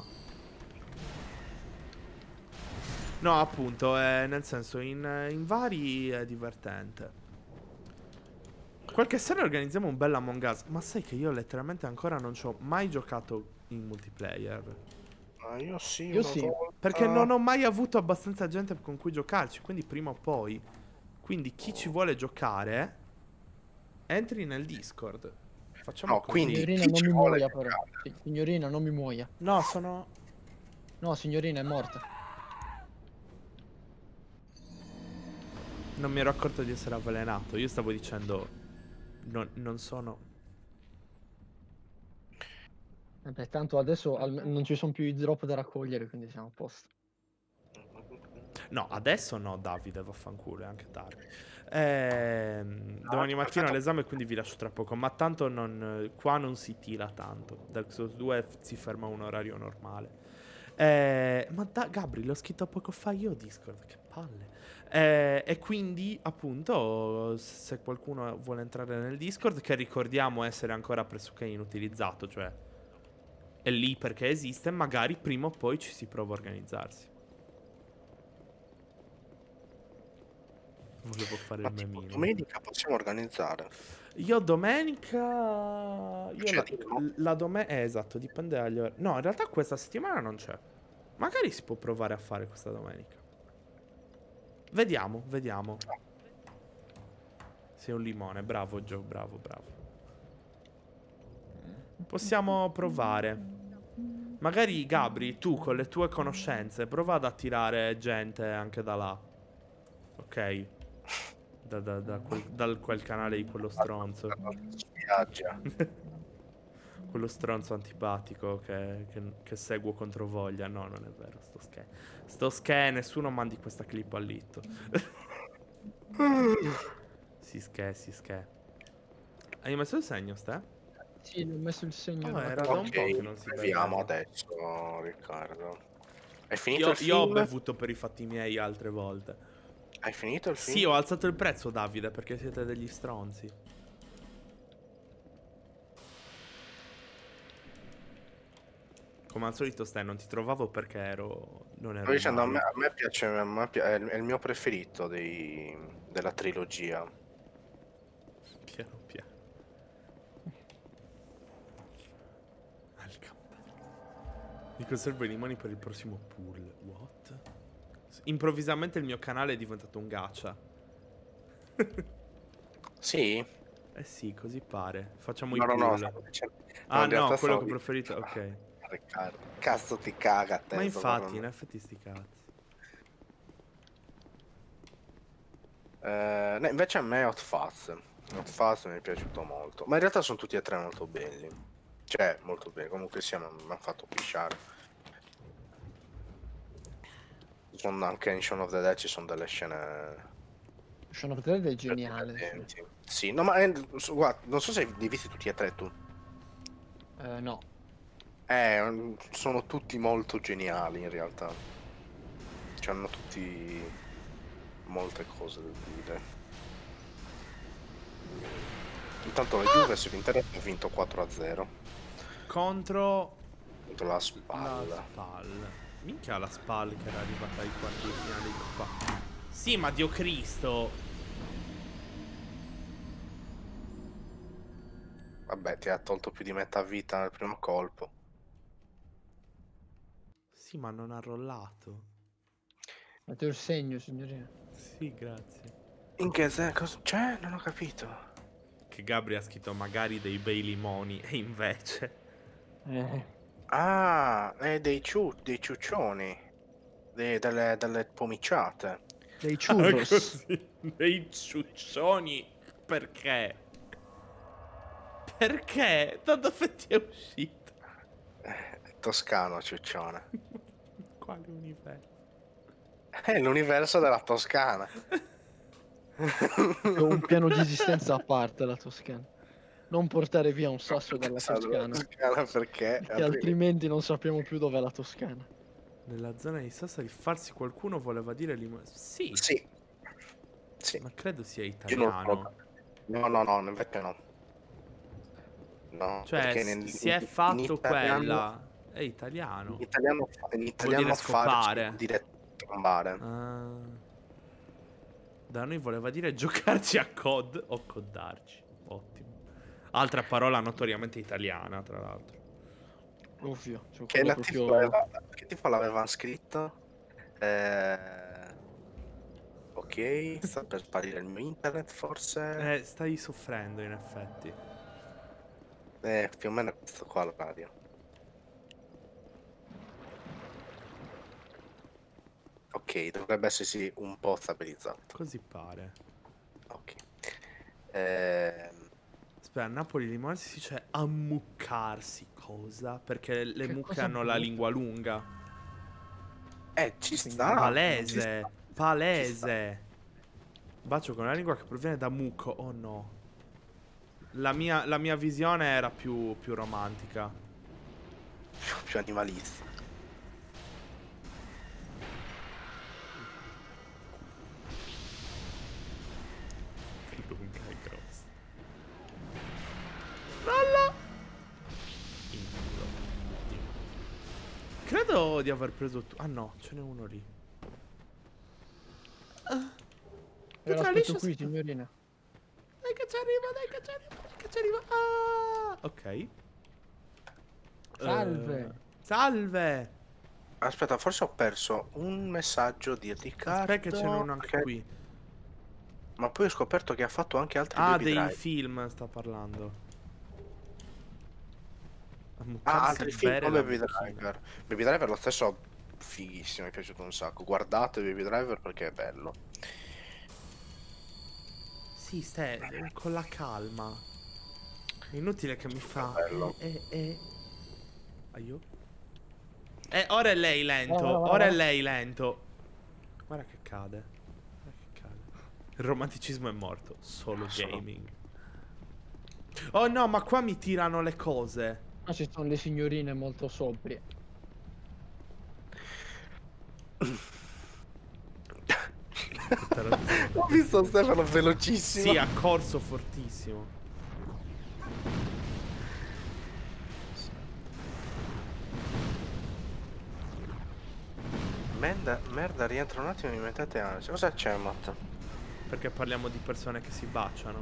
No, appunto, eh, nel senso, in, in vari è divertente. Qualche sera organizziamo un bel Among Us. Ma sai che io letteralmente ancora non ci ho mai giocato in multiplayer. Ah, io sì, Io una sì. volta. Perché non ho mai avuto abbastanza gente con cui giocarci. Quindi prima o poi. Quindi chi ci vuole giocare, entri nel Discord. Facciamo No, così. quindi- Signorina, chi non ci mi vuole muoia però. giocare? Sì, signorina, non mi muoia. No, sono... No, signorina, è morta. Non mi ero accorto di essere avvelenato. Io stavo dicendo... Non, non sono... Vabbè, tanto adesso alme- non ci sono più i drop da raccogliere, quindi siamo a posto. No, adesso no, Davide, vaffanculo, è anche tardi. Ehm, domani mattina perfetto. all'esame, quindi vi lascio tra poco. Ma tanto non, qua non si tira tanto. Dark Souls due f- si ferma a un orario normale. Eh, ma da, Gabri, l'ho scritto poco fa io Discord, che palle. Eh, e quindi, appunto, se qualcuno vuole entrare nel Discord, che ricordiamo essere ancora pressoché inutilizzato, cioè è lì perché esiste, magari prima o poi ci si prova a organizzarsi. Volevo fare Ma il tipo, memino. domenica possiamo organizzare. Io domenica. Io C'è la, di no? la domenica. Eh, esatto, dipende dagli orari. No, in realtà questa settimana non c'è. Magari si può provare a fare questa domenica. Vediamo, vediamo. Sei un limone, bravo Joe, bravo, bravo. Possiamo provare. Magari Gabri, tu con le tue conoscenze, prova ad attirare gente anche da là. Ok? Da, da, da quel, dal quel canale di quello stronzo. Spiaggia. Quello stronzo antipatico che, che, che seguo contro voglia. No, non è vero, sto sche. Sto sche, nessuno mandi questa clip al litto. Si sche, si sche. Hai messo il segno, ste? Sì, ho messo il segno. Oh, nella era da carta. un po' che non si Proviamo vedeva. adesso, Riccardo. Hai finito Io, il io ho film? bevuto per i fatti miei altre volte. Hai finito il film? Sì, ho alzato il prezzo, Davide, perché siete degli stronzi. Come al solito, stai, non ti trovavo perché ero... Non ero Sto dicendo, a me, mai. a me piace, a me pi- è il, è il mio preferito dei, della trilogia. Piano piano. Al campello. Mi conservo i limoni per il prossimo pool. What? Improvvisamente il mio canale è diventato un gacha. Sì? Eh sì, così pare. Facciamo No, i no, no, pool. stavo dicendo- Ah in realtà no, quello stavo che ho di- preferito. Ok. Riccardo, cazzo ti caga a te. Ma sto infatti, parlando. in effetti sti cazzi. Eh, no, invece a me Hot Fuzz. Hot Fuzz mi è piaciuto molto. Ma in realtà sono tutti e tre molto belli. Cioè, molto belli. Comunque sia, mi hanno fatto pisciare. Sono anche in Shaun of the Dead ci sono delle scene Shaun of the Dead è geniale. Sì. divertenti. Sì, no, ma eh, su- guarda, non so se li hai visti tutti e tre tu. Eh, no. Eh, sono tutti molto geniali in realtà. Cioè, hanno tutti molte cose da dire. Intanto la Juve sull'Inter ha vinto quattro a zero Contro contro la la spalla. Spal. Minchia la Spal che era arrivata ai quarti di finale di Coppa. Sì, ma Dio Cristo. Vabbè, ti ha tolto più di metà vita nel primo colpo. Sì, ma non ha rollato. Fate il segno, signorina. Sì, grazie. In che senso? Cosa c'è? Non ho capito. Che Gabri ha scritto magari dei bei limoni e invece... Eh, Ah, è dei, ciu dei ciuccioni. De delle, delle pomiciate. dei Ah, churros. così, dei ciuccioni. Perché? Perché? Da dove ti è uscito? Eh, toscano ciuccione. Quale universo? È l'universo della Toscana. È un piano di esistenza a parte la Toscana. Non portare via un sasso dalla Toscana, Toscana perché perché altrimenti non sappiamo più dov'è la Toscana. Nella zona di Sassari farsi qualcuno voleva dire limone. Sì, Sì. Sì. ma credo sia Io non italiano. No, no, no, invece no. No, Cioè, perché s- nel- si è in fatto italiano- quella. È italiano. In italiano, in italiano dire scopare. farci vuol dire trombare. Ah. Da noi voleva dire giocarci a C O D o coddarci. Ottimo. Altra parola notoriamente italiana, tra l'altro. Ovvio. Cioè Che, quello la proprio... tipo aveva- che tipo l'avevano scritto? Eh, ok, sta per sparire il mio internet forse. Eh, stai soffrendo in effetti. Eh, più o meno è questo qua la radio. Ok, dovrebbe essersi un po' stabilizzato. Così pare. Ok. Ehm, Aspetta, a Napoli limonarsi si dice ammuccarsi. Cosa? Perché le Che mucche cosa hanno la brutta. lingua lunga. eh, ci Quindi sta. ci Palese. sta. Palese. Bacio con la lingua che proviene da mucco. Oh no. La mia, la mia visione era più, più romantica. Più, più animalista. Lunga e grossa. Lalla! In culo. Credo di aver preso tu. Ah no, ce n'è uno lì. Ah, Io Pietra l'aspetto liscia qui, si- signorina. Dai che ci arriva, dai che ci arriva, dai che ci arriva. Ah, ok. Salve. Eh, salve. Aspetta, forse ho perso un messaggio di Riccardo. Aspetta che ce n'è uno anche che- qui. Ma poi ho scoperto che ha fatto anche altri Ah, baby dei drive. film sta parlando. Ah, Ammuccarsi, altri film bere come la Baby mucchina. Driver. Baby Driver lo stesso fighissimo, mi è piaciuto un sacco. Guardate Baby Driver perché è bello. Sì, stai con la calma. È inutile che mi fa. Bello. Eh, eh, eh. Aio. Eh, ora è lei lento. No, no, no, Ora è no. lei lento. Guarda che cade. Guarda che cade. Il romanticismo è morto. Solo Solo- gaming. Oh no, ma qua mi tirano le cose. Ma ci sono le signorine molto sobrie. Ho visto Stefano velocissimo. Sì, ha corso fortissimo. Merda, merda, rientra un attimo e mi mettete ansia. Cosa c'è, Matt? Perché parliamo di persone che si baciano.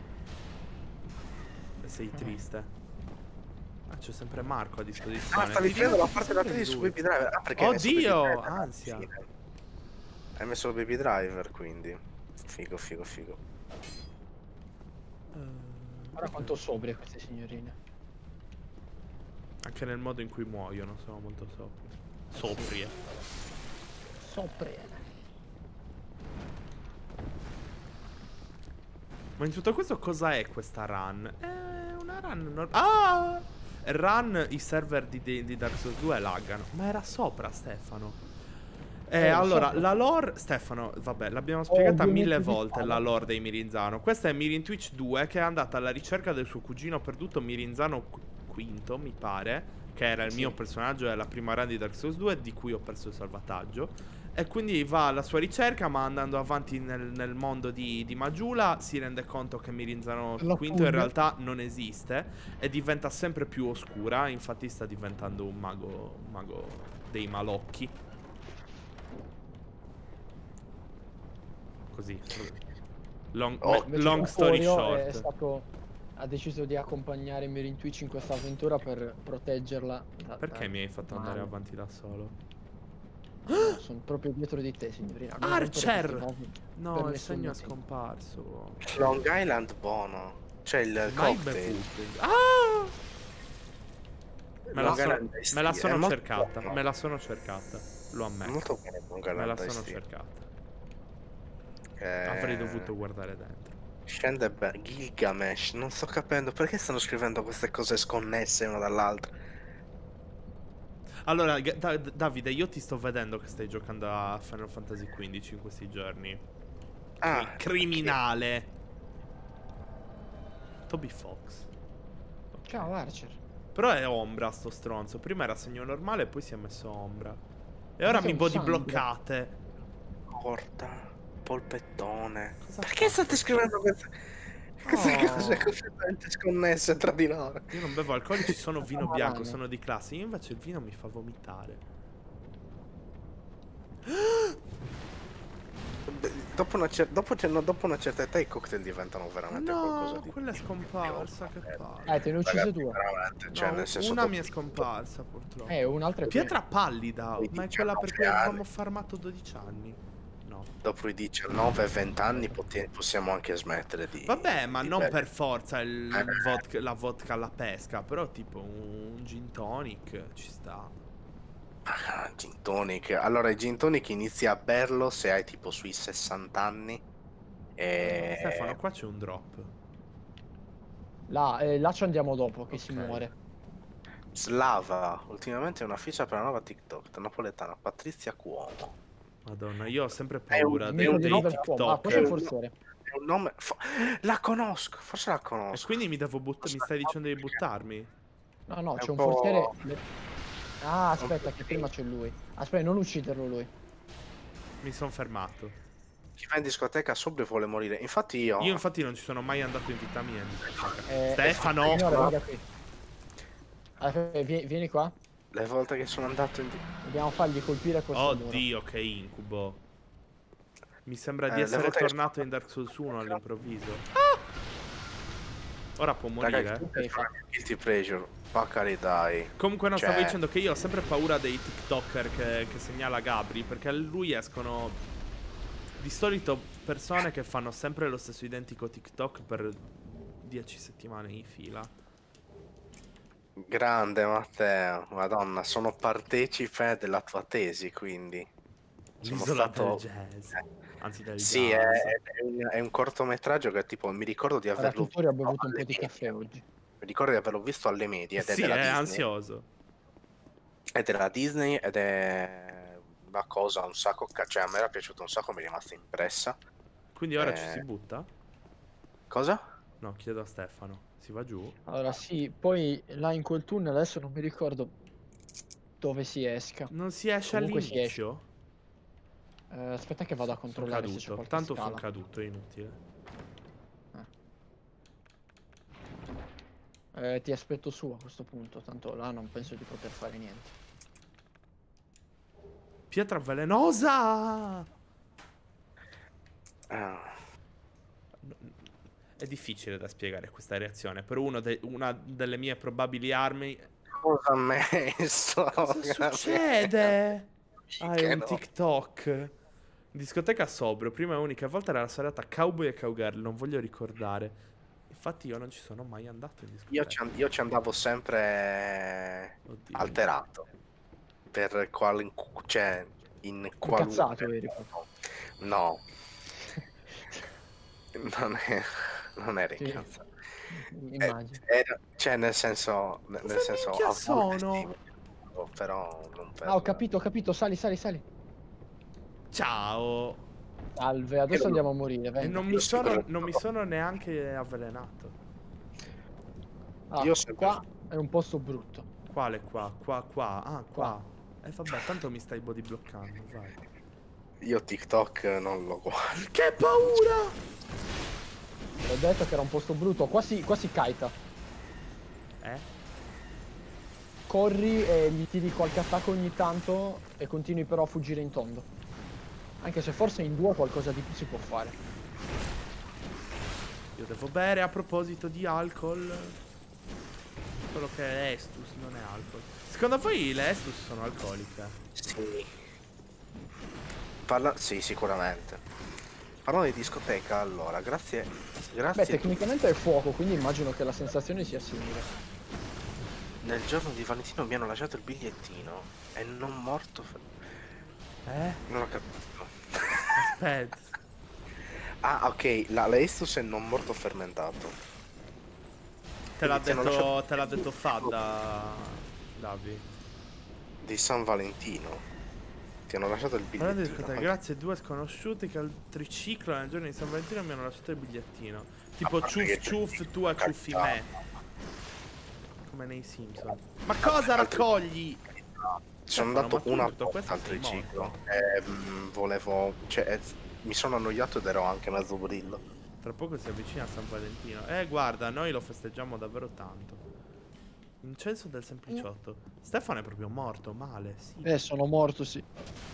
E sei triste. Ah, c'è sempre Marco a disposizione. Ah, stavi Ti vedendo dico la che parte della sempre tele su lui. Baby Driver. Ah, perché hai messo Baby Oddio, Driver alla ansia. fine. Hai messo il Baby Driver, quindi. Figo, figo, figo. Eh, Guarda quanto sobrie queste signorine. Anche nel modo in cui muoiono sono molto soprie. Soprie. Soprie. Ma in tutto questo cosa è questa run? È una run normale. Ah! Run i server di, di, di Dark Souls due laggano. Ma era sopra, Stefano. Eh, Eh, allora, sopra. la lore, Stefano, vabbè, l'abbiamo spiegata due mille metri di volte scala. la lore dei Mirinzano. Questa è Mirin Twitch due che è andata alla ricerca del suo cugino perduto Mirinzano Qu- quinto, mi pare, che era il Sì. mio personaggio della prima run di Dark Souls due, di cui ho perso il salvataggio. E quindi va alla sua ricerca, ma andando avanti nel, nel mondo di, di Majula si rende conto che Mirinzano La quinto in fune. realtà non esiste e diventa sempre più oscura. Infatti sta diventando un mago, un mago dei malocchi. Così. Long, Oh, me- Invece long story Euforio short. È stato, ha deciso di accompagnare Mirin Twitch in questa avventura per proteggerla da, Perché da- mi hai fatto andare male. avanti da solo? No, sono proprio dietro di te, signorina. Non Archer! rompere questi No, per il nessun segno è motivo. scomparso. Long Island buono. C'è il Mai cocktail. bevuto. Ah! Me la, Long so- Island Iced me la Tea, sono è molto cercata. buono. Me la sono cercata. Lo ammetto. Molto bene Long Me la Island sono Iced Tea. cercata. Eh, Avrei dovuto guardare dentro. Scende bene. Gilgamesh. Non sto capendo perché stanno scrivendo queste cose sconnesse una dall'altra. Allora, Ga- Da- Davide, io ti sto vedendo che stai giocando a Final Fantasy quindici in questi giorni. Ah, Criminale. Toby Fox. Ok. Ciao Archer. Però è ombra sto stronzo. Prima era segno normale e poi si è messo ombra. E ora sei mi un body sangue. bloccate. Corta. Polpettone. Cosa Perché fa state questo? scrivendo queste, queste Oh. cose completamente sconnesse tra di loro? Io non bevo alcolici, sono vino Sono bianco, rane. sono di classe. Io invece il vino mi fa vomitare. Beh, Dopo una, cer- dopo, cioè, no, dopo una certa età i cocktail diventano veramente qualcosa No, di... quella è scomparsa, che palle. Eh, te ne ho uccise Ragazzi, due. veramente, cioè, No, nel senso, una dopo- mi è scomparsa purtroppo. Eh, un'altra è Pietra pallida, Poi ma è dice quella no, per cui reale. avevamo farmato dodici anni. No. Dopo i diciannove venti anni pote- possiamo anche smettere di... Vabbè, ma di non bere. per forza il Eh. vodka- la vodka alla pesca, però tipo un gin tonic ci sta. Ah, gin tonic. Allora, il gin tonic inizi a berlo se hai tipo sui sessanta anni. E... Stefano, qua c'è un drop. Là, eh, là ci andiamo dopo, che si Ok. muore. Slava, ultimamente è una ficha per la nuova TikTok napoletana Patrizia Cuomo. Madonna, io ho sempre È un paura Amico dei, di dei Robert Cuomo. Ah, questo è TikToker. il forziere. È un nome... fo- La conosco, forse la E conosco. quindi mi devo buttare. Mi stai dicendo di buttarmi? No, no, È c'è un un po'- forziere. Ah, aspetta, che prima c'è lui. Aspetta, non ucciderlo lui. Mi sono fermato. Chi va in discoteca sobrio vuole morire. Infatti io... Io infatti non ci sono mai andato in vita mia in discoteca. Eh, Stefano! Signore, venga qui. Aspetta, vieni, vieni qua. Le volte che sono andato in... Dobbiamo fargli colpire questo muro. Oddio, che incubo. Mi sembra Eh, di le essere volte che tornato sono- in Dark Souls uno all'improvviso. Ora può morire. Ragazzi, eh. Ok, fa- guilty pleasure. Bacari dai. Comunque no, Cioè- stavo dicendo che io ho sempre paura dei TikToker che, che segnala Gabri, perché a lui escono di solito persone che fanno sempre lo stesso identico TikTok per dieci settimane in fila. Grande Matteo, Madonna, sono partecipe della tua tesi, quindi. Sono L'isola stato... del jazz. Anzi del Sì, è, jazz. è un, è un cortometraggio che tipo mi ricordo di Guarda, averlo tuttora ho visto bevuto un alle po' di medie. caffè oggi. Mi ricordo di averlo visto alle medie ed è Sì, della è Disney. ansioso. È della Disney ed è una cosa un sacco, ca- cioè a me era piaciuto un sacco, mi è rimasta impressa. Quindi ora Eh. ci si butta? Cosa? No, chiedo a Stefano. Si va giù? Allora, sì, poi là in quel tunnel adesso non mi ricordo dove si esca. Non si esce Comunque si all'inizio? Eh, aspetta che vado a Sono controllare se c'è caduto. qualche Tanto sono scala. caduto, è inutile. Eh, ti aspetto su a questo punto, tanto là non penso di poter fare niente. Pietra velenosa! Ah, È difficile da spiegare questa reazione. Per uno de- una delle mie probabili armi. cosa ha messo? Cosa succede? Ah, è Che un no. TikTok. In discoteca sobrio, prima e unica volta era la serata Cowboy e Cowgirl, non voglio ricordare. Infatti io non ci sono mai andato in discoteca. Io ci, an- io ci andavo sempre Oddio. alterato. Per qual... cioè, in qualunque... Incazzato eri proprio. No. Non è... non era Sì. incazzato. Immagino. Eh, era- cioè, nel senso... Nel Cosa senso... minchia a volte sono? sì, però non per... Ah, ho capito, ho capito, sali, sali, sali. Ciao. Salve, adesso andiamo a morire, E venga. non mi, sono, non mi sono neanche avvelenato. Ah, io sempre- qua è un posto brutto. Quale qua? Qua, qua. Ah, qua. E eh, vabbè, tanto mi stai body bloccando, vai. Io TikTok non lo guardo. Che paura! Ho detto che era un posto brutto. Qua si, qua si kita. Eh? Corri e gli tiri qualche attacco ogni tanto e continui però a fuggire in tondo. Anche se forse in due qualcosa di più si può fare. Io devo bere a proposito di alcol. Quello che è Estus non è alcol. Secondo voi le Estus sono alcoliche? Sì. parla... Sì, sicuramente. Parlando di discoteca, allora, grazie... grazie Beh, tecnicamente è fuoco, quindi immagino che la sensazione sia simile. Nel giorno di Valentino mi hanno lasciato il bigliettino e non morto... Fer... Eh? Non ho capito. Aspetta. Ah, ok, la l'Estus è non morto fermentato. Te l'ha Quindi ti hanno detto, lasciato- te l'ha detto Fadda, Davi. Di San Valentino. Ti hanno lasciato il Parlando di bigliettino. discoteca, grazie a due sconosciuti che al triciclo nel giorno di San Valentino mi hanno lasciato il bigliettino. Tipo A parte ciuff che ciuff, tu a ciuffi carità. me. Come nei Simpson. Ma cosa raccogli? Sono Stefano, andato ma tu una tutto volta questo al sei triciclo morto? e mm, volevo... Cioè, eh, mi sono annoiato ed ero anche mezzo brillo. Tra poco si avvicina a San Valentino. Eh, guarda, noi lo festeggiamo davvero tanto. Incenso del sempliciotto. Stefano è proprio morto, male, sì. Eh, sono morto, sì.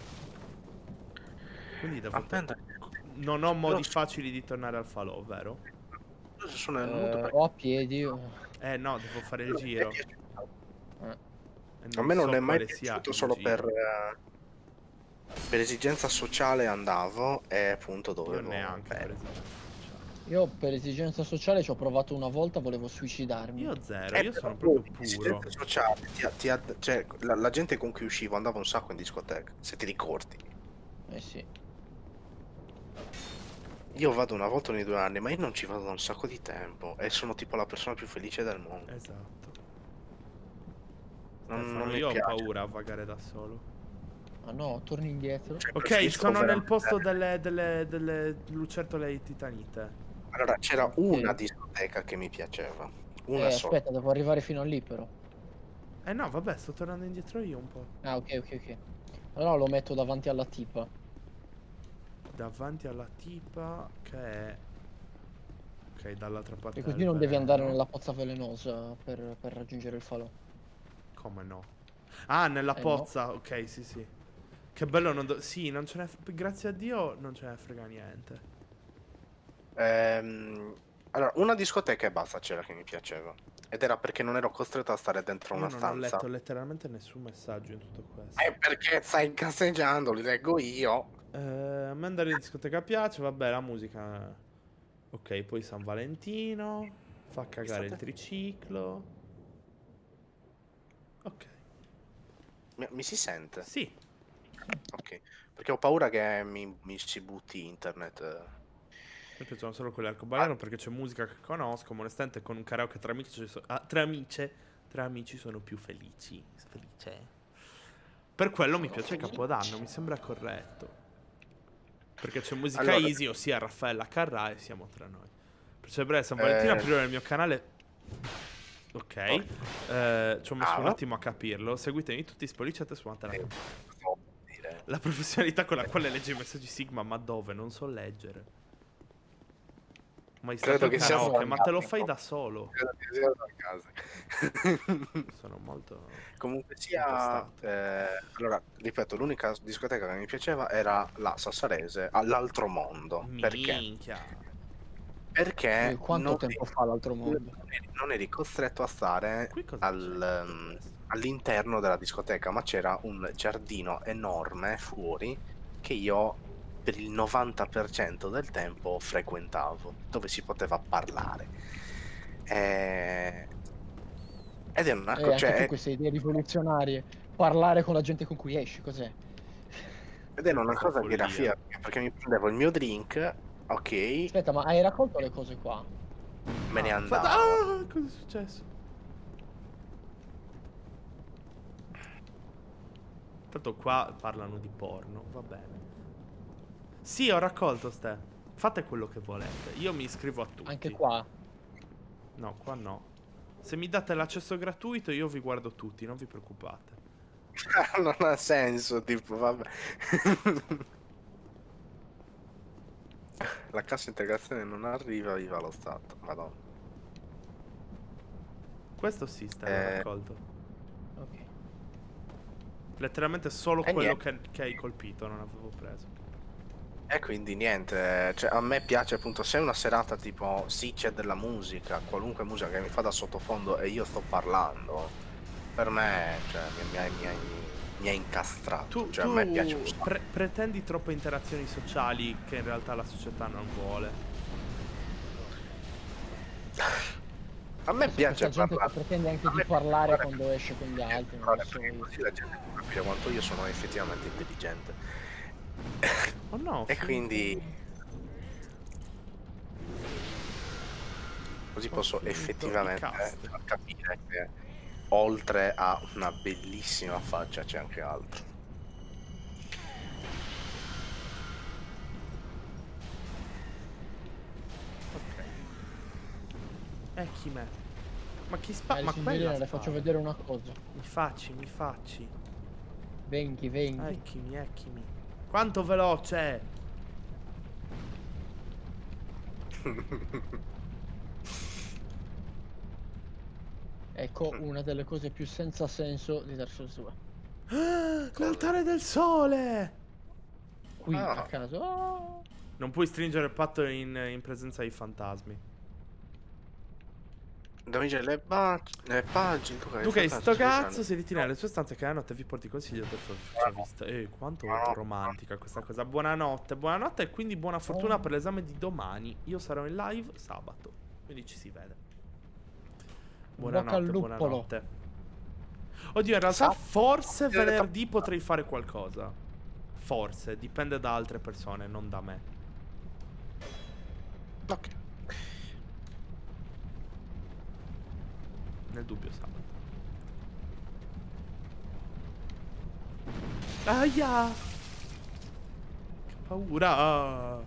Quindi devo... Aspetta, Non ho modi Però- facili di tornare al falò, vero? sono venuto Eh, perché... o a piedi o... Eh no, devo fare il giro. eh. E A me non so è mai quale sia piaciuto il solo giro. per... eh, per esigenza sociale andavo e appunto Io dovevo... neanche eh, per esigenza sociale. Io per esigenza sociale ci ho provato una volta, volevo suicidarmi. Io zero, eh, io però sono tu, proprio per puro. esigenza sociale, ti, ti ha- cioè, la, la gente con cui uscivo andava un sacco in discoteca, se ti ricordi. Eh sì. Io vado una volta ogni due anni, ma io non ci vado da un sacco di tempo e sono tipo la persona più felice del mondo. Esatto. Non, Stefano, non mi io ho piace. paura a vagare da solo. Ah no, torni indietro. Cioè, Ok, preferisco sono nel veramente- posto delle, delle, delle lucertole titanite. Allora, c'era Ok. una discoteca che mi piaceva. Una Eh, sola. aspetta, devo arrivare fino a lì però. Eh no, vabbè, sto tornando indietro io un po'. Ah, ok, ok, ok. Allora lo metto davanti alla tipa. Davanti alla tipa che è... Ok, dall'altra parte E così del non devi andare veleno. nella pozza velenosa per, per raggiungere il falò. Come no? Ah, nella Eh, pozza, ok, sì, sì. Che bello, non do- sì, non ce n'è... Grazie a Dio non ce ne frega niente. Ehm, allora, una discoteca e basta c'era che mi piaceva. Ed era perché non ero costretto a stare dentro Io una non ho stanza. letto letteralmente nessun messaggio in tutto questo. Eh, perché stai casseggiando, li leggo io. Eh, a me andare in discoteca piace, vabbè, la musica... Ok, poi San Valentino, fa cagare il State- triciclo. Ok, Mi, mi si sente? sì. Ok. Perché ho paura che mi, mi si butti internet. eh. Mi piacciono solo quelli arcobaleno perché c'è musica che conosco, ma onestamente con un karaoke tra amici, ci so- ah, tra amici, tra amici sono più felici. Felice. Per quello mi piace Capodanno, mi sembra corretto. Perché c'è musica Allora- easy, ossia Raffaella Carrà e siamo tra noi. Per celebrare San Valentino Eh. aprirò nel mio canale. Ok, eh, ci ho messo Ah, un va? attimo a capirlo. Seguitemi tutti, spolliciate e suonate la Eh, campana. no, dire. La professionalità con la quale leggi i messaggi Sigma, ma dove? Non so leggere. Ma Credo stato che sia karaoke, ma te lo sarcastico. fai da solo. Credo che sia sarcasmo. Sono molto... Comunque sia, Impostato. eh, allora, ripeto, l'unica discoteca che mi piaceva era la Sassarese all'altro mondo. Perché? Minchia. Perché E quanto non tempo eri- fa l'altro mondo? non eri, non eri costretto a stare Qui cosa al, c'è tutto ehm, questo? all'interno della discoteca, ma c'era un giardino enorme fuori che io per il novanta per cento del tempo frequentavo, dove si poteva parlare. Eh, Ed è una Eh, cosa, anche cioè, tu queste idee rivoluzionarie. Parlare con la gente con cui esci, cos'è? ed era una Questa cosa che era follia. figa, perché mi prendevo il mio drink, ok, Aspetta, ma hai raccolto le cose qua? me ne Ah, andavo. Ah, cosa è successo? Tanto qua parlano di porno, va bene. Sì, ho raccolto ste. Fate quello che volete. Io mi iscrivo a tutti. Anche qua? No, qua no. Se mi date l'accesso gratuito io vi guardo tutti, non vi preoccupate. Non ha senso, tipo, vabbè. La cassa integrazione non arriva, viva lo Stato, madonna. Questo sì, sta Eh. raccolto. Ok. Letteralmente solo E quello niente. che, che hai colpito, non avevo preso. E quindi niente, cioè, a me piace appunto, se è una serata tipo, sì c'è della musica, qualunque musica che mi fa da sottofondo e io sto parlando, per me, cioè, mi, mi, mi, mi ha incastrato. Tu, Cioè, tu a me piace un sacco. pre- pretendi troppe interazioni sociali che in realtà la società non vuole. A me Adesso piace questa gente parlare. che pretende anche A di me piace parlare parlare quando esce con gli altri, non parlare, so perché io. così la gente capisce quanto io sono effettivamente intelligente. Oh no, E fi- quindi così ho posso finito i effettivamente cast. far capire che oltre a una bellissima faccia c'è anche altro. Ok. Eh, chi me? Ma chi spa... Dai, Ma signorina, quella le faccio spara. vedere una cosa. Mi facci, mi facci. Venghi, venghi. Ecchimi, ecchimi. Quanto veloce! Ecco una delle cose più senza senso di Dark Souls due. Ah, l'altare del sole! Qui Ah. a caso. Oh! Non puoi stringere il patto in, in presenza di fantasmi. Dove dice le, pag- le pagine. Tu che, Tu che hai sto cazzo, cazzo si ritira nelle sue stanze che la notte vi porti consiglio del suo vista. Eh, quanto Buonanotte. romantica questa cosa. Buonanotte, buonanotte e quindi buona fortuna per l'esame di domani. Io sarò in live sabato, quindi ci si vede. Bocca al Buonanotte, luppolo. buonanotte. Oddio, in realtà Sa- forse venerdì potrei fare qualcosa. Forse, dipende da altre persone, non da me. Ok. Nel dubbio sabato. Aia! Che paura!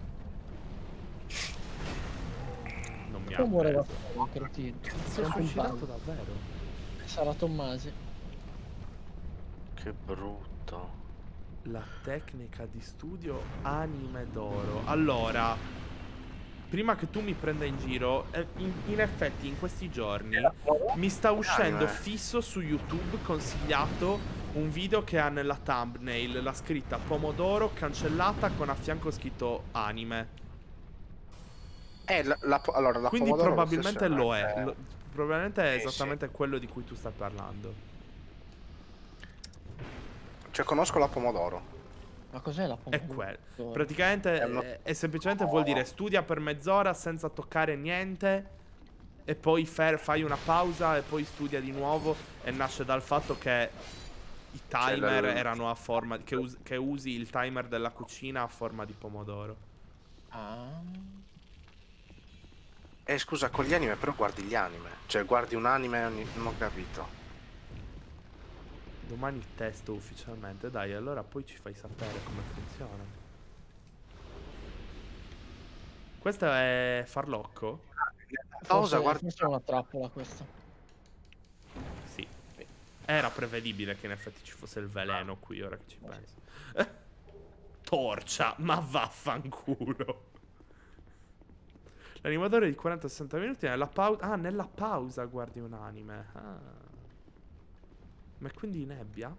Non mi ha Come muore da preso. solo, cretino? Si è Rompe il suicidato palle. davvero. Sarà Tommasi. Che brutto. La tecnica di studio anime d'oro. Allora, prima che tu mi prenda in giro, eh, in, in effetti in questi giorni mi sta uscendo Anime. fisso su YouTube consigliato un video che ha nella thumbnail la scritta pomodoro cancellata con a fianco scritto anime. Eh, la, la, allora, la Quindi pomodoro probabilmente stesso lo è. eh, Lo- probabilmente è sì, esattamente quello di cui tu stai parlando. Cioè, conosco la pomodoro. Ma cos'è la È pomodoro? quello. Praticamente È uno- è, è semplicemente vuol dire studia per mezz'ora senza toccare niente e poi fer- fai una pausa e poi studia di nuovo e nasce dal fatto che i Cioè, timer la- erano a forma di, che, us- che usi il timer della cucina a forma di pomodoro. Ah. Eh, scusa, con gli anime però guardi gli anime. Cioè, guardi un anime ogni... non ho capito. Domani testo ufficialmente, dai, allora poi ci fai sapere come funziona. Questo è farlocco? Pausa, Forse, guardi... forse è una trappola questa. Sì. Era prevedibile che in effetti ci fosse il veleno qui, ora che ci penso. Torcia, ma vaffanculo. L'animatore di quaranta sessanta minuti nella pausa... Ah, nella pausa guardi un anime. Ah. Ma quindi nebbia?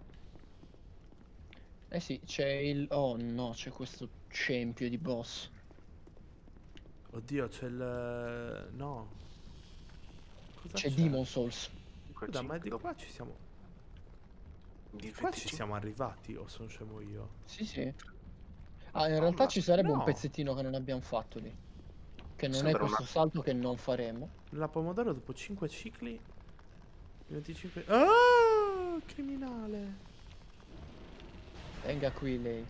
Eh sì, c'è il... Oh no, c'è questo scempio di boss. Oddio, c'è il... No. Cosa C'è Demon Souls. Scusa, ma di qua ci siamo... Di Qua ci venticinque. siamo arrivati o sono scemo io? Sì, sì. Ah, in No, realtà ma- ci sarebbe no. un pezzettino che non abbiamo fatto lì. Che non Sembra è questo una- salto che non faremo. La pomodoro dopo cinque cicli... venticinque... Ah! Criminale! Venga qui lei.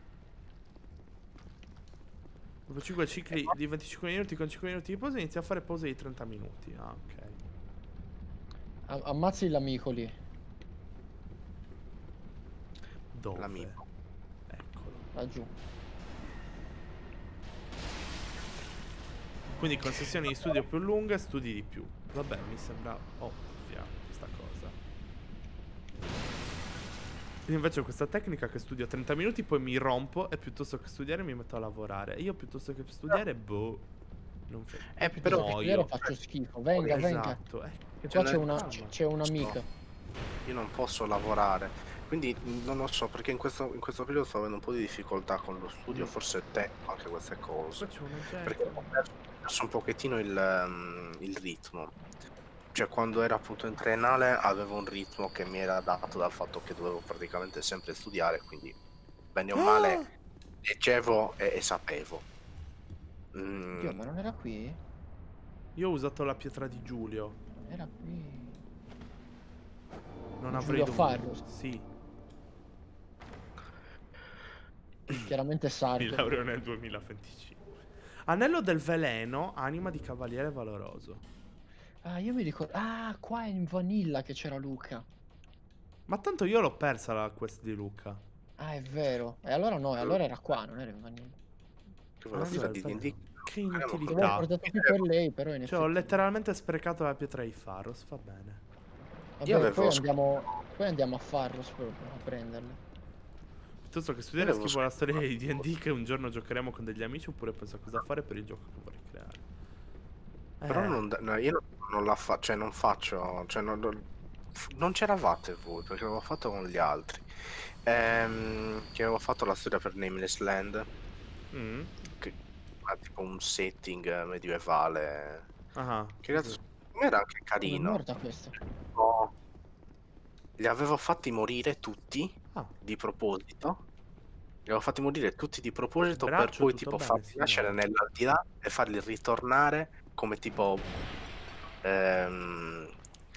Dopo cinque cicli di venticinque minuti con cinque minuti di pausa inizia a fare pause di trenta minuti. Ah, ok. A- ammazzi l'amico lì. Dove? L'amico. Eccolo. Laggiù. Quindi con sessioni di studio più lunghe studi di più. Vabbè, mi sembra ovvia questa cosa. Io invece ho questa tecnica che studio trenta minuti, poi mi rompo e piuttosto che studiare mi metto a lavorare. E io piuttosto che studiare, boh, non fa... Eh, Più però... che muoio. studiare faccio schifo. Venga, venga. Esatto, eh. Che Cioè, qua c'è nel- una, calma. c'è un'amica. Io non posso lavorare, quindi non lo so, perché in questo, in questo periodo sto avendo un po' di difficoltà con lo studio, Mm. forse te anche queste cose, Qua c'è una gente. perché ho perso, ho perso un pochettino il, um, il ritmo. cioè quando era appunto in triennale avevo un ritmo che mi era dato dal fatto che dovevo praticamente sempre studiare, quindi bene o male leggevo e, e sapevo. Mm, Dio, ma non era qui? Io ho usato la pietra di Giulio. Non era qui. Non avrei Giulio dovuto. Farro. Sì. Chiaramente Mi sardo. laureo nel duemilaventicinque. Anello del veleno, anima di cavaliere valoroso. Ah, io mi ricordo. Ah, qua è in Vanilla che c'era Luca. Ma tanto io l'ho persa la quest di Luca. Ah, è vero. E allora no, e allora era qua, non era in Vanilla. che la Anello fila del di D and D. veleno. Che L'avevo inutilità. portato qui per lei, però in Cioè, ho effetti... letteralmente sprecato la pietra di Faros, va bene. Vabbè, Io avevo poi sc- andiamo, poi andiamo a Farros proprio, a prenderle. Piuttosto che studiare Io avevo schifo la scritto- storia di D and D che un giorno giocheremo con degli amici, oppure penso a cosa fare per il gioco che vorrei creare. Però Eh, non, no, io non, non la faccio, cioè non faccio, cioè non, non- non c'eravate voi perché l'avevo fatto con gli altri. Ehm, che avevo fatto la storia per Nameless Land, mm, che ha tipo un setting medievale, ah, che in realtà sì. secondo me era anche Come è carino. morta questa? Oh, li avevo fatti morire tutti Ah, di proposito. Li avevo fatti morire tutti di proposito per braccio, poi tutto tipo bene, farli nascere signore. nell'aldilà e farli ritornare come tipo ehm,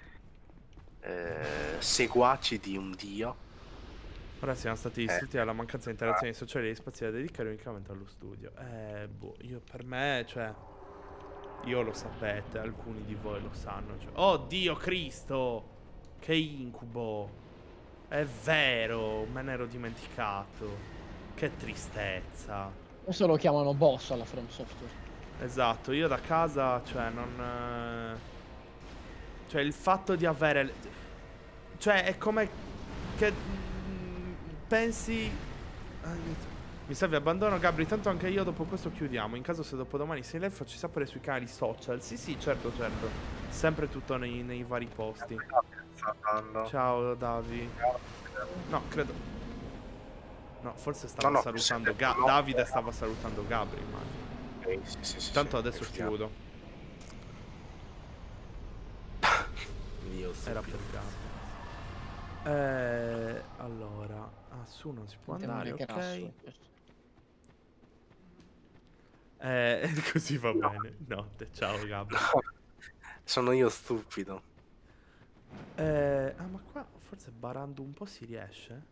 eh, seguaci di un dio. Ora siamo stati Eh, distrutti dalla mancanza di interazioni sociali e spazi da dedicare unicamente allo studio. Eh, boh, io per me, cioè... Io lo sapete, alcuni di voi lo sanno. Cioè, oh Dio Cristo! Che incubo! È vero, me ne ero dimenticato. Che tristezza. Questo lo chiamano boss alla From Software. Esatto, io da casa, cioè, non... eh, Cioè, il fatto di avere... le- Cioè, è come che... mm, pensi... Ah, mi serve abbandono, Gabri, tanto anche io dopo questo chiudiamo. In caso se dopo domani sei live facci sapere sui canali social. Sì, sì, certo, certo. Sempre tutto nei, nei vari posti. Ciao, Davi. No, credo... No, forse stava No, no, salutando... sì, Ga- no. Davide stava salutando Gabri, immagino. Ok, sì, sì, sì, Tanto sì, adesso effettivamente. chiudo. Io Era stupido. per Gabri. Eh, allora... Ah, su non si può Sentiamo andare, che ok. grasso è questo. Eh, così va bene. Notte, ciao Gabri. Sono io stupido. Eh, ah, ma qua forse barando un po' si riesce?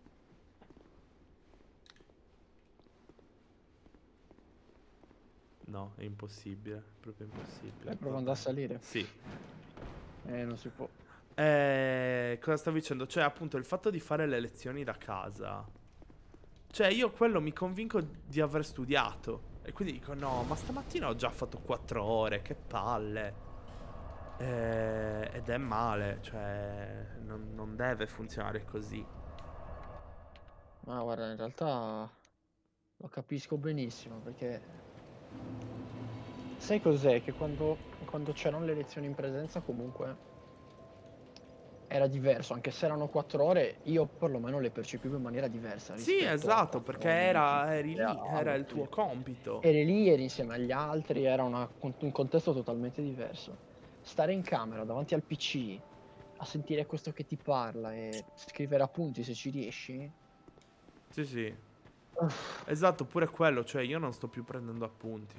No, è impossibile, è proprio impossibile. Stai Va provando a bene. salire? Sì. Eh, non si può. Eh, cosa stavo dicendo? Cioè, appunto, il fatto di fare le lezioni da casa. Cioè, io quello mi convinco di aver studiato. E quindi dico, no, ma stamattina ho già fatto quattro ore, che palle. Eh, ed è male, cioè, non, non deve funzionare così. Ma guarda, in realtà lo capisco benissimo perché sai cos'è? Che quando, quando c'erano le lezioni in presenza comunque era diverso, anche se erano quattro ore, io perlomeno le percepivo in maniera diversa Sì, rispetto a esatto, quattro perché ore di era, eri tutte lì, era il altri. tuo compito. Eri lì, eri insieme agli altri, era una- un contesto totalmente diverso. Stare in camera davanti al P C, a sentire questo che ti parla e scrivere appunti se ci riesci. Sì, sì. uff, Esatto, pure quello, cioè io non sto più prendendo appunti.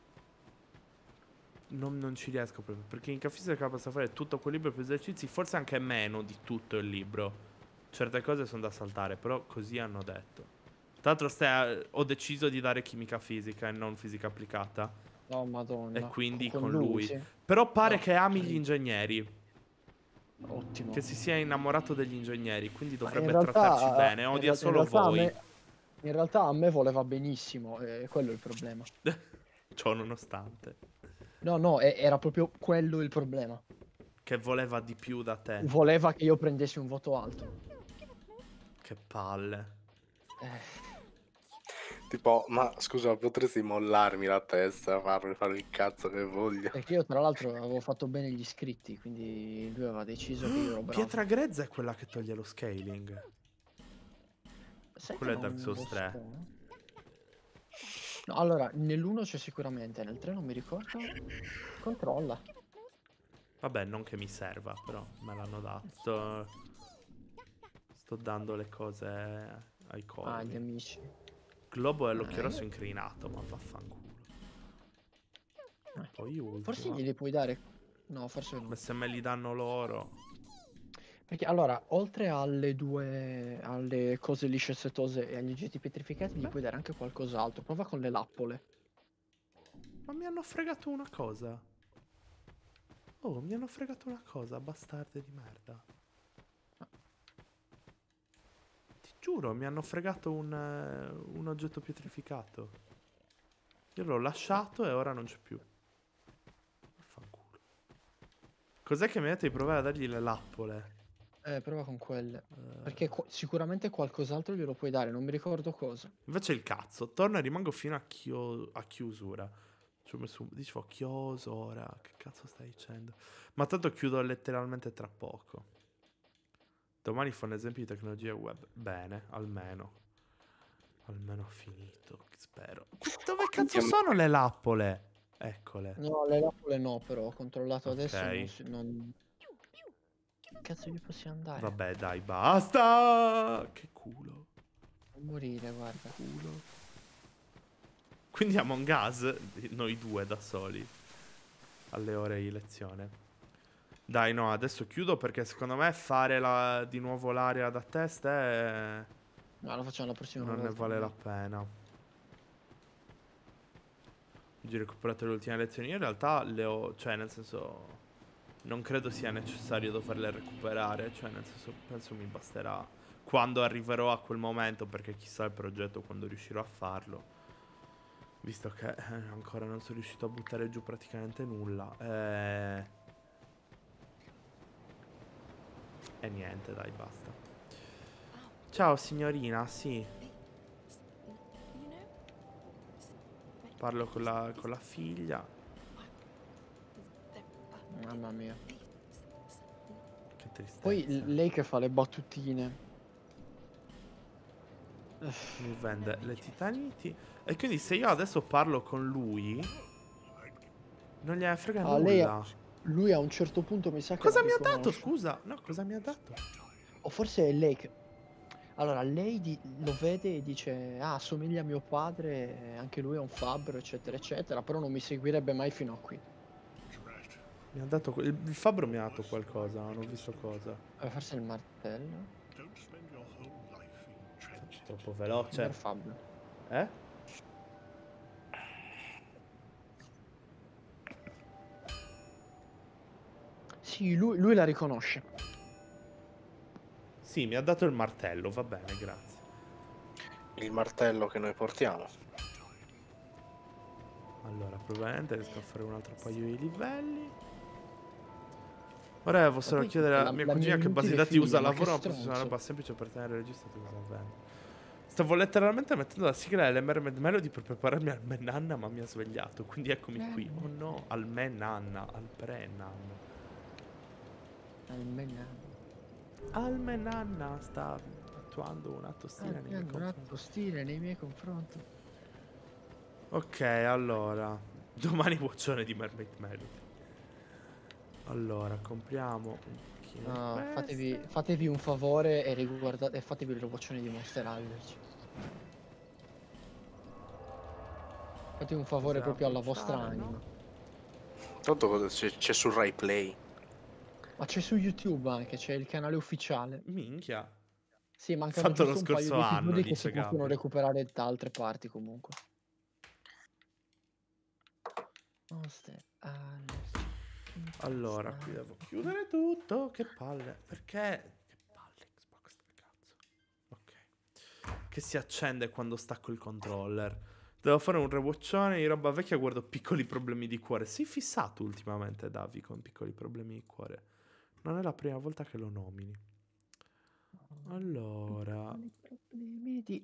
Non, non ci riesco proprio, perché in Cafisica è capace di fare tutto quel libro più esercizi, forse anche meno di tutto il libro. Certe cose sono da saltare, però così hanno detto. Tra l'altro ste- ho deciso di dare chimica fisica e non fisica applicata. no, madonna. E quindi con, con lui, lui. sì. Però pare No, che ami sì. gli ingegneri. Ottimo. Che si sia innamorato degli ingegneri, quindi Ma dovrebbe in realtà, trattarci bene. in Odia real- in solo realtà a voi. me, in realtà a me voleva benissimo, e quello è il problema. Ciò nonostante. No, no, e- era proprio quello il problema. Che voleva di più da te. Voleva che io prendessi un voto alto. Che palle. Eh, Tipo, ma scusa, potresti mollarmi la testa, farmi fare il cazzo che voglio. perché io tra l'altro avevo fatto bene gli iscritti, quindi lui aveva deciso che io ero bravo. Pietra grezza è quella che toglie lo scaling. Sai Quello che è Dark non Souls lo tre. so. No, allora, nell'uno c'è sicuramente, nel tre non mi ricordo. Controlla. Vabbè, non che mi serva, però me l'hanno dato. Sto, sto dando le cose ai corvi. Ah, gli amici. Globo e l'occhio Eh, rosso io- incrinato, ma vaffanculo. Eh. Poi ultima. Forse glieli puoi dare... No, forse no. Ma se me li danno loro... Perché allora, oltre alle due... alle cose lisce e setose e agli oggetti pietrificati, gli Beh. puoi dare anche qualcos'altro. Prova con le lappole. Ma mi hanno fregato una cosa. Oh, mi hanno fregato una cosa, bastarde di merda. Ti giuro, mi hanno fregato un, eh, un oggetto pietrificato. Io l'ho lasciato e ora non c'è più. Vaffanculo. Cos'è che mi ha detto di provare a dargli le lappole? Eh, prova con quelle. Eh, Perché qu- sicuramente qualcos'altro glielo puoi dare, non mi ricordo cosa. Invece il cazzo, torno e rimango fino a, chio- a chiusura. Ci ho messo un... Dicevo chiusura, che cazzo stai dicendo? Ma tanto chiudo letteralmente tra poco. Domani fa un esempio di tecnologia web. Bene, almeno. Almeno ho finito, spero. Dove cazzo sono le lappole? Eccole. No, le lappole no, però ho controllato adesso. Ok. Non, si- non... Che cazzo gli possiamo dare? Vabbè, dai, basta. Che culo. Non morire, guarda. Culo. Quindi Among Us, noi due da soli, alle ore di lezione. Dai, no, adesso chiudo perché secondo me fare la, di nuovo l'area da test è... No, lo facciamo la prossima non volta. ne vale la pena. Oggi ho recuperato le ultime lezioni. Io in realtà le ho... Cioè, nel senso... Non credo sia necessario doverle recuperare. Cioè, nel senso, penso mi basterà quando arriverò a quel momento. Perché chissà il progetto quando riuscirò a farlo. Visto che eh, ancora non sono riuscito a buttare giù praticamente nulla. E... E niente, dai, basta. Ciao signorina, sì. Parlo con la, con la figlia. Mamma mia. Che tristezza. Poi l- lei che fa le battutine. Mi vende le titaniti. E quindi se io adesso parlo con lui, non gliene frega Ah, lei nulla. ha- lui a un certo punto mi sa che Cosa la mi ha dato? riconosce. Scusa. No, cosa mi ha dato? O forse è lei che... Allora, lei di- lo vede e dice, ah, assomiglia a mio padre, anche lui è un fabbro, eccetera, eccetera, però non mi seguirebbe mai fino a qui. Mi ha dato... que- Il, il fabbro mi ha dato qualcosa, non ho visto cosa. Eh, forse è il martello. Troppo Il veloce. fabbro. Eh? Sì, lui, lui la riconosce. Sì, mi ha dato il martello, va bene, grazie. Il martello che noi portiamo. Allora, probabilmente riesco a fare un altro paio di livelli. Ora devo solo poi chiedere a la- mia la cugina mia che basi inutile dati usa al figlia, ma che lavoro, ma posso usare una stronzo. roba semplice per tenere registrato cosa avviene. Stavo letteralmente mettendo la sigla delle Mermaid Melody per prepararmi al menanna, ma mi ha svegliato. Quindi eccomi qui. Oh no, al menanna, al pre-nanna. Almeno Al menanna sta attuando una tostina nei miei un confronti. atto stile nei miei confronti. Ok, allora. Domani watchone di Mermaid Melody. Allora, compriamo un pochino No, di fatevi, queste. fatevi un favore e riguardate e fatevi il roboccione di Monster Allergy. Fatevi un favore Cosa proprio alla vostra bruciare, no? anima. Tanto cosa c'è, c'è su Rai Play. Ma c'è su YouTube anche, c'è il canale ufficiale. Minchia. Sì, mancano Fatto giusto lo un paio scorso di anno, episodi che dice si possono Gabri. recuperare da altre parti comunque. Monster Allergy. Allora, qui devo chiudere tutto. Che palle. Perché? Che palle Xbox del cazzo. Ok. Che si accende quando stacco il controller. Devo fare un rewatchone di roba vecchia. Guardo Piccoli problemi di cuore. Sei fissato ultimamente, Davi, con Piccoli problemi di cuore. Non è la prima volta che lo nomini. Allora, Problemi di...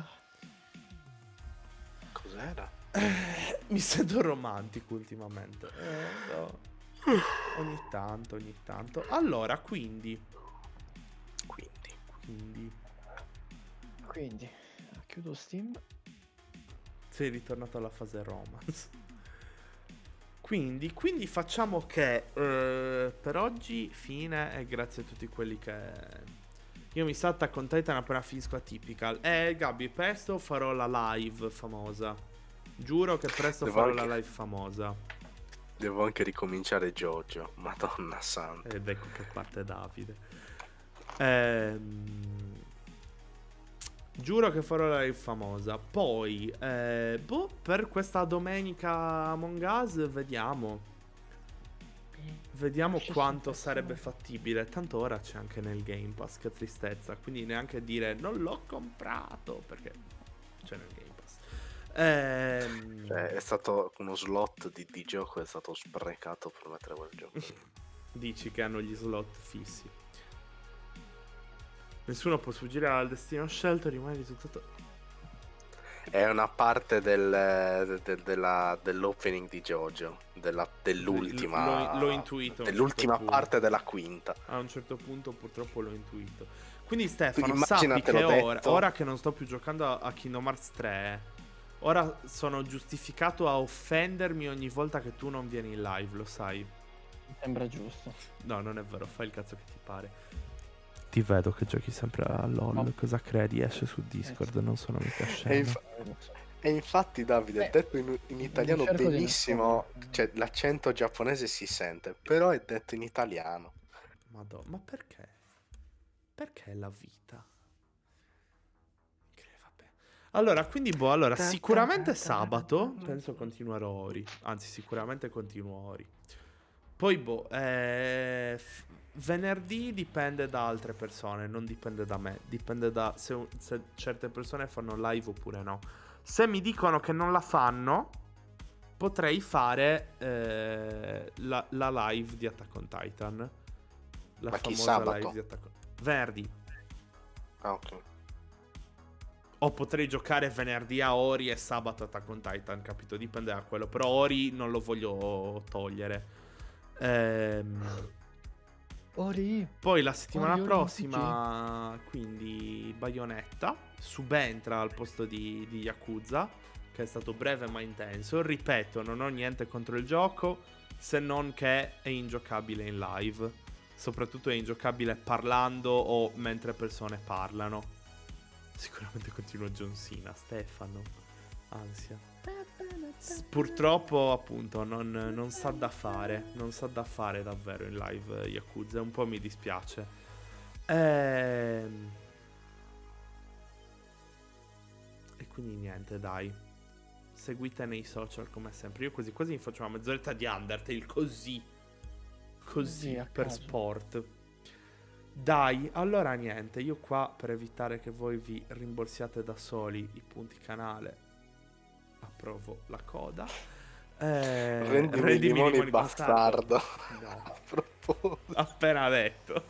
Cos'era? mi sento romantico ultimamente. Eh, no. Ogni tanto, ogni tanto. Allora, quindi, Quindi. quindi Quindi, chiudo Steam. sei ritornato alla fase romance. Quindi, quindi facciamo che eh, per oggi fine e grazie a tutti quelli che... Io mi sa Attack on Titan appena finisco Atypical. Eh, Gabby, presto farò la live famosa. Giuro che presto Devo farò anche- la live famosa. Devo anche ricominciare Jojo, madonna santa. Ed ecco che parte Davide. Ehm, giuro che farò la live famosa. Poi, eh, boh, per questa domenica Among Us, vediamo. Vediamo Ci quanto sono sarebbe persone. fattibile. Tanto ora c'è anche nel Game Pass, che tristezza. Quindi neanche dire non l'ho comprato, perché c'è nel Game Pass. Ehm, Cioè, è stato uno slot di, di gioco, è stato sprecato per mettere quel gioco. Dici che hanno gli slot fissi. Nessuno può sfuggire al destino scelto, rimane il risultato. È una parte del, de- della- dell'opening di Jojo, della- dell'ultima, L'ho- l'ho intuito a un dell'ultima certo punto. parte della quinta. A un certo punto purtroppo l'ho intuito. Quindi Stefano, Quindi sappi immaginatelo che ora, detto. ora che non sto più giocando a, a Kingdom Hearts tre, ora sono giustificato a offendermi ogni volta che tu non vieni in live, lo sai? Mi sembra giusto. No, non è vero, fai il cazzo che ti pare. Ti vedo che giochi sempre a LOL, No. cosa credi? Esce su Discord, non sono mica E, scemo. inf- e infatti Davide, Beh, detto in, in italiano cerco di benissimo, nascondere. cioè l'accento giapponese si sente, però è detto in italiano. Madonna, ma perché? Perché la vita? Che vabbè. Allora, quindi boh, allora Ta ta sicuramente ta ta sabato ta ta. penso continuerò Ori, anzi sicuramente continuo Ori. Poi boh, eh, f- venerdì dipende da altre persone, non dipende da me, dipende da se, un- se certe persone fanno live oppure no. Se mi dicono che non la fanno, potrei fare eh, la, la live di Attack on Titan. La Ma chi, famosa sabato? live di Attack on Venerdì. Ah, ok. O potrei giocare venerdì a Ori e sabato Attack on Titan, capito? Dipende da quello. Però Ori non lo voglio togliere. Ehm, Ori. poi la settimana Ori, Ori, prossima, quindi Bayonetta subentra al posto di, di Yakuza, che è stato breve ma intenso. Ripeto, non ho niente contro il gioco, se non che è ingiocabile in live. Soprattutto è ingiocabile parlando o mentre persone parlano. Sicuramente continua John Cena, Stefano. Ansia. S- Purtroppo, appunto, non, non sa da fare. Non sa da fare davvero in live Yakuza. Un po' mi dispiace. Ehm... E quindi niente, dai. Seguite nei social come sempre. Io quasi quasi mi faccio una mezz'oretta di Undertale. Così. Così, Così, a per caso. sport. Dai, allora niente, io qua per evitare che voi vi rimborsiate da soli i punti canale approvo la coda. Eh, Rendimi, rendimi limoni, limoni bastardo. bastardo. No, A proposito. appena detto.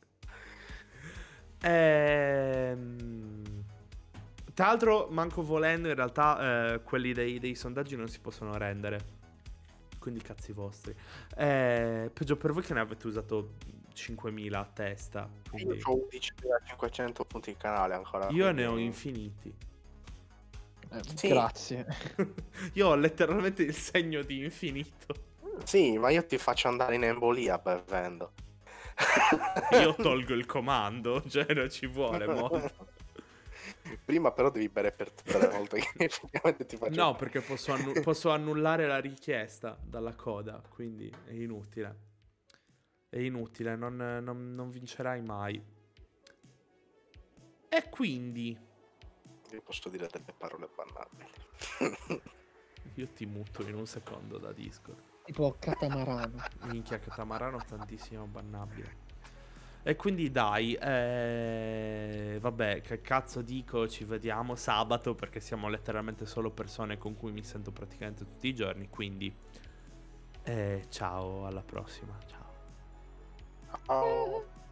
Ehm, Tra l'altro, manco volendo, in realtà eh, quelli dei, dei sondaggi non si possono rendere. Quindi cazzi vostri. Eh, peggio per voi che ne avete usato cinquemila a testa. Io Quindi... ho undicimilacinquecento punti in canale ancora. Io quindi- ne ho infiniti. Eh, Sì. Grazie. Io ho letteralmente il segno di infinito. Sì, ma io ti faccio andare in embolia bevendo. Io tolgo il comando, cioè non ci vuole molto. Prima però devi bere per tutte le volte che effettivamente ti faccio. No, perché posso, annu- posso annullare la richiesta dalla coda, quindi è inutile. È inutile, non, non- non vincerai mai. E quindi Io posso dire delle parole bannabili. io ti muto in un secondo da Discord. Tipo catamarano. Minchia, catamarano tantissimo bannabile. E quindi dai, eh, vabbè, che cazzo dico, ci vediamo sabato perché siamo letteralmente solo persone con cui mi sento praticamente tutti i giorni, quindi eh, ciao, alla prossima, ciao. Ciao.